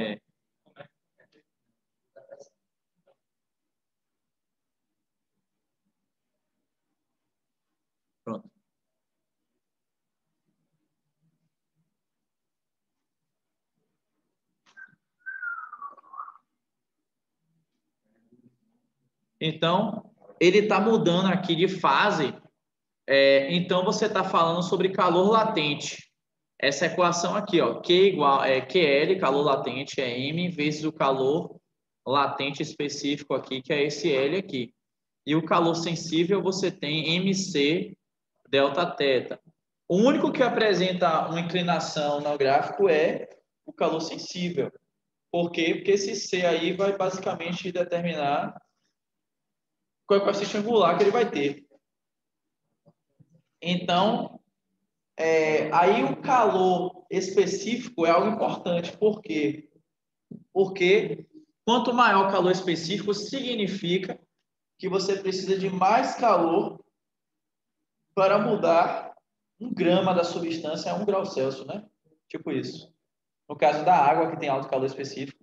Pronto. Então, ele está mudando aqui de fase. Então, você está falando sobre calor latente. Essa equação aqui, ó, Q igual QL, calor latente, é M vezes o calor latente específico aqui, que é esse L aqui. E o calor sensível você tem MC delta θ. O único que apresenta uma inclinação no gráfico é o calor sensível. Por quê? Porque esse C aí vai basicamente determinar qual é o coeficiente angular que ele vai ter. Então, aí o calor específico é algo importante. Por quê? Porque quanto maior o calor específico, significa que você precisa de mais calor para mudar 1 grama da substância a 1 grau Celsius, né? Tipo isso. No caso da água, que tem alto calor específico,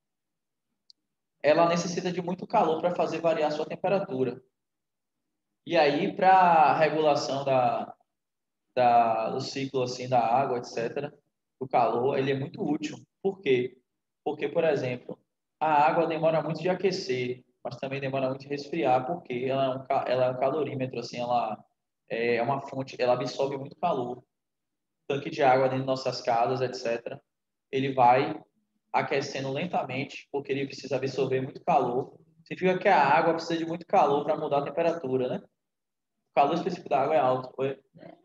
ela necessita de muito calor para fazer variar a sua temperatura. E aí, para a regulação do ciclo assim, da água, etc., o calor, ele é muito útil. Por quê? Porque, por exemplo, a água demora muito de aquecer, mas também demora muito de resfriar, porque ela é um calorímetro, assim, ela é uma fonte, ela absorve muito calor. O tanque de água dentro de nossas casas, etc., ele vai aquecendo lentamente, porque ele precisa absorver muito calor. Significa que a água precisa de muito calor para mudar a temperatura, né? O calor específico da água é alto. Calor,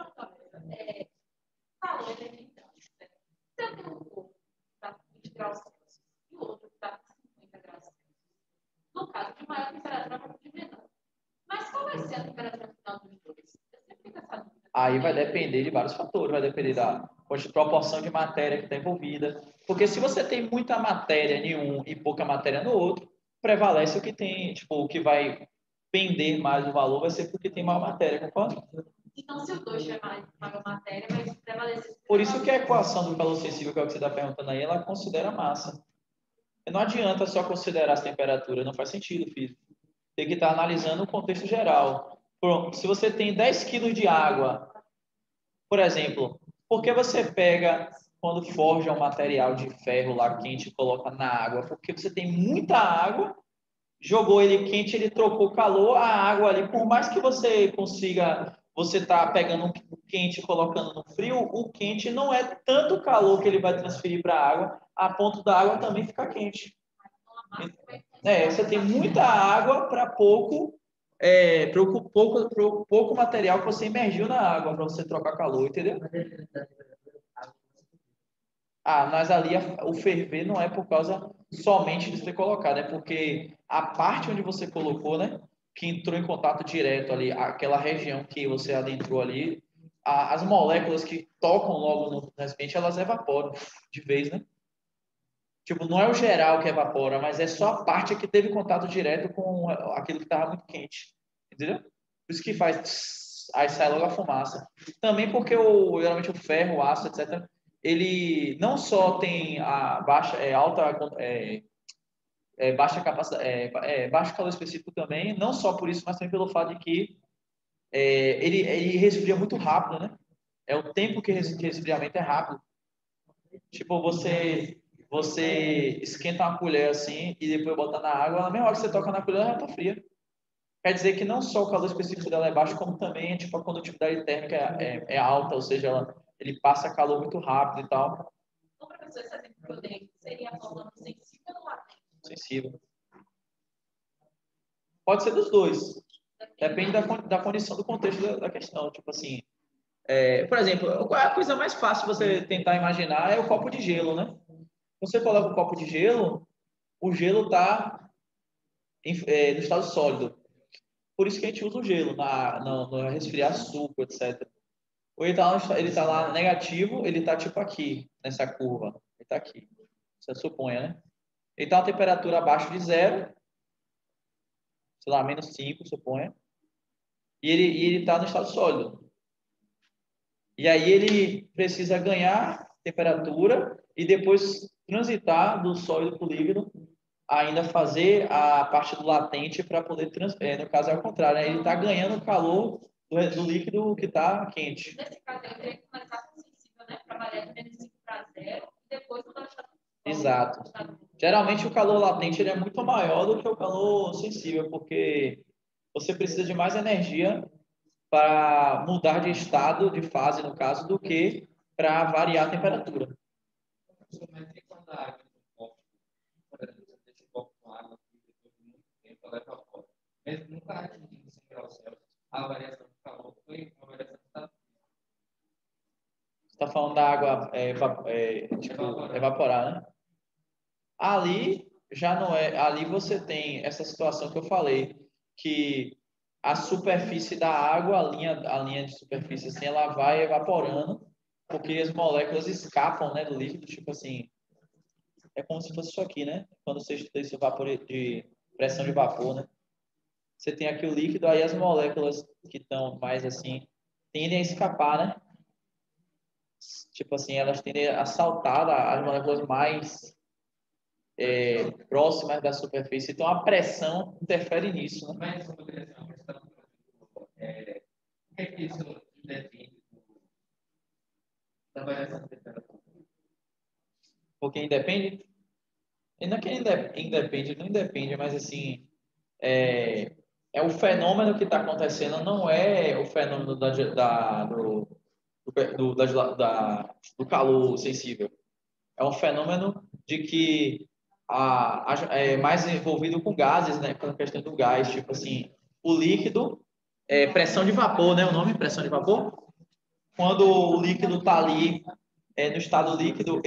se eu tenho um corpo que está com 20 graus Celsius e o outro que está com 50 graus Celsius, no caso de maior temperatura, vai de menor. Mas qual vai ser a temperatura final dos dois? Eu sempre fico essa dúvida. Aí vai depender de vários fatores, vai depender da proporção de matéria que está envolvida. Porque se você tem muita matéria em um e pouca matéria no outro, prevalece o que tem, tipo, o que vai pender mais o valor vai ser porque tem maior matéria, concorda? Então, se os dois tiver maior matéria, vai prevalecer. Por isso que a equação do calor sensível, que é o que você está perguntando aí, ela considera massa. E não adianta só considerar as temperaturas, não faz sentido, físico. Tem que estar analisando o contexto geral. Pronto, se você tem 10 quilos de água, por exemplo, por que você pega, quando forja um material de ferro lá quente e coloca na água? Porque você tem muita água, jogou ele quente, ele trocou calor, a água ali, por mais que você consiga, você tá pegando um quente e colocando no frio, o quente não é tanto calor que ele vai transferir para a água, a ponto da água também ficar quente. Você tem muita água para pouco material que você imergiu na água para você trocar calor, entendeu? Mas ali o ferver não é por causa somente de você colocar, né? Porque a parte onde você colocou, né? Que entrou em contato direto ali, aquela região que você adentrou ali, as moléculas que tocam logo no recipiente, elas evaporam de vez, né? Tipo, não é o geral que evapora, mas é só a parte que teve contato direto com aquilo que estava muito quente. Entendeu? Por isso que faz... aí sai logo a fumaça. Também porque geralmente o ferro, o aço, etc., ele não só tem a baixa, baixa capacidade, baixo calor específico também, não só por isso, mas também pelo fato de que ele resfria muito rápido, né? É o tempo que resfriamento é rápido. Tipo, você esquenta uma colher assim e depois bota na água, na mesma hora que você toca na colher, ela já tá fria. Quer dizer que não só o calor específico dela é baixo, como também tipo, a condutividade térmica é alta, ou seja, ele passa calor muito rápido e tal. Então, professor, esse exemplo que eu dei seria falando sensível ou latente? Sensível. Pode ser dos dois. Depende da condição, do contexto da questão. Tipo assim, por exemplo, qual é a coisa mais fácil você tentar imaginar é o copo de gelo, né? Você coloca o copo de gelo, o gelo está no estado sólido. Por isso que a gente usa o gelo no resfriar suco, etc. Ou ele tá lá negativo, ele está tipo aqui, nessa curva. Ele está aqui. Você suponha, né? Ele está a uma temperatura abaixo de zero, sei lá, menos 5, suponha. E ele está no estado sólido. E aí ele precisa ganhar temperatura e depois transitar do sólido para o líquido, ainda fazer a parte do latente para poder, no caso é o contrário, né? Ele está ganhando calor do líquido que está quente. Nesse caso, eu teria que começar com sensível, né? Para variar de menos 5 para 0 e depois mudar o estado. Exato. Geralmente o calor latente ele é muito maior do que o calor sensível, porque você precisa de mais energia para mudar de estado, de fase, no caso, do que para variar a temperatura. Mas e quando a água no copo, por exemplo, você deixa o copo com água e depois de muito tempo ela evapora. Mesmo nunca atingindo 100 graus Celsius, a variação de calor foi uma variação de estado. Você está falando da água evaporar, né? Ali já não é. Ali você tem essa situação que eu falei, que a superfície da água, a linha de superfície, assim, ela vai evaporando, porque as moléculas escapam, né, do líquido, tipo assim, é como se fosse isso aqui, né? Quando você estuda esse vapor de pressão de vapor, né? Você tem aqui o líquido, aí as moléculas que estão mais assim tendem a escapar, né? Tipo assim, elas tendem a saltar as moléculas mais próximas da superfície. Então a pressão interfere nisso, né? Mas isso poderia ser uma questão, por exemplo, o que é que isso depende da variação de temperatura? Porque independe? E não é que independe, não independe, mas assim, é o fenômeno que está acontecendo, não é o fenômeno do calor sensível. É um fenômeno de que é mais envolvido com gases, né? Com a questão do gás, tipo assim, o líquido, pressão de vapor, né? O nome pressão de vapor. Quando o líquido está ali no estado líquido,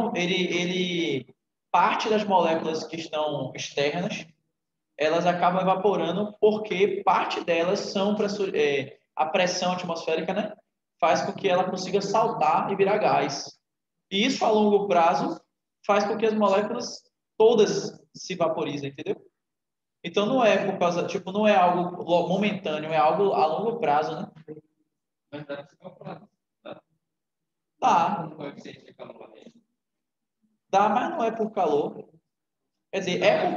ele parte das moléculas que estão externas, elas acabam evaporando porque parte delas são a pressão atmosférica, né? Faz com que ela consiga saltar e virar gás. E isso a longo prazo faz com que as moléculas todas se vaporizem, entendeu? Então não é por causa, tipo, não é algo momentâneo, é algo a longo prazo, né? Mas dá para se calcular. Tá. Um coeficiente de calor latente. Dá, mas não é por calor. Quer dizer, é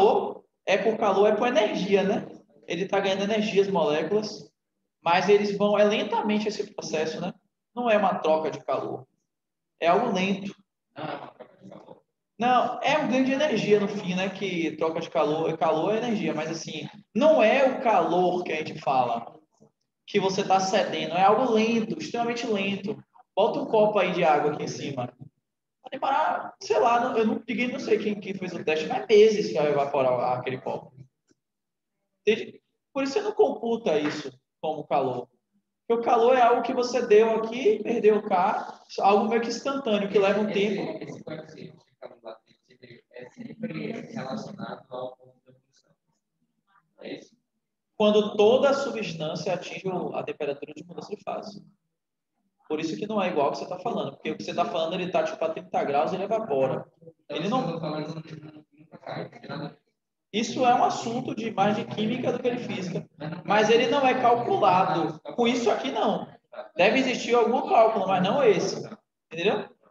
por energia, né? Ele está ganhando energia, as moléculas, mas eles vão, lentamente esse processo, né? Não é uma troca de calor. É algo lento. Não é uma troca de calor. Não, é um ganho de energia no fim, né? Que troca de calor é energia, mas assim, não é o calor que a gente fala, que você está cedendo, é algo lento, extremamente lento. Bota um copo aí de água aqui em cima. Vai demorar, sei lá, ninguém não sei quem fez o teste, mas meses para evaporar aquele copo. Entende? Por isso você não computa isso como calor. Porque o calor é algo que você deu aqui, perdeu cá, algo meio que instantâneo, que leva um tempo. Esse coeficiente de calor latente é sempre relacionado ao ponto da função. É isso? Quando toda a substância atinge a temperatura de mudança de fase. Por isso que não é igual ao que você está falando. Porque o que você está falando, ele está tipo a 30 graus, ele evapora. Ele não... Eu estou falando nunca cai, nada. Isso é um assunto mais de química do que de física. Mas ele não é calculado. Com isso aqui, não. Deve existir algum cálculo, mas não esse. Entendeu?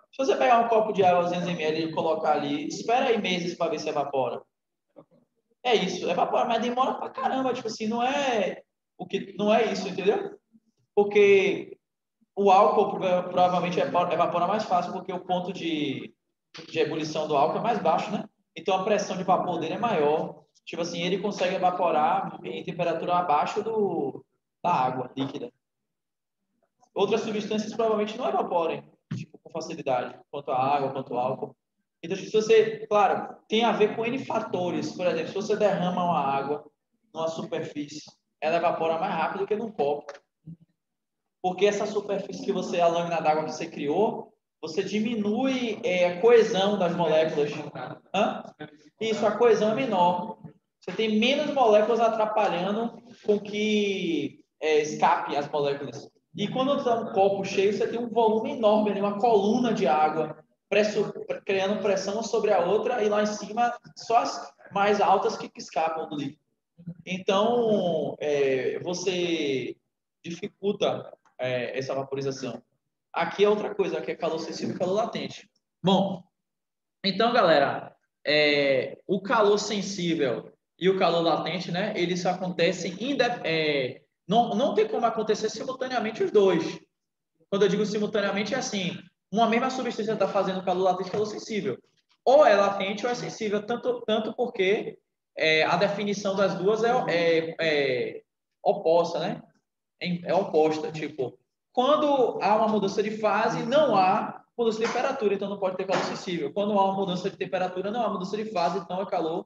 Se você pegar um copo de água 200 ml e colocar ali, espera aí meses para ver se evapora. É isso, evapora, mas demora pra caramba, tipo assim, não é isso, entendeu? Porque o álcool provavelmente evapora mais fácil, porque o ponto de ebulição do álcool é mais baixo, né? Então a pressão de vapor dele é maior. Tipo assim, ele consegue evaporar em temperatura abaixo da água líquida. Outras substâncias provavelmente não evaporem, tipo, com facilidade, quanto a água, quanto o álcool. Então, se você, claro, tem a ver com N fatores. Por exemplo, se você derrama uma água numa superfície, ela evapora mais rápido que num copo. Porque essa superfície que você, a lâmina d'água que você criou, você diminui a coesão das moléculas. Hã? Isso, a coesão é menor. Você tem menos moléculas atrapalhando com que escape as moléculas. E quando você dá um copo cheio, você tem um volume enorme, uma coluna de água, criando pressão sobre a outra, e lá em cima só as mais altas que escapam do líquido. Então, você dificulta essa vaporização. Aqui é outra coisa, aqui é calor sensível e calor latente. Bom, então, galera, o calor sensível e o calor latente, né, eles acontecem, não tem como acontecer simultaneamente os dois. Quando eu digo simultaneamente, é assim, uma mesma substância está fazendo calor latente e calor sensível. Ou é latente ou é sensível, tanto porque a definição das duas é oposta, né? É oposta, tipo, quando há uma mudança de fase, não há mudança de temperatura, então não pode ter calor sensível. Quando há uma mudança de temperatura, não há mudança de fase, então é calor.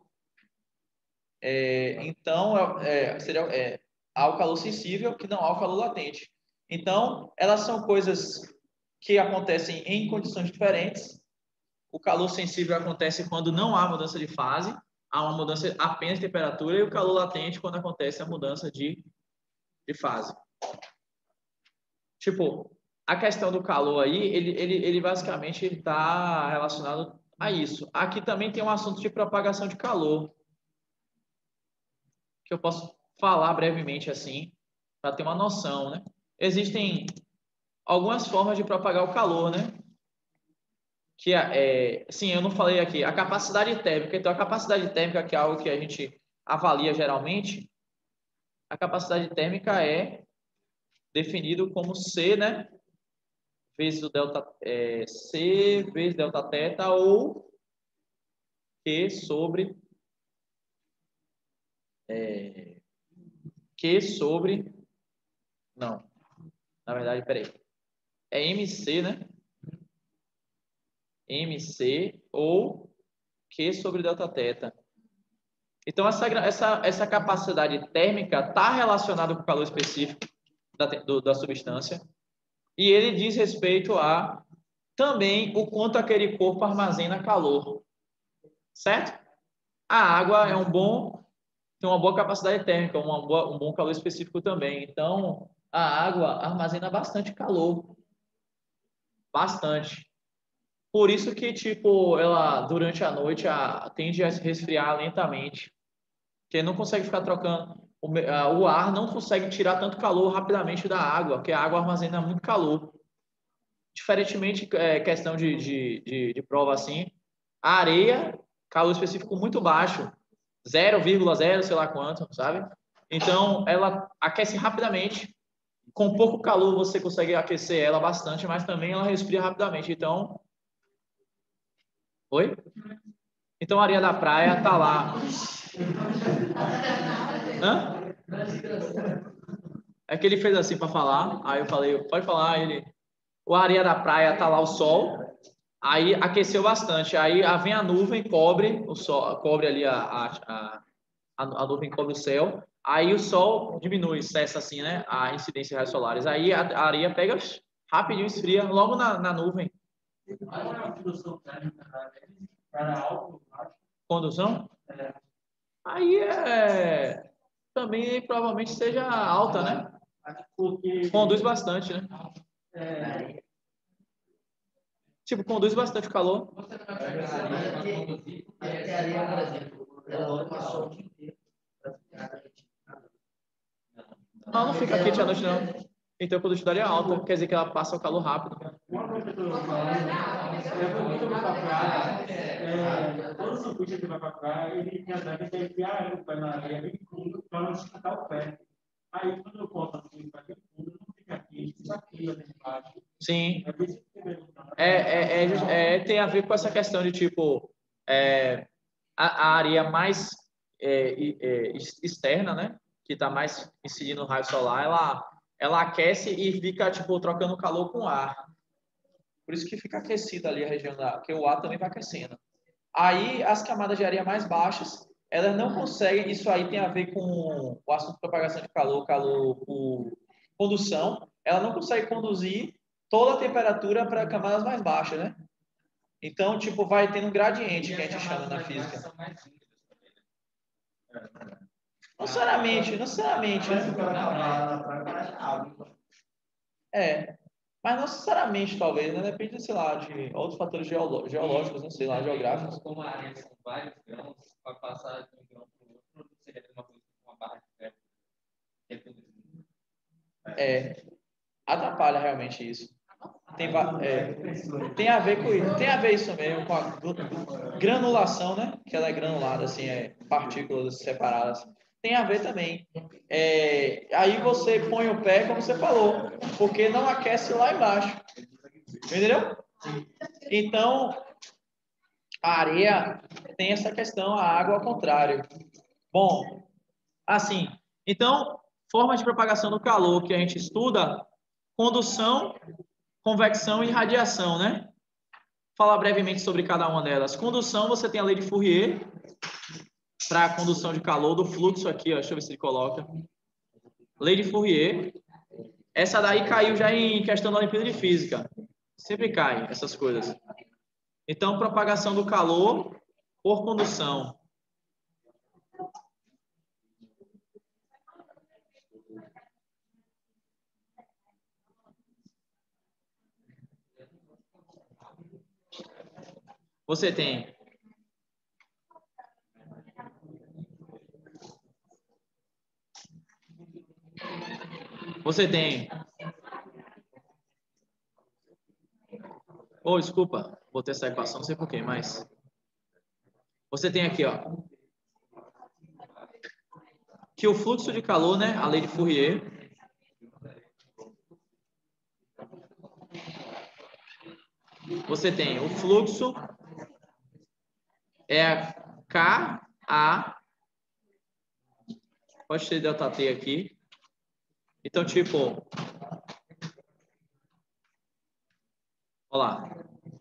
Há o calor sensível, que não há o calor latente. Então, elas são coisas que acontecem em condições diferentes. O calor sensível acontece quando não há mudança de fase, há uma mudança apenas de temperatura, e o calor latente quando acontece a mudança de fase. Tipo, a questão do calor aí, ele basicamente está relacionado a isso. Aqui também tem um assunto de propagação de calor, que eu posso falar brevemente assim, para ter uma noção, né? Existem algumas formas de propagar o calor, né? Que sim, eu não falei aqui, a capacidade térmica. Então, a capacidade térmica, que é algo que a gente avalia geralmente, a capacidade térmica é definido como C, né? Vezes o delta, C vezes delta θ, ou Q sobre não, na verdade, peraí, é MC, né? MC ou Q sobre delta θ. Então, essa capacidade térmica está relacionada com o calor específico da substância, e ele diz respeito a também o quanto aquele corpo armazena calor, certo? A água tem uma boa capacidade térmica, um bom calor específico também. Então, a água armazena bastante calor, bastante. Por isso que, tipo, ela durante a noite tende a se resfriar lentamente, porque não consegue ficar trocando. O ar não consegue tirar tanto calor rapidamente da água, porque a água armazena muito calor. Diferentemente, questão de prova assim, a areia, calor específico muito baixo, 0,0 sei lá quanto, sabe? Então, ela aquece rapidamente. Com pouco calor você consegue aquecer ela bastante, mas também ela resfria rapidamente. Então, oi? Então, a areia da praia tá lá. Hã? É que ele fez assim para falar, aí eu falei, pode falar, a areia da praia tá lá o sol, aí aqueceu bastante, aí vem a nuvem, cobre o sol, cobre ali a nuvem cobre o céu, aí o sol diminui, cessa assim, né, a incidência de raios solares, aí a areia pega rapidinho, esfria, logo na nuvem. Condução? Aí também provavelmente seja alta, né? Conduz bastante, né? Tipo, conduz bastante o calor. Não fica quente à noite, não. Então, quando estiver alta, quer dizer que ela passa o calor rápido. muito vai para a praia, todo surfista que vai para a praia, ele tem a ideia de enfiar o pé na areia bem fundo para não esquentar o pé. Aí, quando eu boto assim, para bem fundo, não fica aqui, fica aqui embaixo. Sim. É por isso que Tem a ver com essa questão de tipo a areia mais externa, né? Que está mais incidindo no raio solar, ela aquece e fica tipo trocando calor com o ar. Por isso que fica aquecida ali a região que o ar também vai aquecendo. Aí as camadas de areia mais baixas, elas não conseguem. Isso aí tem a ver com o assunto de propagação de calor por condução. Ela não consegue conduzir toda a temperatura para camadas mais baixas, né? Então, tipo, vai tendo um gradiente que a gente chama na física. Não necessariamente, né? Mas não necessariamente, talvez, né? Depende, sei lá, de outros fatores geológicos, não sei lá, geográficos. Como a areia são vários grãos, para passar de um grão para o outro, seria uma coisa com uma barra de ferro. Atrapalha realmente isso. Tem a ver com isso. Tem a ver isso mesmo com a granulação, né? Que ela é granulada, assim, partículas separadas. Tem a ver também. Aí você põe o pé, como você falou, porque não aquece lá embaixo. Entendeu? Então, a areia tem essa questão, a água ao contrário. Bom, assim, então, forma de propagação do calor que a gente estuda, condução, convecção e radiação, né? Falar brevemente sobre cada uma delas. Condução, você tem a lei de Fourier, para a condução de calor do fluxo aqui, ó, deixa eu ver se ele coloca. Lei de Fourier. Essa daí caiu já em questão da Olimpíada de Física. Sempre cai essas coisas. Então, propagação do calor por condução. Você tem desculpa, botei essa equação, não sei porquê, mas você tem aqui, ó, que o fluxo de calor, né, a lei de Fourier, você tem o fluxo é KA, pode ter ΔT aqui. Então, tipo, olha lá.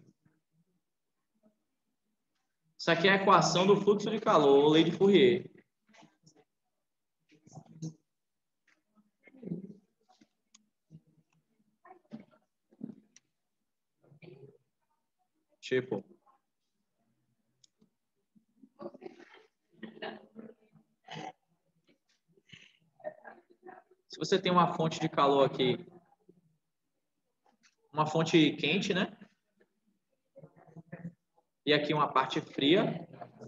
Isso aqui é a equação do fluxo de calor, lei de Fourier. Tipo, se você tem uma fonte de calor aqui, uma fonte quente, né? E aqui uma parte fria.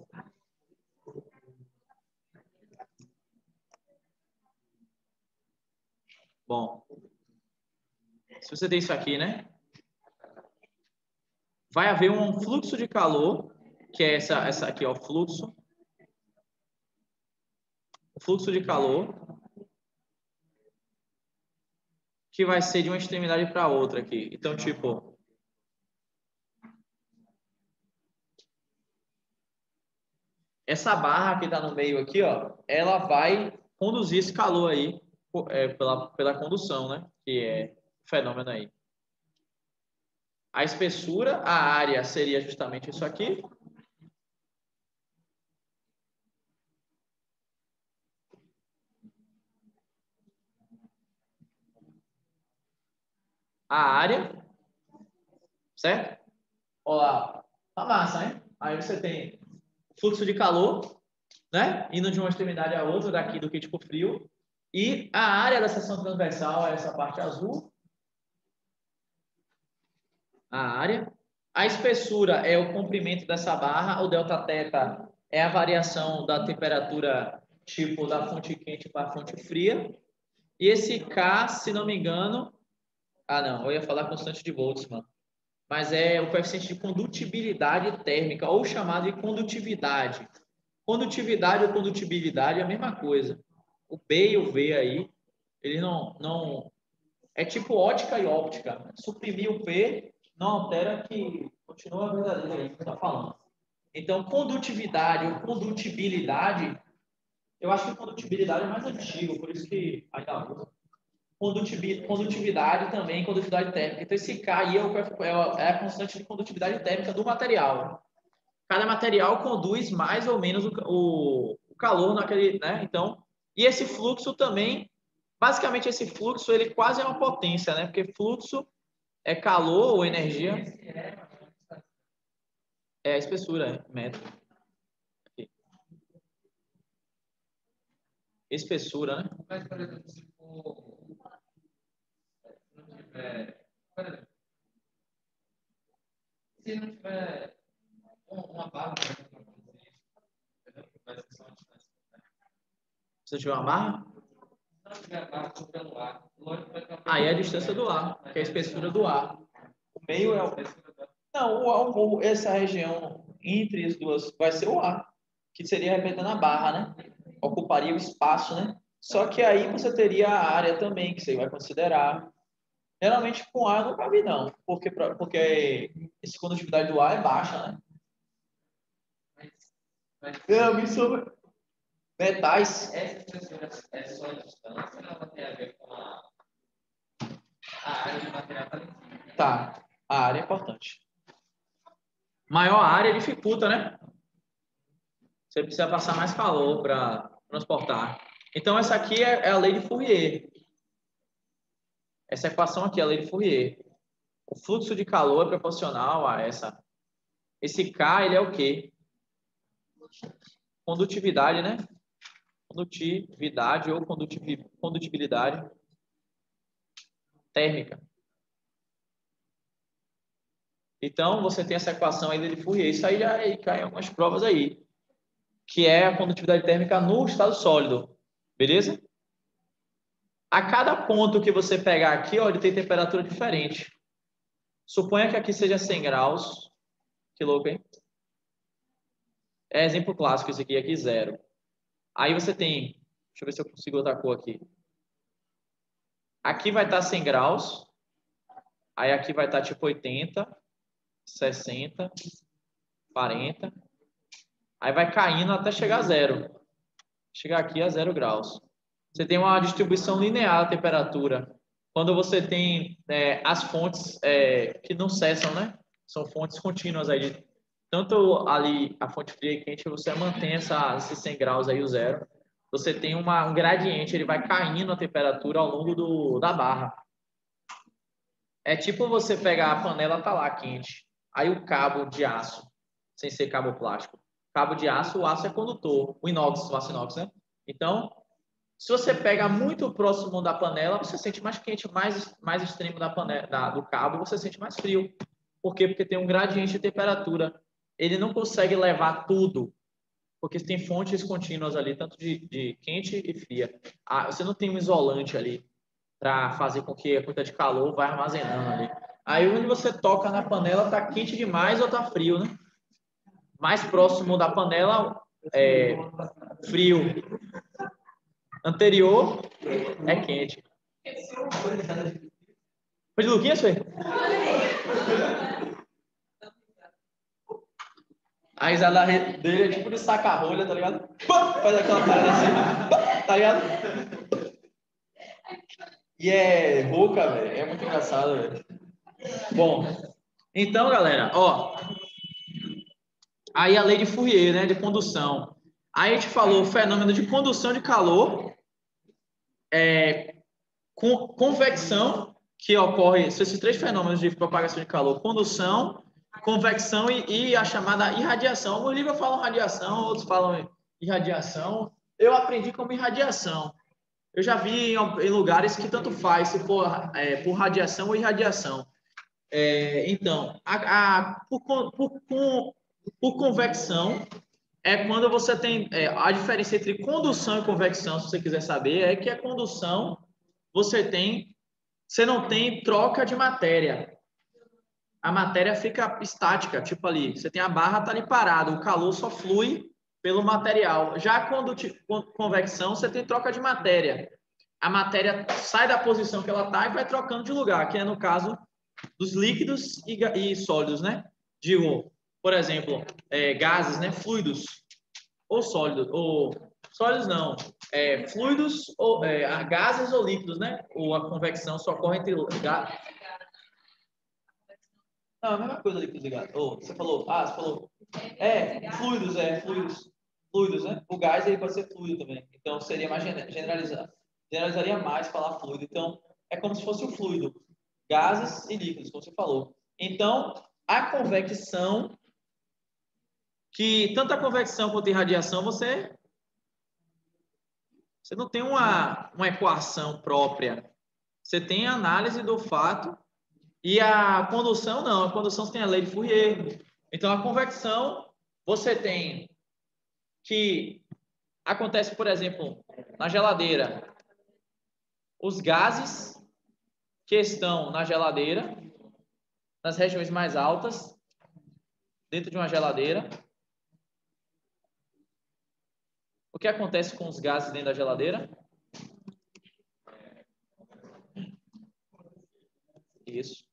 Bom, se você tem isso aqui, né? Vai haver um fluxo de calor, que é essa aqui, ó, o fluxo. O fluxo de calor, que vai ser de uma extremidade para outra aqui. Então, tipo, essa barra que está no meio aqui, ó, ela vai conduzir esse calor aí pela condução, né? Que é o fenômeno aí. A espessura, a área seria justamente isso aqui. A área, certo? Olha lá, tá massa, hein? Aí você tem o fluxo de calor, né? Indo de uma extremidade à outra, daqui do que tipo frio. E a área da seção transversal é essa parte azul. A área. A espessura é o comprimento dessa barra, o delta-θ é a variação da temperatura tipo da fonte quente para a fonte fria. E esse K, se não me engano... Ah, não, eu ia falar constante de Boltzmann. mas é o coeficiente de condutibilidade térmica, ou chamado de condutividade. Condutividade ou condutibilidade é a mesma coisa. O B e o V aí, ele não é tipo ótica e óptica. Suprimir o P não altera que continua verdadeiro aí que está falando. Então, condutividade ou condutibilidade, eu acho que condutibilidade é mais antigo, por isso que ainda usa. Condutividade também, condutividade térmica. Então, esse K aí é a constante de condutividade térmica do material. Cada material conduz mais ou menos o calor naquele, né? Então, e esse fluxo também, basicamente esse fluxo, ele quase é uma potência, né? Porque fluxo é calor ou energia. É a espessura, metro. Aqui. Espessura, né? Mas, por exemplo, se for... não tiver... Por exemplo, se não tiver uma barra, vai ser só uma distância. Se tiver uma barra, Se não tiver barra pelo ar, lógico vai ter aí é a distância do ar, que é a espessura do ar. O meio é o... Não, essa região entre as duas vai ser o ar, que seria representando a barra, né? Ocuparia o espaço, né? Só que aí você teria a área também, que você vai considerar. Geralmente com ar não cabe não, porque essa condutividade do ar é baixa, né? Não, me sobre metais. Essa espessura é só a distância, ela tem a ver com a área do material está em cima. Tá, a área é importante. Maior área dificulta, né? Você precisa passar mais calor para transportar. Então, essa aqui é a lei de Fourier. Essa equação aqui é a lei de Fourier. O fluxo de calor é proporcional a essa. Esse K, ele é o quê? Condutividade, né? Condutividade ou condutibilidade térmica. Então, você tem essa equação aí de Fourier. Isso aí já cai em algumas provas aí. Que é a condutividade térmica no estado sólido. Beleza? A cada ponto que você pegar aqui, ó, ele tem temperatura diferente. Suponha que aqui seja 100 graus. Que louco, hein? É exemplo clássico esse aqui 0. Aí você tem... Deixa eu ver se eu consigo outra cor aqui. Aqui vai estar 100 graus. Aí aqui vai estar tipo 80, 60, 40. Aí vai caindo até chegar a 0. Chegar aqui a 0 graus. Você tem uma distribuição linear da temperatura. Quando você tem as fontes que não cessam, né? São fontes contínuas aí. Tanto ali a fonte fria e quente, você mantém esses 100 graus aí, o 0. Você tem um gradiente, ele vai caindo a temperatura ao longo da barra. É tipo você pegar a panela, tá lá quente. Aí o cabo de aço, sem ser cabo plástico. Cabo de aço, o aço é condutor. O inox, o aço inox, né? Então, se você pega muito próximo da panela, você sente mais quente, mais extremo da panela, do cabo, você sente mais frio. Por quê? Porque tem um gradiente de temperatura. Ele não consegue levar tudo, porque tem fontes contínuas ali, tanto de quente e fria. Você não tem um isolante ali para fazer com que a quantidade de calor vá armazenando ali. Aí, onde você toca na panela, tá quente demais ou tá frio, né? Mais próximo da panela, frio. Anterior é quente. Foi de Luquinhas, foi? A risada dele é tipo de saca-rolha, tá ligado? Faz aquela parada assim, tá ligado? E é rouca, velho. É muito engraçado, velho. Bom, então, galera, ó. Aí a lei de Fourier, né, de condução. Aí a gente falou o fenômeno de condução de calor, convecção, que ocorre, são esses 3 fenômenos de propagação de calor: condução, convecção e a chamada irradiação. No livro eu falo radiação, outros falam irradiação. Eu aprendi como irradiação. Eu já vi em lugares que tanto faz, se for por radiação ou irradiação. Então, por convecção, é quando você tem a diferença entre condução e convecção, se você quiser saber, é que a condução você não tem troca de matéria. a matéria fica estática, tipo ali, você tem a barra, tá ali parada, o calor só flui pelo material. Já quando convecção, você tem troca de matéria. A matéria sai da posição que ela está e vai trocando de lugar, que é no caso dos líquidos e sólidos, né? Digo, por exemplo, gases, né? Fluidos ou sólidos, ou sólidos não, fluidos ou gases ou líquidos, né? Ou a convecção só ocorre entre gases. Não, a mesma coisa líquidos e gases. Você falou, fluidos, né? O gás ele pode ser fluido também. Então seria mais generalizaria mais falar fluido. Então é como se fosse o fluido, gases e líquidos, como você falou. Então a convecção, que tanto a convecção quanto a irradiação você não tem uma equação própria. Você tem a análise do fato. E a condução, não. A condução você tem a lei de Fourier. Então, a convecção, você tem que acontece, por exemplo, na geladeira. Os gases que estão na geladeira, nas regiões mais altas, dentro de uma geladeira. O que acontece com os gases dentro da geladeira? Isso.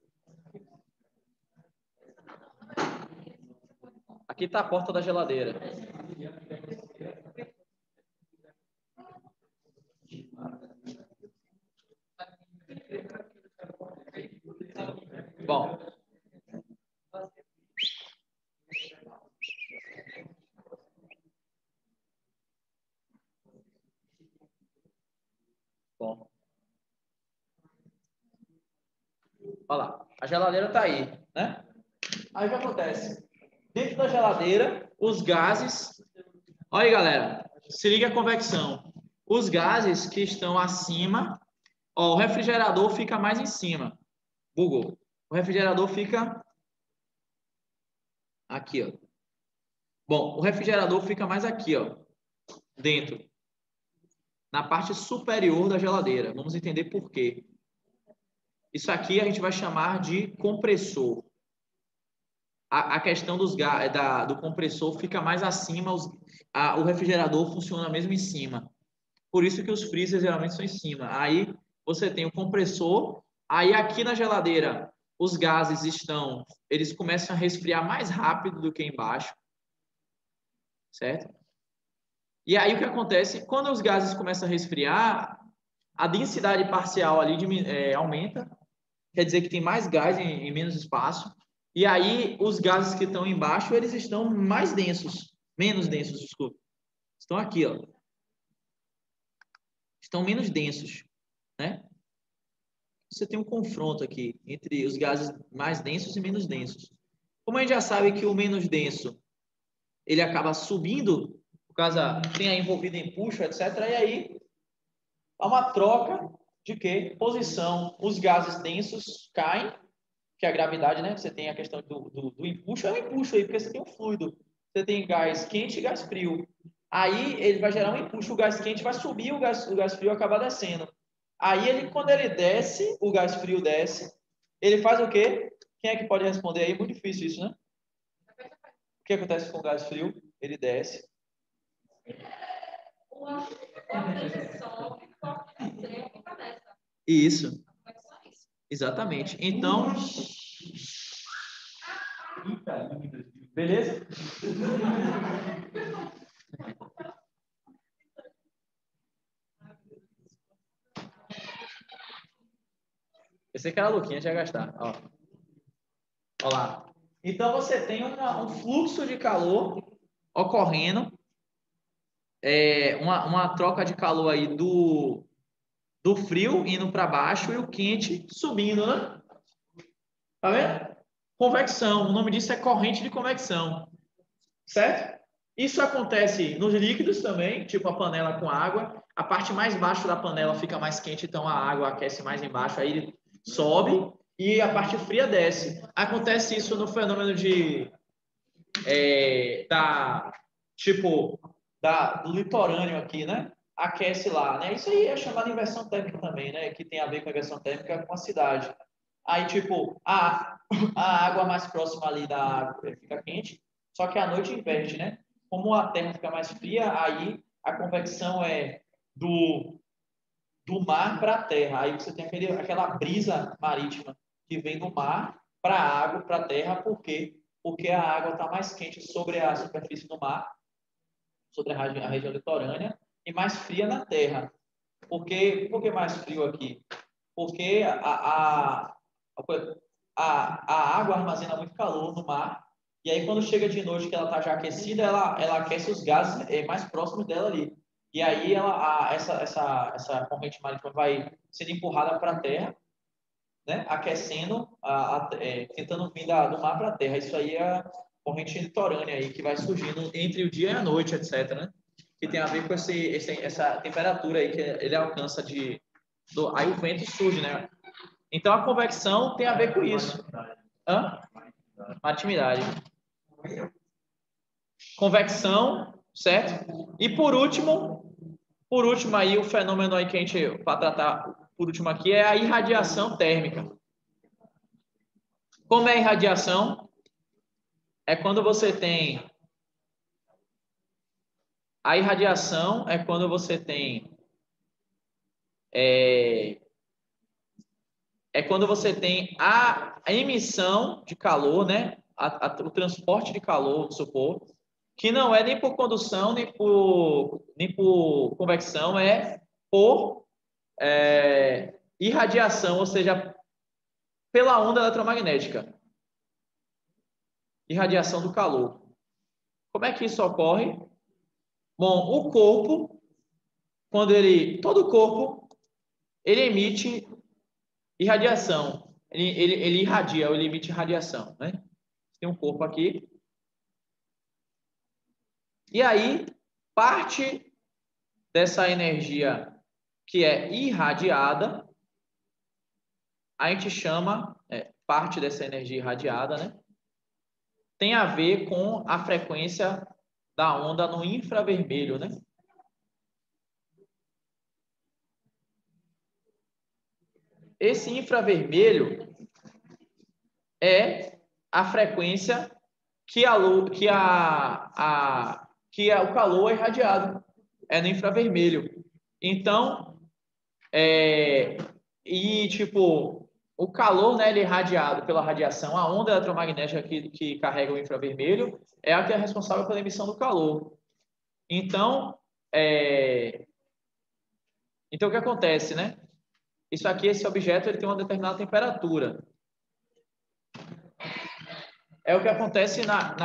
Aqui está a porta da geladeira. Bom. Bom. Olha lá. A geladeira está aí, né? Aí o que acontece? Dentro da geladeira, os gases... Olha aí, galera. Se liga a convecção. Os gases que estão acima... o refrigerador fica mais em cima. Bugou. O refrigerador fica... aqui, ó. Bom, o refrigerador fica mais aqui, ó. Dentro. Na parte superior da geladeira. Vamos entender por quê. Isso aqui a gente vai chamar de compressor. A questão dos do compressor fica mais acima, o refrigerador funciona mesmo em cima. Por isso que os freezers geralmente são em cima. Aí você tem o compressor, aí aqui na geladeira os gases eles começam a resfriar mais rápido do que embaixo, certo? E aí o que acontece? Quando os gases começam a resfriar, a densidade parcial ali aumenta, quer dizer que tem mais gás em menos espaço. E aí, os gases que estão embaixo, eles estão mais densos. Menos densos, desculpa. Estão aqui, ó. Estão menos densos, né? Você tem um confronto aqui entre os gases mais densos e menos densos. Como a gente já sabe que o menos denso, ele acaba subindo, por causa, tem aí envolvido empuxo, etc. E aí, há uma troca de quê? Posição. Os gases densos caem, que é a gravidade, né? Você tem a questão do empuxo, é um empuxo aí, porque você tem um fluido. Você tem gás quente e gás frio. Aí ele vai gerar um empuxo, o gás quente vai subir, o gás frio acaba descendo. Aí quando ele desce, o gás frio desce, ele faz o quê? Quem é que pode responder aí? Muito difícil isso, né? O que acontece com o gás frio? Ele desce. Isso. Exatamente. Então, beleza? Pensei que era a Luquinha, já ia gastar. Ó. Ó lá. Então, você tem um fluxo de calor ocorrendo, uma troca de calor aí do frio indo para baixo e o quente subindo, né? Tá vendo? Convecção. O nome disso é corrente de convecção. Certo? Isso acontece nos líquidos também, tipo a panela com água. A parte mais baixa da panela fica mais quente, então a água aquece mais embaixo, aí ele sobe e a parte fria desce. Acontece isso no fenômeno do litorâneo aqui, né? Aquece lá, né? Isso aí é chamado inversão térmica também, né? Que tem a ver com a inversão térmica com a cidade. Aí, tipo, a água mais próxima ali da água fica quente, só que à noite inverte, né? Como a Terra fica mais fria, aí a convecção é do mar para a Terra. Aí você tem aquela brisa marítima que vem do mar para a água, para a Terra. Por quê? Porque a água está mais quente sobre a superfície do mar, sobre a região litorânea, e mais fria na Terra. Por que mais frio aqui? Porque a água armazena muito calor no mar, e aí quando chega de noite que ela está já aquecida, ela aquece os gases mais próximos dela ali. E aí essa corrente marítima vai sendo empurrada para a Terra, né? Aquecendo, tentando vir do mar para a Terra. Isso aí é a corrente litorânea aí, que vai surgindo entre o dia e a noite, etc., né? Que tem a ver com essa temperatura aí que ele alcança aí o vento surge, né? Então a convecção tem a ver com isso. Maritимidade. Convecção, certo? E por último aí o fenômeno aí que a gente para tratar por último aqui é a irradiação térmica. Como é a irradiação? É quando você tem a irradiação é quando você tem quando você tem a emissão de calor, né? O transporte de calor, vamos supor, que não é nem por condução, nem por convecção, é por irradiação, ou seja, pela onda eletromagnética. Irradiação do calor. Como é que isso ocorre? Bom, o corpo, todo o corpo, ele emite irradiação. Ele irradia, ou ele emite radiação, né? Tem um corpo aqui. E aí, parte dessa energia que é irradiada, a gente chama, parte dessa energia irradiada, né? Tem a ver com a frequência da onda no infravermelho, né? Esse infravermelho é a frequência que o calor é irradiado. É no infravermelho. Então, o calor, né, ele é irradiado pela radiação. A onda eletromagnética que carrega o infravermelho é a que é responsável pela emissão do calor. Então, o que acontece, né? Isso aqui, esse objeto, ele tem uma determinada temperatura. É o que acontece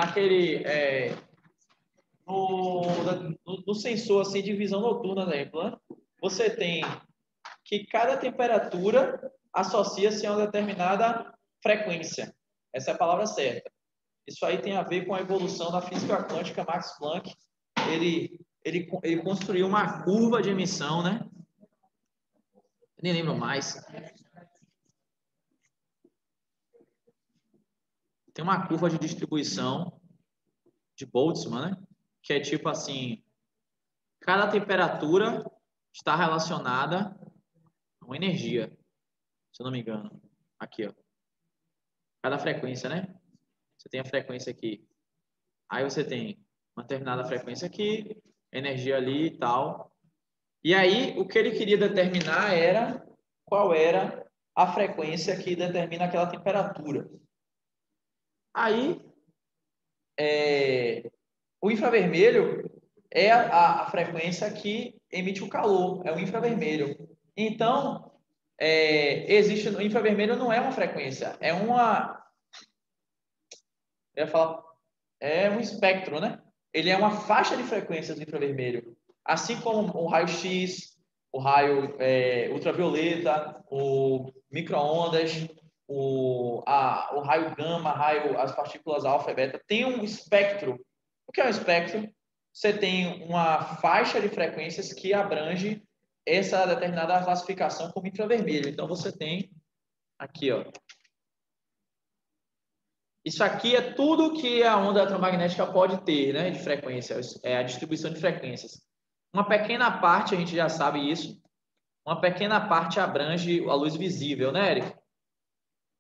no sensor assim, de visão noturna, por exemplo, né? Você tem que cada temperatura associa-se a uma determinada frequência. Essa é a palavra certa. Isso aí tem a ver com a evolução da física quântica. Max Planck, ele construiu uma curva de emissão, né? Eu nem lembro mais. Tem uma curva de distribuição de Boltzmann, né? Que é tipo assim, cada temperatura está relacionada a uma energia, se eu não me engano. Aqui, ó. Cada frequência, né? Você tem a frequência aqui. Aí você tem uma determinada frequência aqui, energia ali e tal. E aí, o que ele queria determinar era qual era a frequência que determina aquela temperatura. Aí, o infravermelho é a frequência que emite o calor, é o infravermelho. Então, existe no infravermelho não é uma frequência, é um espectro, né? Ele é uma faixa de frequências do infravermelho, assim como o raio-x, o raio ultravioleta, o micro-ondas, o raio gama, as partículas alfa e beta, tem um espectro. O que é um espectro? Você tem uma faixa de frequências que abrange essa determinada classificação como infravermelho. Então, você tem aqui, ó. Isso aqui é tudo que a onda eletromagnética pode ter, né, de frequência, é a distribuição de frequências. Uma pequena parte, a gente já sabe isso, uma pequena parte abrange a luz visível, né, Érico?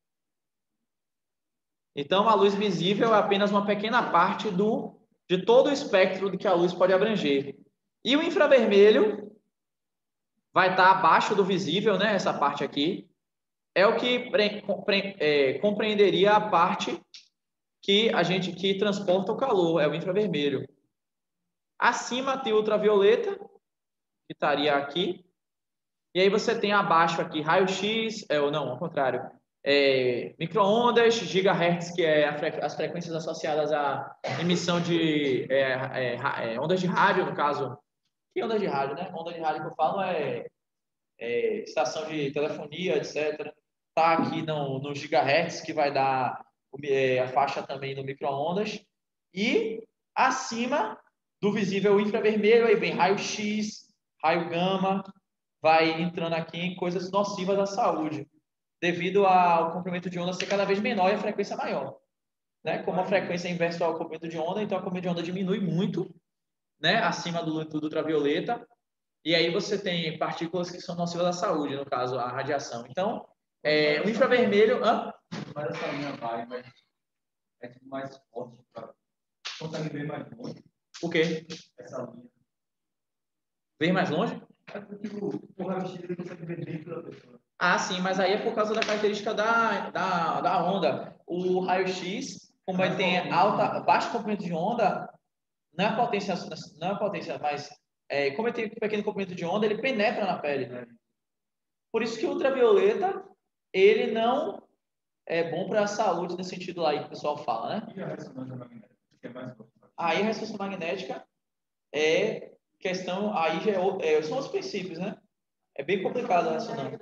Então, a luz visível é apenas uma pequena parte de todo o espectro que a luz pode abranger. E o infravermelho vai estar abaixo do visível, né? Essa parte aqui é o que compreenderia a parte que transporta o calor, é o infravermelho. Acima tem o ultravioleta, que estaria aqui. E aí você tem abaixo aqui raio-x, ou não, ao contrário, micro-ondas, gigahertz, que é as frequências associadas à emissão de ondas de rádio, no caso. Que ondas de rádio, né? Onda de rádio que eu falo estação de telefonia, etc. Está aqui no gigahertz, que vai dar a faixa também no micro-ondas. E acima do visível infravermelho, aí vem raio-x, raio gama, vai entrando aqui em coisas nocivas à saúde, devido ao comprimento de onda ser cada vez menor e a frequência maior. Né? Como a frequência é inversa ao comprimento de onda, então a comprimento de onda diminui muito, né? Acima do ultravioleta, e aí você tem partículas que são nocivas à saúde, no caso, a radiação. Então, o infravermelho... Mas essa linha vai, mas é tipo mais forte. Consegue ver mais longe? O quê? Essa linha. Ver mais longe? É porque o raio-x ele consegue ver dentro da pessoa. Ah, sim, mas aí é por causa da característica da onda. O raio-x, como ele tem baixo comprimento de onda, não é potência, mas como ele tem pequeno comprimento de onda, ele penetra na pele. Né? Por isso que o ultravioleta, ele não é bom para a saúde nesse sentido lá que o pessoal fala, né? E a ressonância magnética? Que é mais forte. Aí a ressonância magnética é questão, aí já são os princípios, né? É bem complicado a ressonância.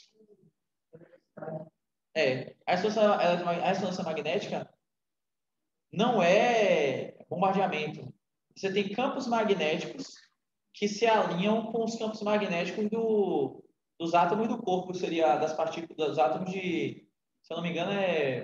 A ressonância magnética não é bombardeamento. Você tem campos magnéticos que se alinham com os campos magnéticos dos átomos do corpo, seria das partículas, dos átomos de, se eu não me engano,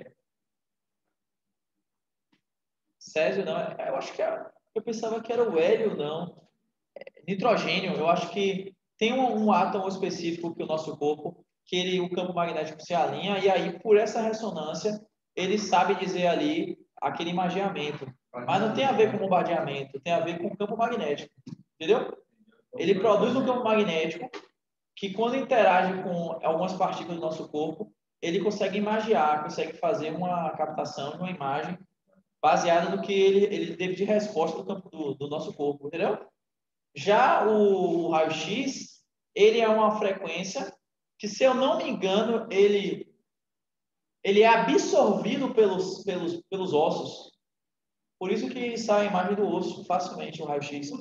Césio, não, eu acho que eu pensava que era o hélio, não. Nitrogênio, eu acho que tem um átomo específico que o nosso corpo, que o campo magnético se alinha, e aí, por essa ressonância, ele sabe dizer ali aquele imageamento. Mas não tem a ver com bombardeamento, tem a ver com o campo magnético. Entendeu? Ele produz um campo magnético que, quando interage com algumas partículas do nosso corpo, ele consegue imagiar, consegue fazer uma captação de uma imagem baseada no que ele teve de resposta do campo do nosso corpo. Entendeu? Já o raio-x, ele é uma frequência que, se eu não me engano, ele é absorvido pelos ossos. Por isso que sai a imagem do osso facilmente, o raio-x.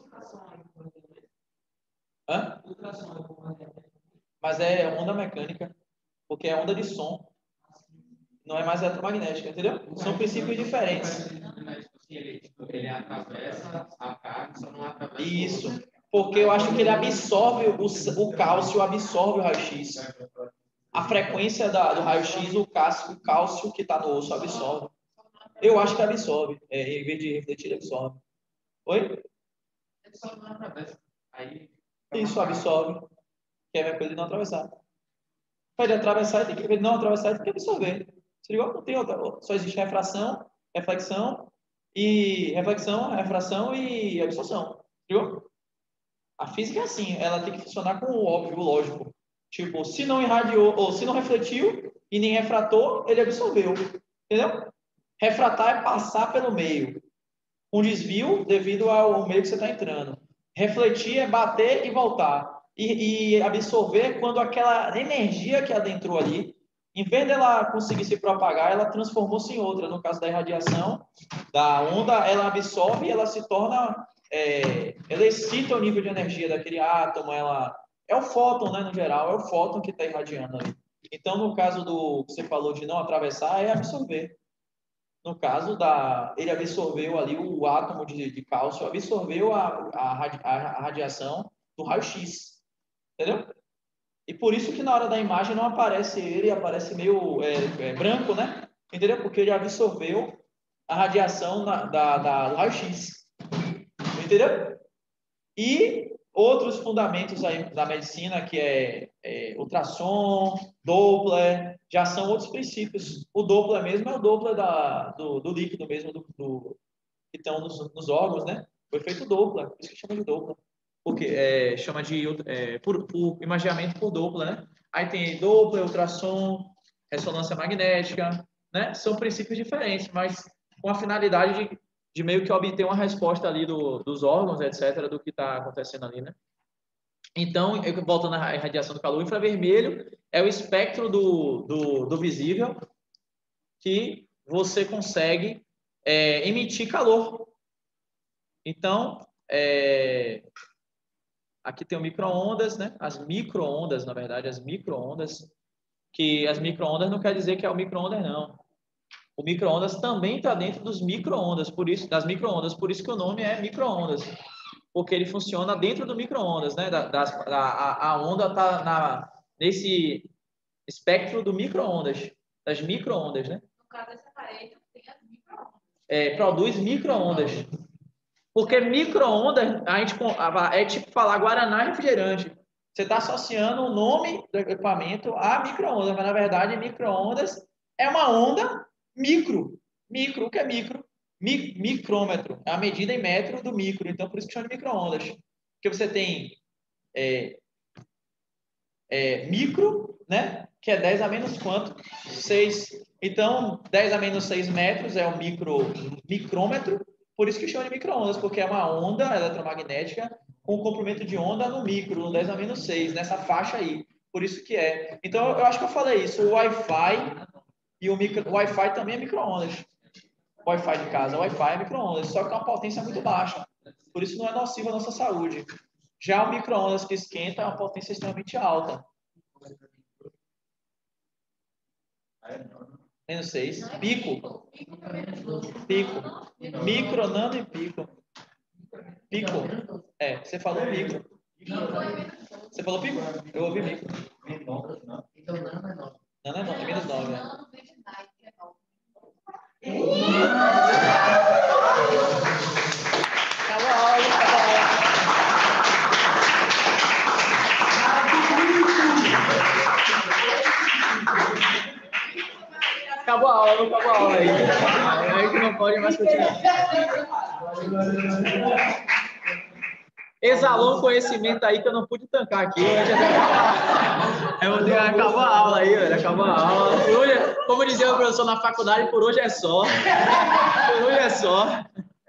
Hã? Mas é onda mecânica, porque é onda de som. Não é mais eletromagnética, entendeu? São princípios diferentes. Ele atravessa a carne, só não atravessa. Isso. Porque eu acho que ele absorve, o cálcio absorve o raio-x. A frequência do raio-x, o cálcio que está no osso absorve. Eu acho que absorve. Em vez de refletir, ele absorve. Oi? Ele só não atravessa. Aí, isso absorve. Que é a mesma coisa de não atravessar. Para ele atravessar, ele não atravessar, ele tem que absorver. Se ligou? Não tem outra. Só existe refração, reflexão, refração e absorção. Entendeu? A física é assim, ela tem que funcionar com o óbvio, o lógico. Tipo, se não irradiou, ou se não refletiu e nem refratou, ele absorveu. Entendeu? Refratar é passar pelo meio. Um desvio devido ao meio que você está entrando. Refletir é bater e voltar. E absorver quando aquela energia que adentrou ali, em vez dela conseguir se propagar, ela transformou-se em outra. No caso da irradiação, da onda, ela absorve e ela se torna... ela excita o nível de energia daquele átomo, é o fóton, né, no geral, é o fóton que está irradiando ali. Então, no caso do que você falou de não atravessar, é absorver. No caso ele absorveu ali o átomo de cálcio, absorveu a radiação do raio-x, entendeu? E por isso que na hora da imagem não aparece ele, aparece meio branco, né? Entendeu? Porque ele absorveu a radiação do raio-x. Entendeu? E outros fundamentos aí da medicina, que é ultrassom, Doppler, já são outros princípios. O Doppler mesmo é o Doppler do líquido mesmo, que estão nos órgãos, né? Foi feito Doppler, por isso que chama de Doppler. Porque chama de por imageamento por Doppler, né? Aí tem Doppler, ultrassom, ressonância magnética, né? São princípios diferentes, mas com a finalidade de meio que obter uma resposta ali dos órgãos, etc., do que está acontecendo ali, né? Então, voltando à radiação do calor, infravermelho é o espectro do visível que você consegue emitir calor. Então, aqui tem o micro-ondas, né? As micro-ondas, na verdade, as micro-ondas, que as micro-ondas não quer dizer que é o micro-ondas, não. O micro-ondas também está dentro dos micro-ondas, das micro-ondas, por isso que o nome é micro-ondas, porque ele funciona dentro do micro-ondas, né? A onda está nesse espectro do micro-ondas, das micro-ondas, né? No caso desse aparelho, tem as micro-ondas. Produz micro-ondas. Porque micro-ondas, a gente é tipo falar Guaraná e refrigerante. Você está associando o nome do equipamento a micro-ondas, mas na verdade micro-ondas é uma onda micro. Micro, o que é micro? Micrômetro. É a medida em metro do micro. Então, por isso que chama de micro-ondas. Porque você tem micro, né? Que é 10 a menos quanto? 6. Então, 10 a menos 6 metros é o micrômetro. Por isso que chama de micro-ondas, porque é uma onda eletromagnética com comprimento de onda no micro, no 10 a menos 6, nessa faixa aí. Por isso que é. Então, eu acho que eu falei isso. O Wi-Fi e o Wi-Fi também é micro-ondas. O Wi-Fi de casa, o Wi-Fi é micro-ondas, só que tem uma potência muito baixa. Por isso não é nocivo à nossa saúde. Já o micro-ondas que esquenta é uma potência extremamente alta. Menos 6. Pico. Pico. Micro, nano e pico. Pico. Você falou micro. Você falou pico? Eu ouvi micro. Então, nano é 9. Nano é 9, menos 9. Acabou a aula, acabou a aula. Acabou a aula, não acabou a aula aí. Aí que não pode mais continuar. Exalou um conhecimento aí que eu não pude tancar aqui. Eu vou ter que acabar a aula aí, velho. Acabou a aula. Por hoje, como dizia o professor na faculdade, por hoje é só. Por hoje é só.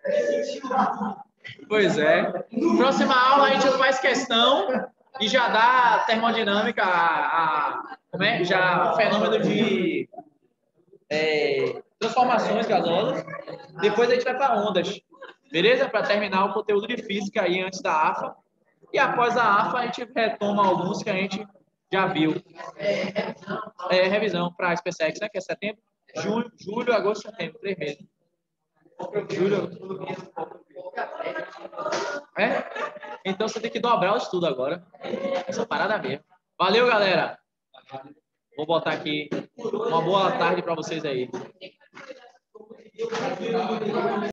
Pois é. Próxima aula a gente faz questão e já dá termodinâmica, já o fenômeno de transformações gasosas. Depois a gente vai para ondas. Beleza? Para terminar o conteúdo de física aí antes da AFA. E após a AFA a gente retoma alguns que a gente já viu. Revisão para a SpaceX, né? Que é setembro, julho, agosto, setembro, 3 meses. Julho. Então você tem que dobrar o estudo agora. Essa parada mesmo. Valeu, galera. Vou botar aqui. Uma boa tarde para vocês aí.